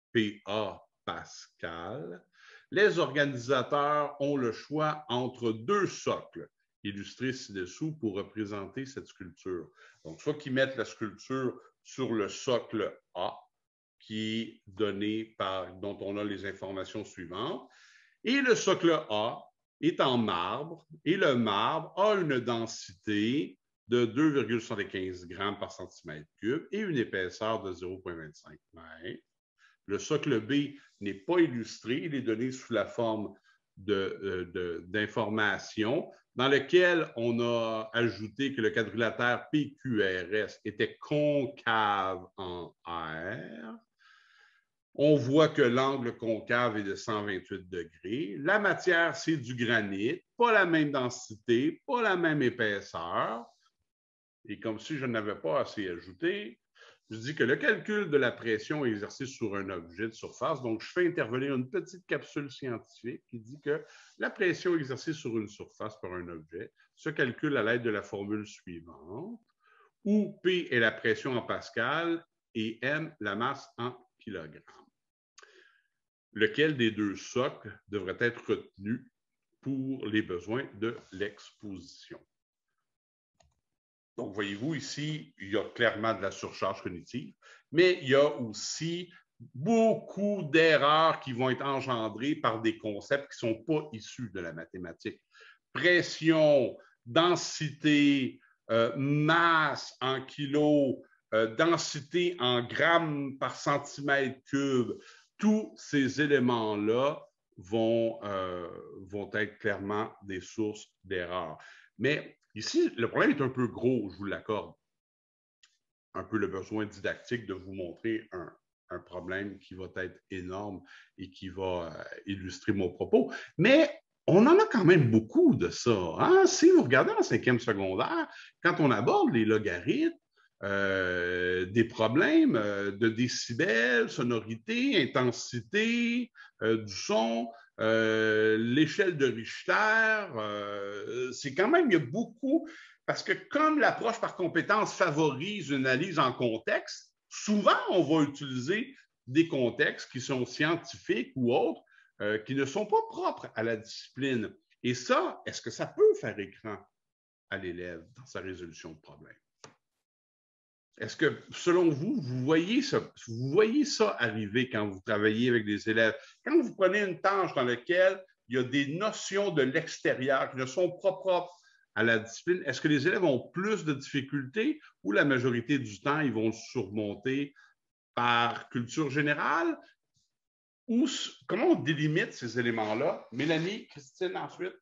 pascal. Les organisateurs ont le choix entre deux socles illustrés ci-dessous pour représenter cette sculpture. Donc, soit qu'ils mettent la sculpture sur le socle A, qui est donné par, dont on a les informations suivantes. Et le socle A est en marbre et le marbre a une densité de deux virgule soixante-quinze grammes par centimètre cube et une épaisseur de zéro virgule vingt-cinq mètres. Le socle B n'est pas illustré, il est donné sous la forme d'informations dans lequel on a ajouté que le quadrilatère P Q R S était concave en R. On voit que l'angle concave est de cent vingt-huit degrés. La matière, c'est du granit, pas la même densité, pas la même épaisseur. Et comme si je n'avais pas assez ajouté, je dis que le calcul de la pression exercée sur un objet de surface, donc je fais intervenir une petite capsule scientifique qui dit que la pression exercée sur une surface par un objet se calcule à l'aide de la formule suivante, où P est la pression en pascal et M la masse en kilogrammes. Lequel des deux socles devrait être retenu pour les besoins de l'exposition? Donc, voyez-vous, ici, il y a clairement de la surcharge cognitive, mais il y a aussi beaucoup d'erreurs qui vont être engendrées par des concepts qui ne sont pas issus de la mathématique. Pression, densité, euh, masse en kilos, euh, densité en grammes par centimètre cube, tous ces éléments-là vont, euh, vont être clairement des sources d'erreurs. Mais ici, le problème est un peu gros, je vous l'accorde. Un peu le besoin didactique de vous montrer un, un problème qui va être énorme et qui va euh, illustrer mon propos. Mais on en a quand même beaucoup de ça. Hein? Si vous regardez en cinquième secondaire, quand on aborde les logarithmes, euh, des problèmes euh, de décibels, sonorité, intensité euh, du son, euh, l'échelle de Richter, euh, c'est quand même, il y a beaucoup, parce que comme l'approche par compétence favorise une analyse en contexte, souvent on va utiliser des contextes qui sont scientifiques ou autres, euh, qui ne sont pas propres à la discipline. Et ça, est-ce que ça peut faire écran à l'élève dans sa résolution de problème? Est-ce que, selon vous, vous voyez ça, vous voyez ça arriver quand vous travaillez avec des élèves? Quand vous prenez une tâche dans laquelle il y a des notions de l'extérieur qui ne sont pas propres à la discipline, est-ce que les élèves ont plus de difficultés ou la majorité du temps, ils vont surmonter par culture générale? Ou comment on délimite ces éléments-là? Mélanie, Christine, ensuite?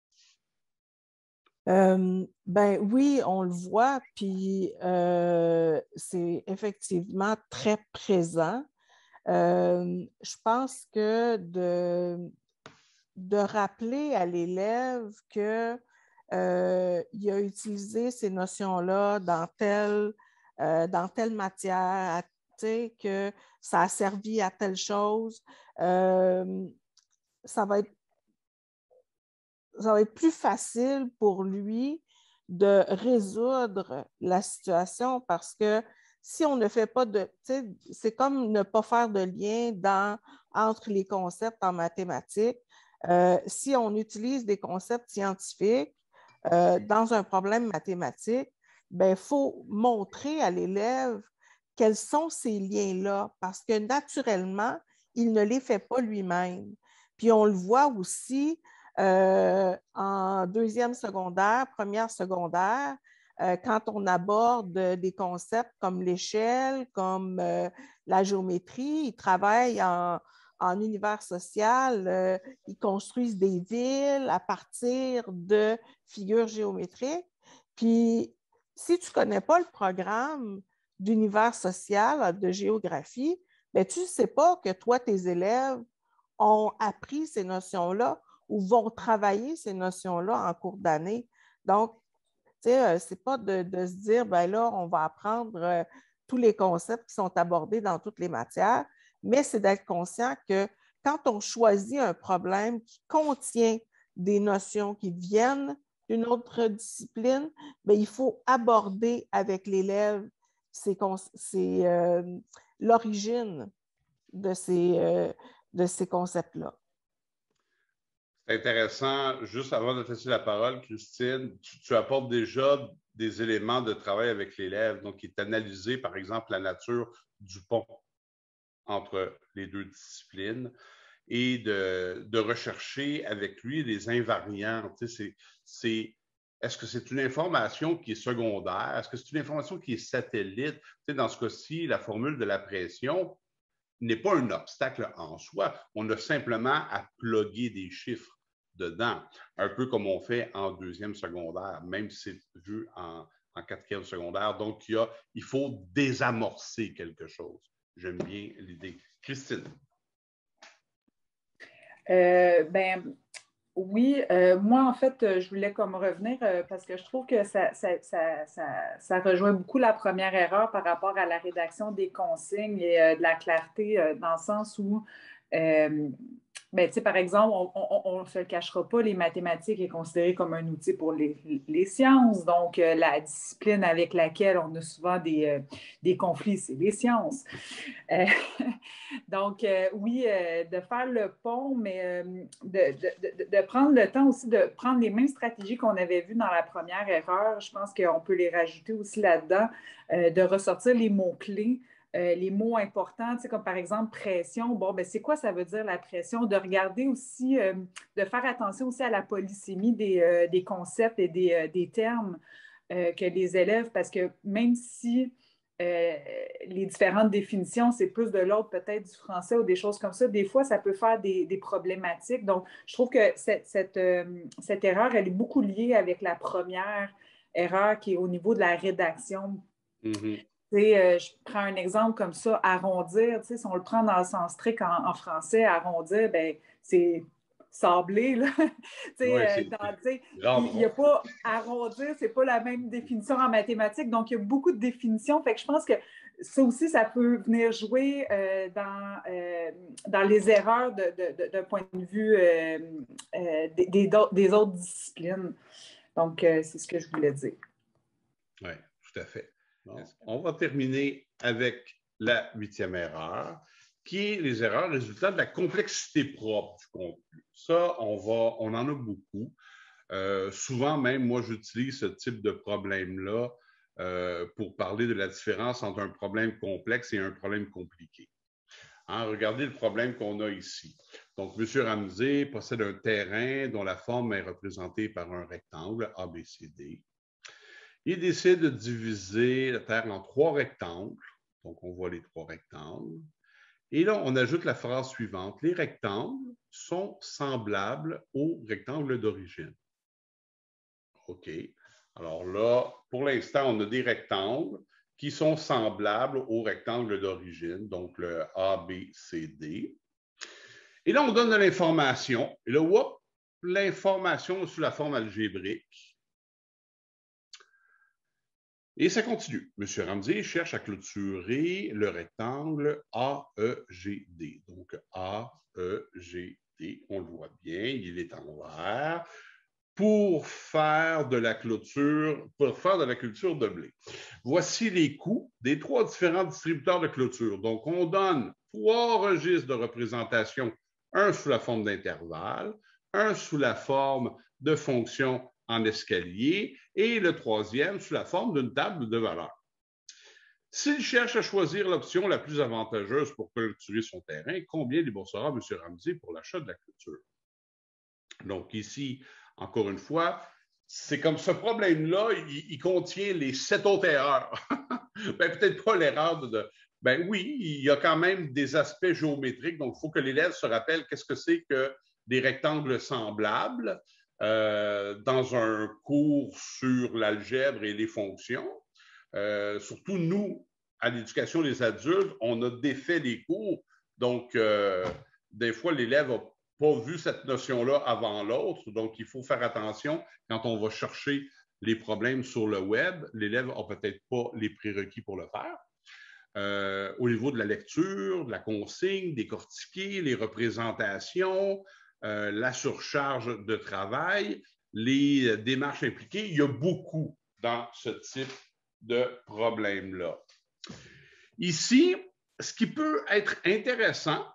Euh, ben oui, on le voit, puis euh, c'est effectivement très présent. Euh, je pense que de, de rappeler à l'élève qu'il euh, a utilisé ces notions-là dans telle, euh, dans telle matière, que ça a servi à telle chose, euh, ça va être ça va être plus facile pour lui de résoudre la situation parce que si on ne fait pas de... C'est comme ne pas faire de lien dans, entre les concepts en mathématiques. Euh, si on utilise des concepts scientifiques euh, dans un problème mathématique, ben, il faut montrer à l'élève quels sont ces liens-là parce que naturellement, il ne les fait pas lui-même. Puis on le voit aussi Euh, en deuxième secondaire, première secondaire, euh, quand on aborde des concepts comme l'échelle, comme euh, la géométrie, ils travaillent en, en univers social, euh, ils construisent des villes à partir de figures géométriques. Puis, si tu ne connais pas le programme d'univers social, de géographie, bien, tu ne sais pas que toi, tes élèves ont appris ces notions-là ou vont travailler ces notions-là en cours d'année. Donc, tu sais, ce n'est pas de, de se dire, ben là, on va apprendre euh, tous les concepts qui sont abordés dans toutes les matières, mais c'est d'être conscient que quand on choisit un problème qui contient des notions qui viennent d'une autre discipline, bien, il faut aborder avec l'élève ces, ces, euh, l'origine de ces, euh, de ces concepts-là. C'est intéressant. Juste avant de te laisser la parole, Christine, tu, tu apportes déjà des éléments de travail avec l'élève, donc il est analysé, par exemple, la nature du pont entre les deux disciplines et de, de rechercher avec lui les invariants. Tu sais, c'est, c'est, est-ce que c'est une information qui est secondaire? Est-ce que c'est une information qui est satellite? Tu sais, dans ce cas-ci, la formule de la pression n'est pas un obstacle en soi. On a simplement à plugger des chiffres dedans, un peu comme on fait en deuxième secondaire, même si c'est vu en, en quatrième secondaire. Donc, il, y a, il faut désamorcer quelque chose. J'aime bien l'idée. Christine. Euh, ben, oui, euh, moi, en fait, je voulais comme revenir euh, parce que je trouve que ça, ça, ça, ça, ça rejoint beaucoup la première erreur par rapport à la rédaction des consignes et euh, de la clarté euh, dans le sens où euh, ben, tu sais, par exemple, on ne se le cachera pas, les mathématiques est considéré comme un outil pour les, les sciences. Donc, euh, la discipline avec laquelle on a souvent des, euh, des conflits, c'est les sciences. Euh, donc, euh, oui, euh, de faire le pont, mais euh, de, de, de, de prendre le temps aussi de prendre les mêmes stratégies qu'on avait vues dans la première erreur. Je pense qu'on peut les rajouter aussi là-dedans, euh, de ressortir les mots-clés. Euh, les mots importants, comme par exemple pression. Bon, ben c'est quoi ça veut dire la pression? De regarder aussi, euh, de faire attention aussi à la polysémie des, euh, des concepts et des, euh, des termes euh, que les élèves, parce que même si euh, les différentes définitions, c'est plus de l'ordre peut-être du français ou des choses comme ça, des fois, ça peut faire des, des problématiques. Donc, je trouve que cette, cette, euh, cette erreur, elle est beaucoup liée avec la première erreur qui est au niveau de la rédaction. Mm-hmm. Euh, je prends un exemple comme ça, arrondir, si on le prend dans le sens strict en, en français, arrondir, ben, c'est sablé. Là. Oui, euh, c'est il n'y a pas arrondir, c'est pas la même définition en mathématiques, donc il y a beaucoup de définitions. Fait que je pense que ça aussi, ça peut venir jouer euh, dans, euh, dans les erreurs de, de, de, d'un point de vue euh, euh, des, des, des autres disciplines. Donc, euh, c'est ce que je voulais dire. Oui, tout à fait. Bon, on va terminer avec la huitième erreur, qui est les erreurs résultant de la complexité propre du contenu. Ça, on, va, on en a beaucoup. Euh, souvent même, moi, j'utilise ce type de problème-là euh, pour parler de la différence entre un problème complexe et un problème compliqué. Hein, regardez le problème qu'on a ici. Donc, M. Ramsey possède un terrain dont la forme est représentée par un rectangle A B C D. Il décide de diviser la Terre en trois rectangles. Donc, on voit les trois rectangles. Et là, on ajoute la phrase suivante. Les rectangles sont semblables aux rectangles d'origine. OK. Alors là, pour l'instant, on a des rectangles qui sont semblables aux rectangles d'origine, donc le A, B, C, D. Et là, on donne de l'information. Et là, whoop, l'information sous la forme algébrique. Et ça continue. M. Ramsey cherche à clôturer le rectangle A E G D. Donc, A E G D, on le voit bien, il est en vert. Pour faire de la clôture, pour faire de la clôture de blé. Voici les coûts des trois différents distributeurs de clôture. Donc, on donne trois registres de représentation, un sous la forme d'intervalle, un sous la forme de fonction en escalier et le troisième sous la forme d'une table de valeurs. S'il cherche à choisir l'option la plus avantageuse pour clôturer son terrain, combien déboursera M. Ramsey pour l'achat de la clôture? Donc ici, encore une fois, c'est comme ce problème-là, il, il contient les sept autres erreurs. Ben, peut-être pas l'erreur de, de... Ben oui, il y a quand même des aspects géométriques, donc il faut que l'élève se rappelle qu'est-ce que c'est que des rectangles semblables euh, dans un cours sur l'algèbre et les fonctions. Euh, surtout, nous, à l'éducation des adultes, on a défait les cours, donc euh, des fois, l'élève n'a pas vu cette notion-là avant l'autre, donc il faut faire attention quand on va chercher les problèmes sur le web. L'élève n'a peut-être pas les prérequis pour le faire. Euh, au niveau de la lecture, de la consigne, décortiquer, les représentations, euh, la surcharge de travail, les démarches impliquées, il y a beaucoup dans ce type de problème-là. Ici, ce qui peut être intéressant,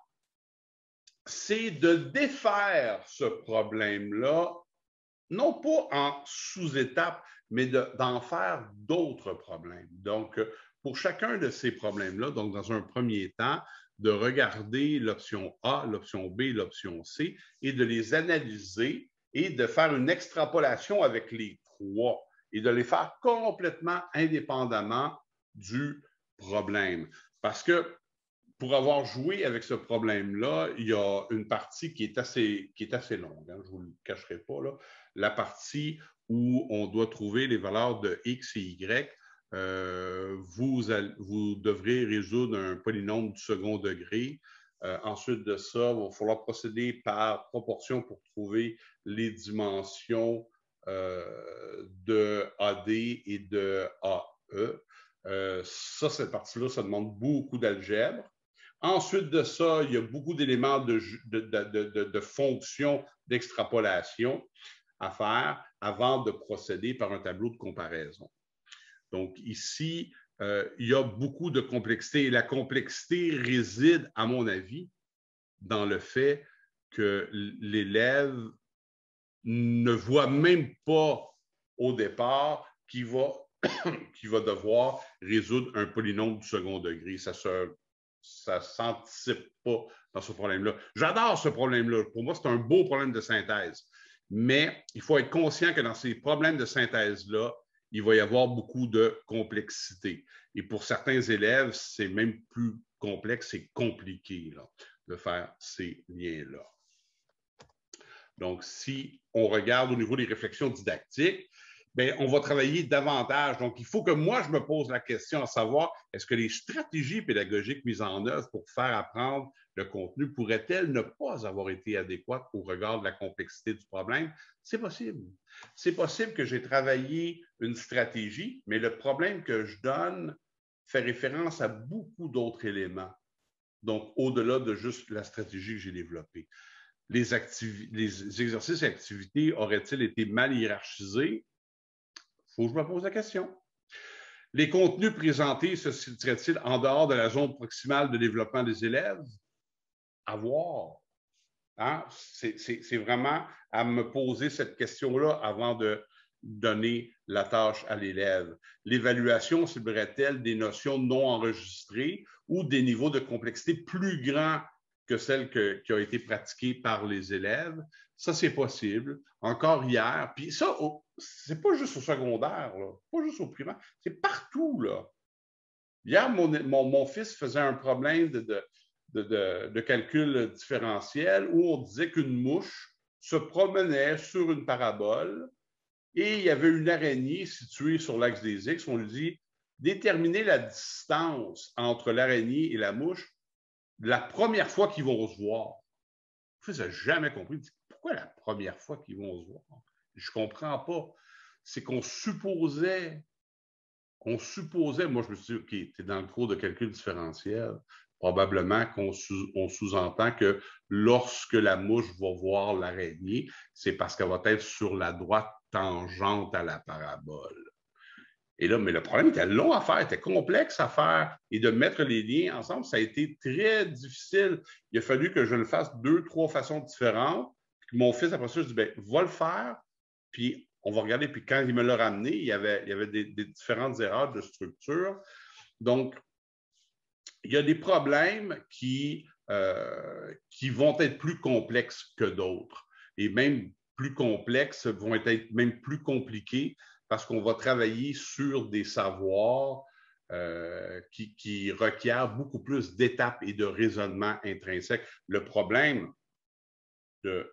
c'est de défaire ce problème-là, non pas en sous-étapes, mais d'en faire d'autres problèmes. Donc, pour chacun de ces problèmes-là, donc dans un premier temps, de regarder l'option A, l'option B, l'option C et de les analyser et de faire une extrapolation avec les trois et de les faire complètement indépendamment du problème. Parce que pour avoir joué avec ce problème-là, il y a une partie qui est assez, qui est assez longue, hein, je ne vous le cacherai pas, là. La partie où on doit trouver les valeurs de X et Y. Euh, vous, allez, vous devrez résoudre un polynôme du second degré. Euh, ensuite de ça, il va falloir procéder par proportion pour trouver les dimensions euh, de A D et de A E. Euh, ça, cette partie-là, ça demande beaucoup d'algèbre. Ensuite de ça, il y a beaucoup d'éléments de, de, de, de, de fonctions d'extrapolation à faire avant de procéder par un tableau de comparaison. Donc ici, euh, il y a beaucoup de complexité et la complexité réside, à mon avis, dans le fait que l'élève ne voit même pas au départ qu'il va, qu'il va devoir résoudre un polynôme du second degré. Ça se ça ne s'anticipe pas dans ce problème-là. J'adore ce problème-là. Pour moi, c'est un beau problème de synthèse. Mais il faut être conscient que dans ces problèmes de synthèse-là, il va y avoir beaucoup de complexité. Et pour certains élèves, c'est même plus complexe, c'est compliqué là, de faire ces liens-là. Donc, si on regarde au niveau des réflexions didactiques, bien, on va travailler davantage. Donc, il faut que moi, je me pose la question à savoir, est-ce que les stratégies pédagogiques mises en œuvre pour faire apprendre le contenu pourraient-elles ne pas avoir été adéquates au regard de la complexité du problème? C'est possible. C'est possible que j'ai travaillé une stratégie, mais le problème que je donne fait référence à beaucoup d'autres éléments. Donc, au-delà de juste la stratégie que j'ai développée. Les, les exercices et activités auraient-ils été mal hiérarchisés? Il faut que je me pose la question. Les contenus présentés se situeraient-ils en dehors de la zone proximale de développement des élèves? À voir. Hein? C'est vraiment à me poser cette question-là avant de donner la tâche à l'élève. L'évaluation ciblerait-elle des notions non enregistrées ou des niveaux de complexité plus grands que celles que, qui ont été pratiquées par les élèves? Ça, c'est possible. Encore hier. Puis ça, c'est pas juste au secondaire, là, pas juste au primaire, c'est partout, là. Hier, mon, mon, mon fils faisait un problème de, de, de, de, de calcul différentiel où on disait qu'une mouche se promenait sur une parabole et il y avait une araignée située sur l'axe des X. On lui dit déterminer la distance entre l'araignée et la mouche la première fois qu'ils vont se voir. Je n'ai jamais compris. Pourquoi la première fois qu'ils vont se voir? Je ne comprends pas. C'est qu'on supposait, on supposait, moi je me suis dit, OK, tu es dans le cours de calcul différentiel, probablement qu'on sous, on sous-entend que lorsque la mouche va voir l'araignée, c'est parce qu'elle va être sur la droite tangente à la parabole. Et là, mais le problème était long à faire, était complexe à faire. Et de mettre les liens ensemble, ça a été très difficile. Il a fallu que je le fasse deux, trois façons différentes. Puis mon fils, après ça, je dis, bien, va le faire, puis on va regarder. Puis quand il me l'a ramené, il y avait, il y avait des, des différentes erreurs de structure. Donc, il y a des problèmes qui, euh, qui vont être plus complexes que d'autres. Et même plus complexes vont être même plus compliqués parce qu'on va travailler sur des savoirs euh, qui, qui requièrent beaucoup plus d'étapes et de raisonnement intrinsèque. Le problème de,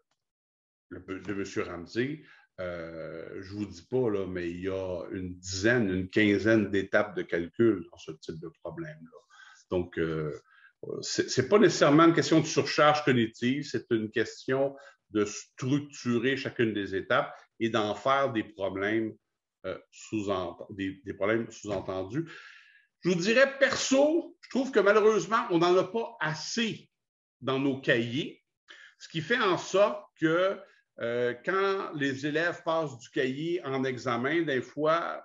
de M. Ramsey, euh, je ne vous dis pas, là, mais il y a une dizaine, une quinzaine d'étapes de calcul dans ce type de problème-là. Donc, euh, ce n'est pas nécessairement une question de surcharge cognitive, c'est une question de structurer chacune des étapes et d'en faire des problèmes euh, sous-entendus. Des, des problèmes sous-entendus. Je vous dirais, perso, je trouve que malheureusement, on n'en a pas assez dans nos cahiers, ce qui fait en sorte que euh, quand les élèves passent du cahier en examen, des fois,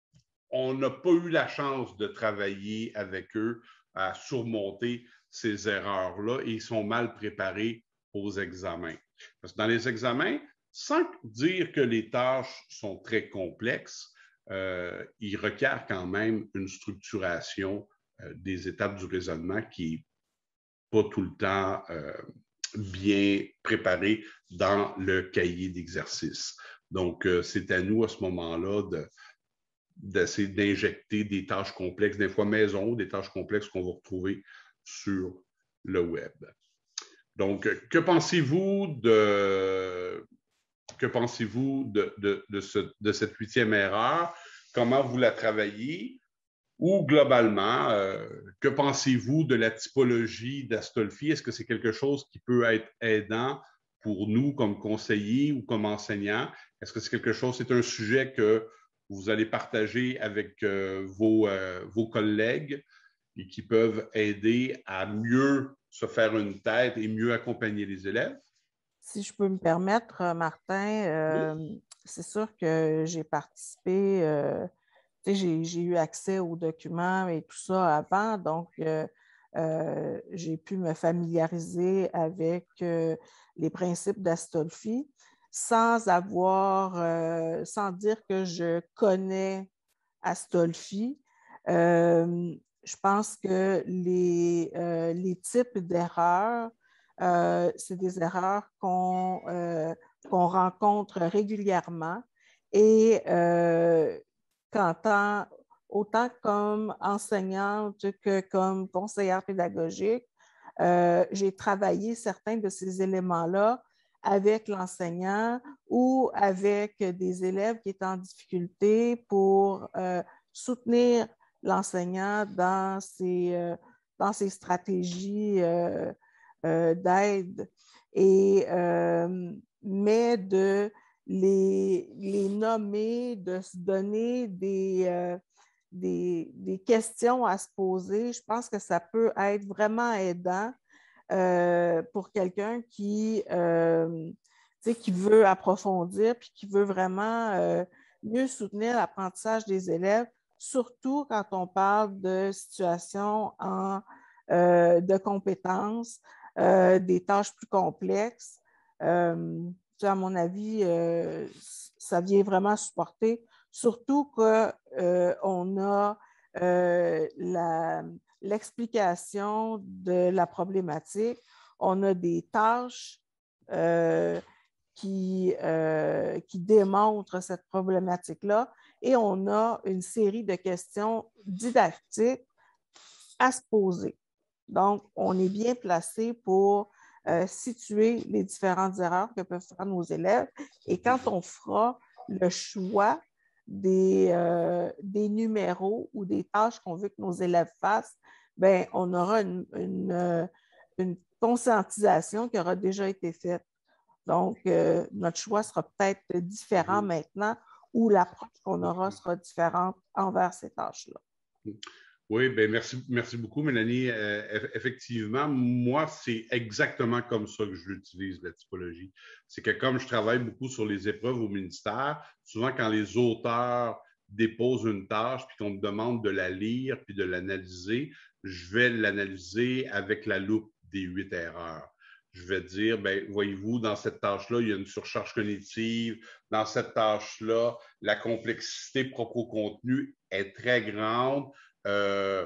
on n'a pas eu la chance de travailler avec eux à surmonter ces erreurs-là et ils sont mal préparés aux examens. Parce que dans les examens, sans dire que les tâches sont très complexes, euh, ils requièrent quand même une structuration euh, des étapes du raisonnement qui n'est pas tout le temps euh, bien préparée dans le cahier d'exercice. Donc, euh, c'est à nous à ce moment-là de d'essayer d'injecter des tâches complexes, des fois maison, des tâches complexes qu'on va retrouver sur le web. Donc, que pensez-vous de, que pensez-vous de, de, de, ce, de cette huitième erreur? Comment vous la travaillez? Ou globalement, euh, que pensez-vous de la typologie d'Astolfi? Est-ce que c'est quelque chose qui peut être aidant pour nous comme conseillers ou comme enseignants? Est-ce que c'est quelque chose, c'est un sujet que vous allez partager avec euh, vos, euh, vos collègues et qui peuvent aider à mieux se faire une tête et mieux accompagner les élèves? Si je peux me permettre, Martin, euh, oui. C'est sûr que j'ai participé, euh, j'ai, j'ai eu accès aux documents et tout ça avant, donc euh, euh, j'ai pu me familiariser avec euh, les principes d'Astolfi sans avoir, euh, sans dire que je connais Astolfi. Euh, je pense que les, euh, les types d'erreurs, euh, c'est des erreurs qu'on euh, qu'on rencontre régulièrement et euh, qu'en autant comme enseignante que comme conseillère pédagogique, euh, j'ai travaillé certains de ces éléments-là avec l'enseignant ou avec des élèves qui étaient en difficulté pour euh, soutenir l'enseignant dans ses, euh, dans ses stratégies euh, euh, d'aide, et, euh, mais de les, les nommer, de se donner des, euh, des, des questions à se poser. Je pense que ça peut être vraiment aidant euh, pour quelqu'un qui, euh, qui veut approfondir puis qui veut vraiment euh, mieux soutenir l'apprentissage des élèves, surtout quand on parle de situations en, euh, de compétences, euh, des tâches plus complexes. Euh, à mon avis, euh, ça vient vraiment supporter, surtout qu'on euh, a euh, la, l'explication de la problématique. On a des tâches euh, qui, euh, qui démontrent cette problématique-là et on a une série de questions didactiques à se poser. Donc, on est bien placé pour euh, situer les différentes erreurs que peuvent faire nos élèves. Et quand on fera le choix des, euh, des numéros ou des tâches qu'on veut que nos élèves fassent, bien, on aura une, une, une conscientisation qui aura déjà été faite. Donc, euh, notre choix sera peut-être différent maintenant ou l'approche qu'on aura sera différente envers ces tâches-là. Oui, bien, merci, merci beaucoup, Mélanie. Euh, effectivement, moi, c'est exactement comme ça que je l'utilise, la typologie. C'est que comme je travaille beaucoup sur les épreuves au ministère, souvent quand les auteurs déposent une tâche puis qu'on me demande de la lire puis de l'analyser, je vais l'analyser avec la loupe des huit erreurs. Je vais dire, bien, voyez-vous, dans cette tâche-là, il y a une surcharge cognitive. Dans cette tâche-là, la complexité propre au contenu est très grande. Euh,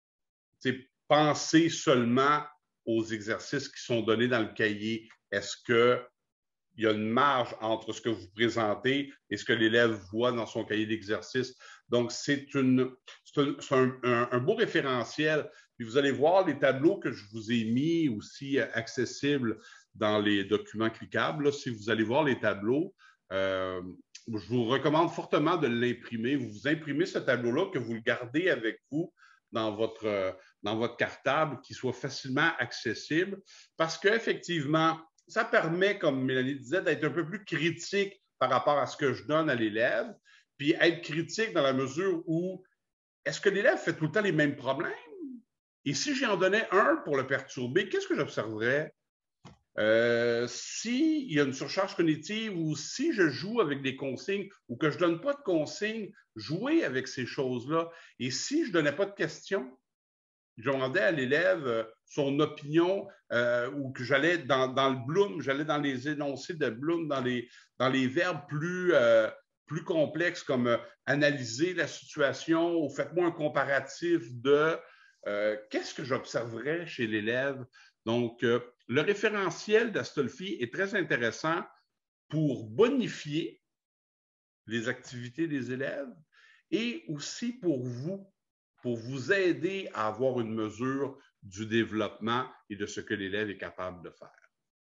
pensez seulement aux exercices qui sont donnés dans le cahier. Est-ce qu'il y a une marge entre ce que vous présentez et ce que l'élève voit dans son cahier d'exercice? Donc, c'est, une, c'est, un, c'est un, un, un beau référentiel. Puis vous allez voir les tableaux que je vous ai mis aussi accessibles dans les documents cliquables. Là, si vous allez voir les tableaux, euh, je vous recommande fortement de l'imprimer. Vous vous imprimez ce tableau-là, que vous le gardez avec vous dans votre, dans votre cartable, qui soit facilement accessible, parce qu'effectivement, ça permet, comme Mélanie disait, d'être un peu plus critique par rapport à ce que je donne à l'élève, puis être critique dans la mesure où est-ce que l'élève fait tout le temps les mêmes problèmes? Et si j'en donnais un pour le perturber, qu'est-ce que j'observerais? Euh, S'il y a une surcharge cognitive ou si je joue avec des consignes ou que je ne donne pas de consignes, jouer avec ces choses-là. Et si je ne donnais pas de questions, je demandais à l'élève son opinion euh, ou que j'allais dans, dans le Bloom, j'allais dans les énoncés de Bloom, dans les, dans les verbes plus, euh, plus complexes comme euh, analyser la situation ou faites-moi un comparatif de euh, qu'est-ce que j'observerais chez l'élève. Donc, euh, le référentiel d'Astolfi est très intéressant pour bonifier les activités des élèves et aussi pour vous, pour vous aider à avoir une mesure du développement et de ce que l'élève est capable de faire.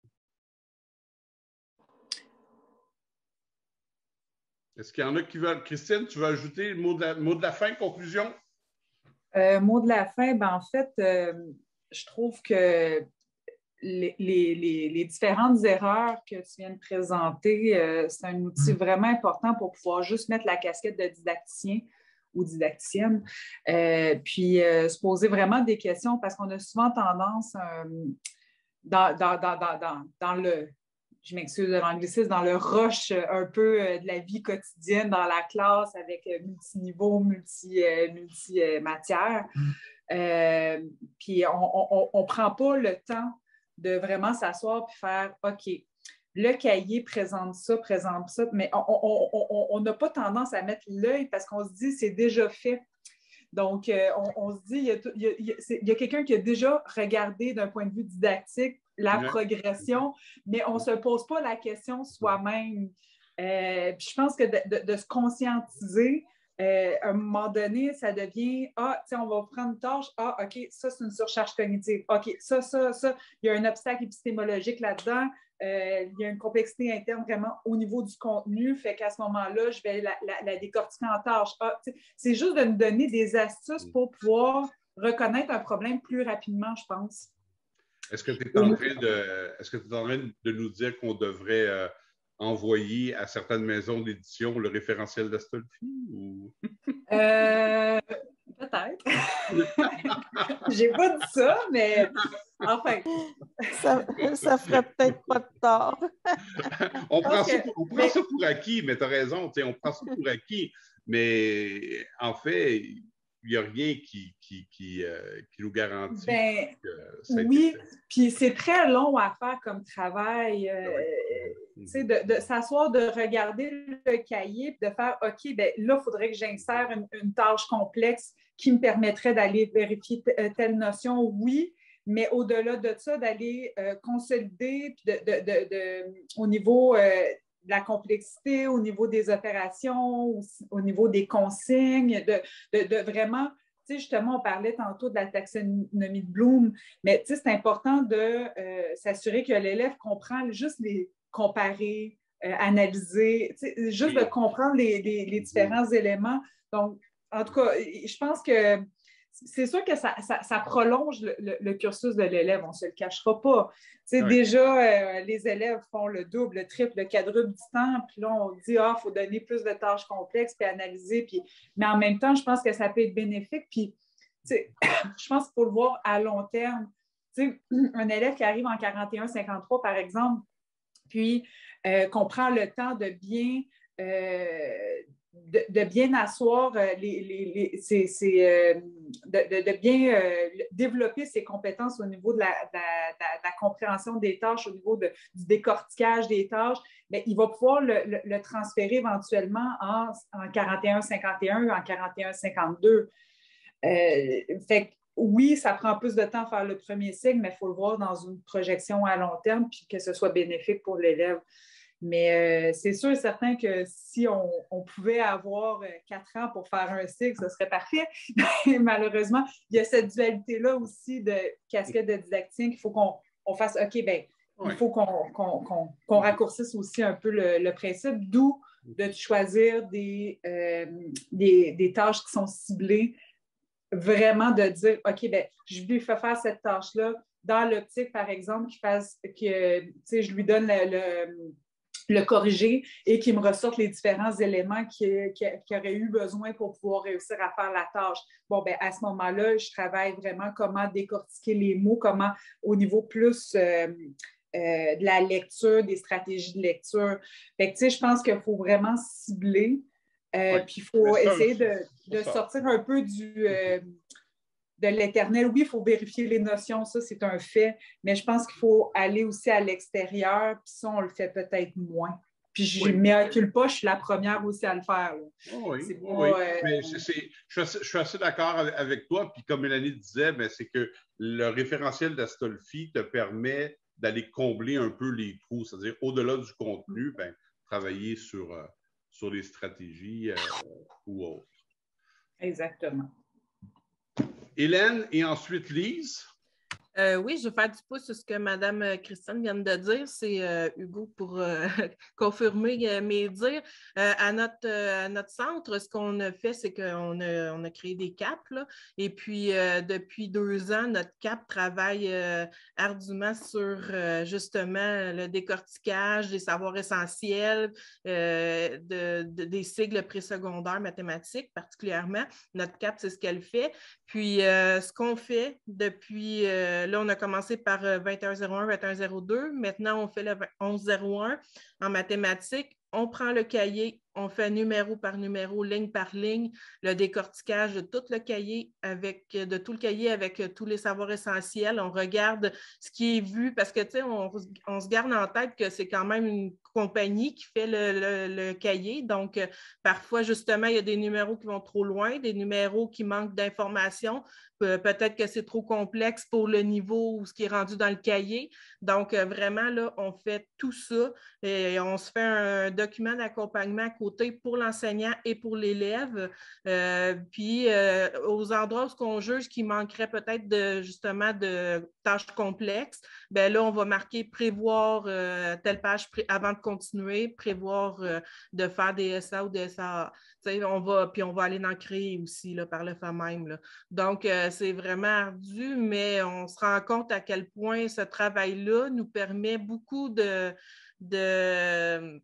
Est-ce qu'il y en a qui veulent... Christine, tu veux ajouter le mot de la, mot de la fin, conclusion? Euh, mot de la fin, ben en fait, euh, je trouve que Les, les, les différentes erreurs que tu viens de présenter, euh, c'est un outil vraiment important pour pouvoir juste mettre la casquette de didacticien ou didacticienne, euh, puis euh, se poser vraiment des questions parce qu'on a souvent tendance euh, dans, dans, dans, dans, dans, dans le, je m'excuse de l'anglicisme, dans le rush un peu euh, de la vie quotidienne dans la classe avec euh, multiniveau, multi, euh, multi-matière. Euh, puis on ne prend pas le temps de vraiment s'asseoir et faire « OK, le cahier présente ça, présente ça », mais on n'a pas tendance à mettre l'œil parce qu'on se dit « c'est déjà fait ». Donc, euh, on, on se dit, il y a, il y a, il y a quelqu'un qui a déjà regardé d'un point de vue didactique la ouais. progression, mais on ne se pose pas la question soi-même. Euh, puis je pense que de, de, de se conscientiser, Euh, à un moment donné, ça devient « Ah, tiens, on va prendre une tâche. Ah, OK, ça, c'est une surcharge cognitive. OK, ça, ça, ça, il y a un obstacle épistémologique là-dedans. Euh, il y a une complexité interne vraiment au niveau du contenu, fait qu'à ce moment-là, je vais la, la, la décortiquer en tâches. Ah, c'est juste de nous donner des astuces pour pouvoir reconnaître un problème plus rapidement, je pense. Est-ce que tu es en train de, est-ce que tu es en train de nous dire qu'on devrait euh, envoyer à certaines maisons d'édition le référentiel d'Astolfi? Ou... Euh, peut-être. J'ai pas dit ça, mais enfin. Ça, ça ferait peut-être pas de tort. on prend, ça, que, on prend mais... ça pour acquis, mais tu as raison, on prend ça pour acquis. Mais en fait, il n'y a rien qui, qui, qui, euh, qui nous garantit ben, que ça a oui, été fait. Puis c'est très long à faire comme travail. Euh, oui. mm-hmm. de, de s'asseoir, de regarder le cahier, de faire OK, ben là, il faudrait que j'insère une, une tâche complexe qui me permettrait d'aller vérifier telle notion, oui, mais au-delà de ça, d'aller euh, consolider puis de, de, de, de, au niveau euh, de la complexité, au niveau des opérations, au, au niveau des consignes, de, de, de vraiment, tu sais, justement, on parlait tantôt de la taxonomie de Bloom, mais tu sais, c'est important de euh, s'assurer que l'élève comprend juste les comparer, euh, analyser, tu sais, juste oui. de comprendre les, les, les différents oui. éléments. Donc, en tout cas, je pense que c'est sûr que ça, ça, ça prolonge le, le, le cursus de l'élève, on ne se le cachera pas. Tu sais, oui. Déjà, euh, les élèves font le double, le triple, le quadruple du temps, puis là, on dit, ah, il faut donner plus de tâches complexes, puis analyser, puis... mais en même temps, je pense que ça peut être bénéfique, puis tu sais, je pense qu'il faut le voir à long terme. Tu sais, un élève qui arrive en quarante et un cinquante-trois, par exemple, puis euh, qu'on prend le temps de bien... Euh, De, de bien asseoir, euh, les, les, les, ses, ses, euh, de, de, de bien euh, développer ses compétences au niveau de la, de, la, de la compréhension des tâches, au niveau de, du décortiquage des tâches, bien, il va pouvoir le, le, le transférer éventuellement en, en quarante et un cinquante et un ou en quarante et un cinquante-deux. Euh, fait que, oui, ça prend plus de temps à faire le premier cycle, mais il faut le voir dans une projection à long terme puis que ce soit bénéfique pour l'élève. Mais euh, c'est sûr et certain que si on, on pouvait avoir quatre ans pour faire un cycle, ce serait parfait. Mais malheureusement, il y a cette dualité-là aussi de casquette de didactique. Il faut qu'on on fasse, OK, bien, oui. il faut qu'on qu'on, qu'on, qu'on raccourcisse aussi un peu le, le principe, d'où de choisir des, euh, des, des tâches qui sont ciblées, vraiment de dire, OK, bien, je lui fais faire cette tâche-là dans l'optique, par exemple, qu'il fasse, que, tu sais, je lui donne le... le le corriger et qu'il me ressorte les différents éléments qu'il qui, qui aurait eu besoin pour pouvoir réussir à faire la tâche. Bon, bien, à ce moment-là, je travaille vraiment comment décortiquer les mots, comment au niveau plus euh, euh, de la lecture, des stratégies de lecture. Fait que, tu sais, je pense qu'il faut vraiment cibler, euh, oui. puis il faut ça, essayer de, de sortir un peu du... Euh, de l'éternel. Oui, il faut vérifier les notions, ça, c'est un fait, mais je pense qu'il faut aller aussi à l'extérieur, puis ça, on le fait peut-être moins. Puis je ne oui. m'écule pas, je suis la première aussi à le faire. Là. Oh oui, pas, oui. Euh... Mais c'est, c'est, je, suis assez, je suis assez d'accord avec toi, puis comme Mélanie disait, ben, c'est que le référentiel d'Astolfi te permet d'aller combler un peu les trous, c'est-à-dire au-delà du contenu, ben, travailler sur, euh, sur les stratégies euh, ou autres. Exactement. Hélène et ensuite Lise. Euh, oui, je vais faire du pouce sur ce que Mme Christiane vient de dire. C'est euh, Hugo pour euh, confirmer euh, mes dires. Euh, à, notre, euh, à notre centre, ce qu'on a fait, c'est qu'on a, on a créé des C A P. Là, et puis, euh, depuis deux ans, notre C A P travaille euh, ardument sur euh, justement le décortiquage des savoirs essentiels, euh, de, de, des sigles présecondaires mathématiques particulièrement. Notre C A P, c'est ce qu'elle fait. Puis, euh, ce qu'on fait depuis... Euh, là, on a commencé par vingt et un zéro un, vingt et un zéro deux. Maintenant, on fait le onze zéro un en mathématiques. On prend le cahier, on fait numéro par numéro, ligne par ligne, le décortiquage de tout le cahier, avec, de tout le cahier avec tous les savoirs essentiels. On regarde ce qui est vu parce que, tu sais, on, on se garde en tête que c'est quand même une compagnie qui fait le, le, le cahier. Donc, euh, parfois, justement, il y a des numéros qui vont trop loin, des numéros qui manquent d'informations. Pe- peut-être que c'est trop complexe pour le niveau ou ce qui est rendu dans le cahier. Donc, euh, vraiment, là, on fait tout ça et on se fait un document d'accompagnement côté côté pour l'enseignant et pour l'élève. Euh, puis, euh, aux endroits où on juge qu'il manquerait peut-être de, justement de tâches complexes, bien là, on va marquer prévoir euh, telle page pré- avant de continuer, prévoir euh, de faire des S A ou des S A A. T'sais, on va, puis on va aller en créer aussi là, par le fait même. Là. Donc, euh, c'est vraiment ardu, mais on se rend compte à quel point ce travail-là nous permet beaucoup de, de,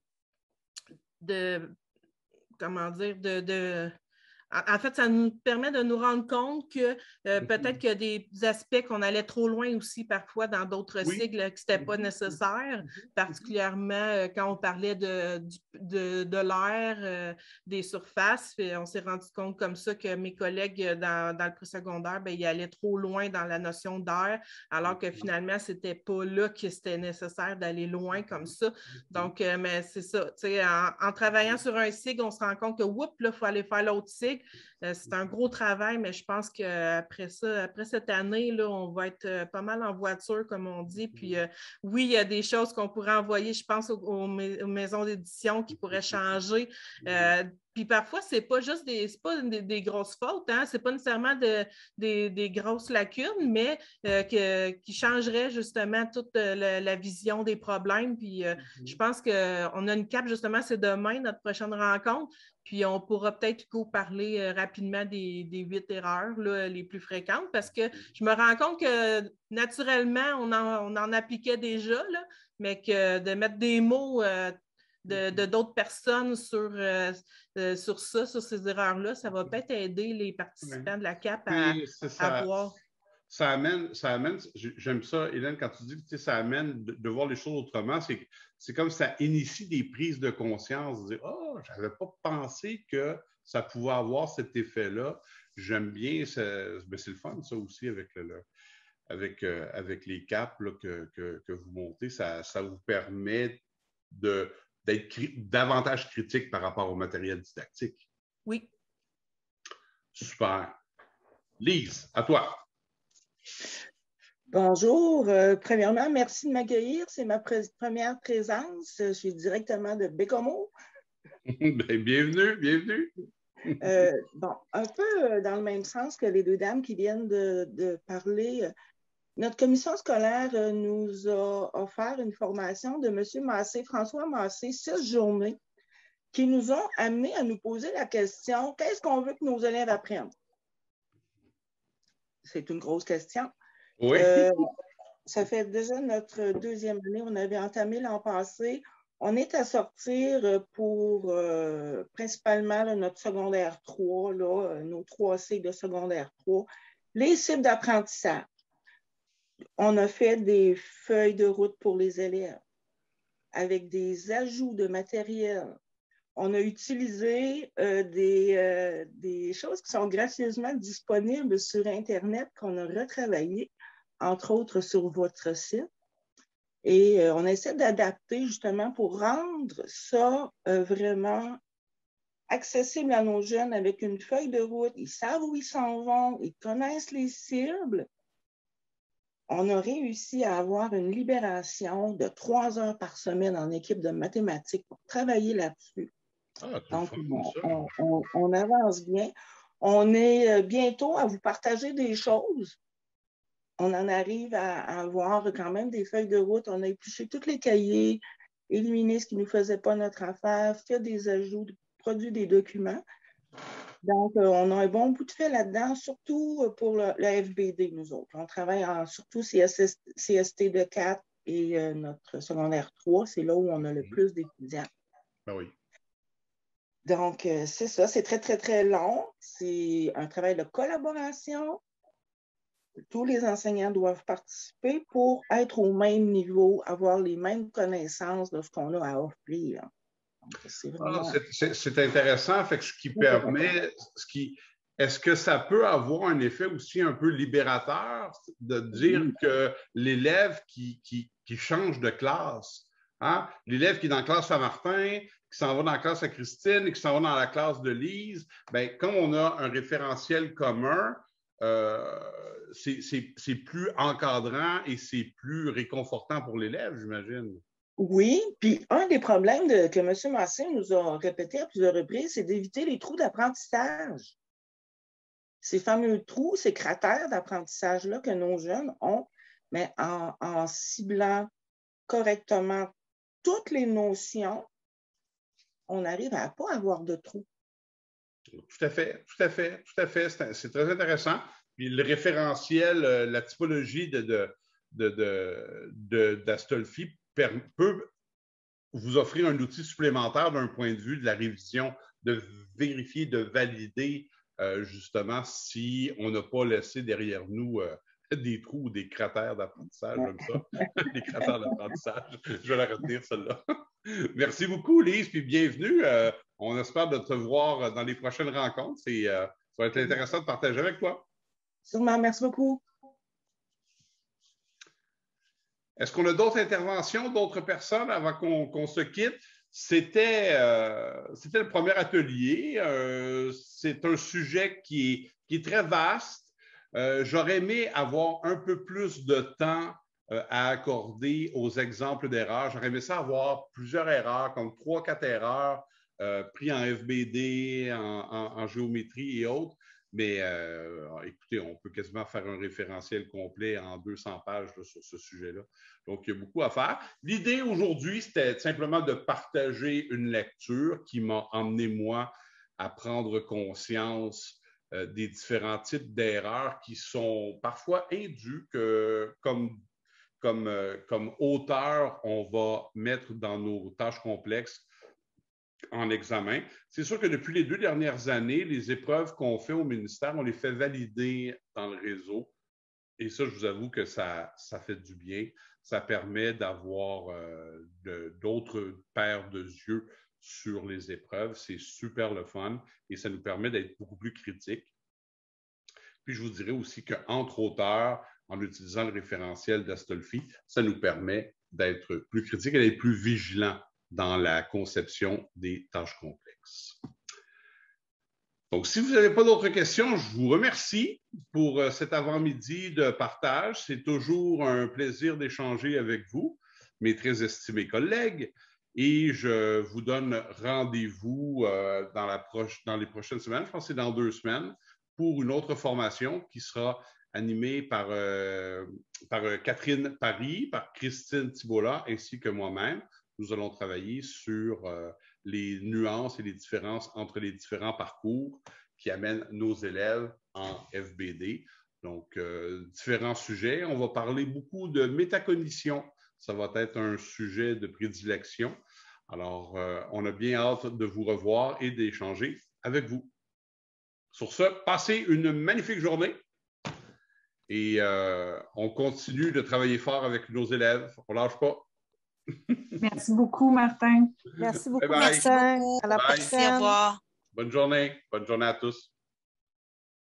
de comment dire, de, de en fait, ça nous permet de nous rendre compte que euh, peut-être qu'il y a des aspects qu'on allait trop loin aussi parfois dans d'autres Oui. sigles que ce n'était pas nécessaire, particulièrement euh, quand on parlait de, de, de l'air, euh, des surfaces. Puis on s'est rendu compte comme ça que mes collègues dans, dans le présecondaire, bien, ils allaient trop loin dans la notion d'air, alors que finalement, ce n'était pas là que c'était nécessaire d'aller loin comme ça. Donc, euh, mais c'est ça. En, en travaillant sur un sigle, on se rend compte que, oups, là, il faut aller faire l'autre sigle. Euh, c'est un gros travail, mais je pense qu'après ça, après cette année, là, on va être euh, pas mal en voiture, comme on dit. Puis euh, oui, il y a des choses qu'on pourrait envoyer, je pense, aux, aux, aux maisons d'édition qui pourraient changer. Euh, Puis parfois, ce n'est pas juste des, c'est pas des, des grosses fautes, hein? Ce n'est pas nécessairement de, des, des grosses lacunes, mais euh, que, qui changeraient justement toute la, la vision des problèmes. Puis euh, mm-hmm. je pense qu'on a une cape, justement, c'est demain, notre prochaine rencontre. Puis on pourra peut-être, Hugo, parler euh, rapidement des, des huit erreurs là, les plus fréquentes, parce que je me rends compte que naturellement, on en, on en appliquait déjà, là, mais que de mettre des mots euh, de, de d'autres personnes sur, euh, euh, sur ça, sur ces erreurs-là, ça va peut-être aider les participants de la C A P à, à voir. Ça amène, ça amène, j'aime ça, Hélène, quand tu dis que ça amène de, de voir les choses autrement, c'est, c'est comme ça initie des prises de conscience, de dire « Oh, je n'avais pas pensé que ça pouvait avoir cet effet-là. » J'aime bien, ben c'est le fun, ça aussi, avec, le, le, avec, euh, avec les caps là, que, que, que vous montez. Ça, ça vous permet de, d'être cri- davantage critique par rapport au matériel didactique. Oui. Super. Lise, à toi. Bonjour. Euh, premièrement, merci de m'accueillir. C'est ma pré- première présence. Je suis directement de Bécomo. Bienvenue, bienvenue. euh, bon, un peu dans le même sens que les deux dames qui viennent de, de parler. Notre commission scolaire nous a offert une formation de M. Massé, François Massé, six journées, qui nous ont amené à nous poser la question, qu'est-ce qu'on veut que nos élèves apprennent? C'est une grosse question. Oui. Euh, ça fait déjà notre deuxième année. On avait entamé l'an passé. On est à sortir pour euh, principalement là, notre secondaire trois, là, nos trois cycles de secondaire trois, les cibles d'apprentissage. On a fait des feuilles de route pour les élèves avec des ajouts de matériel. On a utilisé euh, des, euh, des choses qui sont gracieusement disponibles sur Internet qu'on a retravaillées, entre autres sur votre site. Et euh, on essaie d'adapter justement pour rendre ça euh, vraiment accessible à nos jeunes avec une feuille de route. Ils savent où ils s'en vont, ils connaissent les cibles. On a réussi à avoir une libération de trois heures par semaine en équipe de mathématiques pour travailler là-dessus. Ah, Donc, fun, on, on, on avance bien. On est bientôt à vous partager des choses. On en arrive à, à avoir quand même des feuilles de route. On a épluché tous les cahiers, éliminé ce qui ne nous faisait pas notre affaire, fait des ajouts, produit des documents. Donc, euh, on a un bon bout de fait là-dedans, surtout pour le, le F B D, nous autres. On travaille en surtout C S T de quatre et euh, notre secondaire trois, c'est là où on a le plus d'étudiants. Ben oui. Donc, euh, c'est ça, c'est très, très, très long. C'est un travail de collaboration. Tous les enseignants doivent participer pour être au même niveau, avoir les mêmes connaissances de ce qu'on a à offrir. C'est vraiment... ah, c'est, c'est intéressant. Fait que ce qui permet, ce qui, est-ce que ça peut avoir un effet aussi un peu libérateur de dire oui. que l'élève qui, qui, qui change de classe, hein? L'élève qui est dans la classe Saint-Martin, qui s'en va dans la classe à Christine et qui s'en va dans la classe de Lise, bien, comme on a un référentiel commun, euh, c'est, c'est, c'est plus encadrant et c'est plus réconfortant pour l'élève, j'imagine. Oui, puis un des problèmes de, que M. Massé nous a répété à plusieurs reprises, c'est d'éviter les trous d'apprentissage. Ces fameux trous, ces cratères d'apprentissage-là que nos jeunes ont, mais en, en ciblant correctement toutes les notions, on arrive à ne pas avoir de trous. Tout à fait, tout à fait, tout à fait. C'est, c'est très intéressant. Puis le référentiel, euh, la typologie de, de, de, de, de, d'Astolfi per, peut vous offrir un outil supplémentaire d'un point de vue de la révision, de vérifier, de valider euh, justement si on n'a pas laissé derrière nous euh, des trous ou des cratères d'apprentissage, comme ça. Des cratères d'apprentissage. Je vais la retenir, celle-là. Merci beaucoup, Lise, puis bienvenue. Euh, on espère de te voir dans les prochaines rencontres. C'est, euh, ça va être intéressant de partager avec toi. Sûrement, merci beaucoup. Est-ce qu'on a d'autres interventions, d'autres personnes avant qu'on, qu'on se quitte? C'était, euh, c'était le premier atelier. Euh, c'est un sujet qui est, qui est très vaste. Euh, j'aurais aimé avoir un peu plus de temps euh, à accorder aux exemples d'erreurs. J'aurais aimé ça avoir plusieurs erreurs, comme trois, quatre erreurs euh, prises en F B D, en, en, en géométrie et autres. Mais euh, écoutez, on peut quasiment faire un référentiel complet en deux cents pages là, sur ce sujet-là. Donc, il y a beaucoup à faire. L'idée aujourd'hui, c'était simplement de partager une lecture qui m'a emmené, moi, à prendre conscience euh, des différents types d'erreurs qui sont parfois indues que, comme, comme, euh, comme auteur, on va mettre dans nos tâches complexes en examen. C'est sûr que depuis les deux dernières années, les épreuves qu'on fait au ministère, on les fait valider dans le réseau. Et ça, je vous avoue que ça, ça fait du bien. Ça permet d'avoir euh, de, d'autres paires de yeux sur les épreuves. C'est super le fun et ça nous permet d'être beaucoup plus critiques. Puis je vous dirais aussi qu'entre auteurs, en utilisant le référentiel d'Astolfi, ça nous permet d'être plus critiques et d'être plus vigilants dans la conception des tâches complexes. Donc, si vous n'avez pas d'autres questions, je vous remercie pour cet avant-midi de partage. C'est toujours un plaisir d'échanger avec vous, mes très estimés collègues, et je vous donne rendez-vous euh, dans, la proche, dans les prochaines semaines, je pense que c'est dans deux semaines, pour une autre formation qui sera animée par, euh, par Catherine Paris, par Christine Thibault ainsi que moi-même. Nous allons travailler sur euh, les nuances et les différences entre les différents parcours qui amènent nos élèves en F B D. Donc, euh, différents sujets. On va parler beaucoup de métacognition. Ça va être un sujet de prédilection. Alors, euh, on a bien hâte de vous revoir et d'échanger avec vous. Sur ce, passez une magnifique journée et euh, on continue de travailler fort avec nos élèves. On ne lâche pas. Merci beaucoup, Martin. Merci beaucoup, Bye bye. Martin. Merci beaucoup. À la Merci, prochaine. au revoir. Bonne journée. Bonne journée à tous.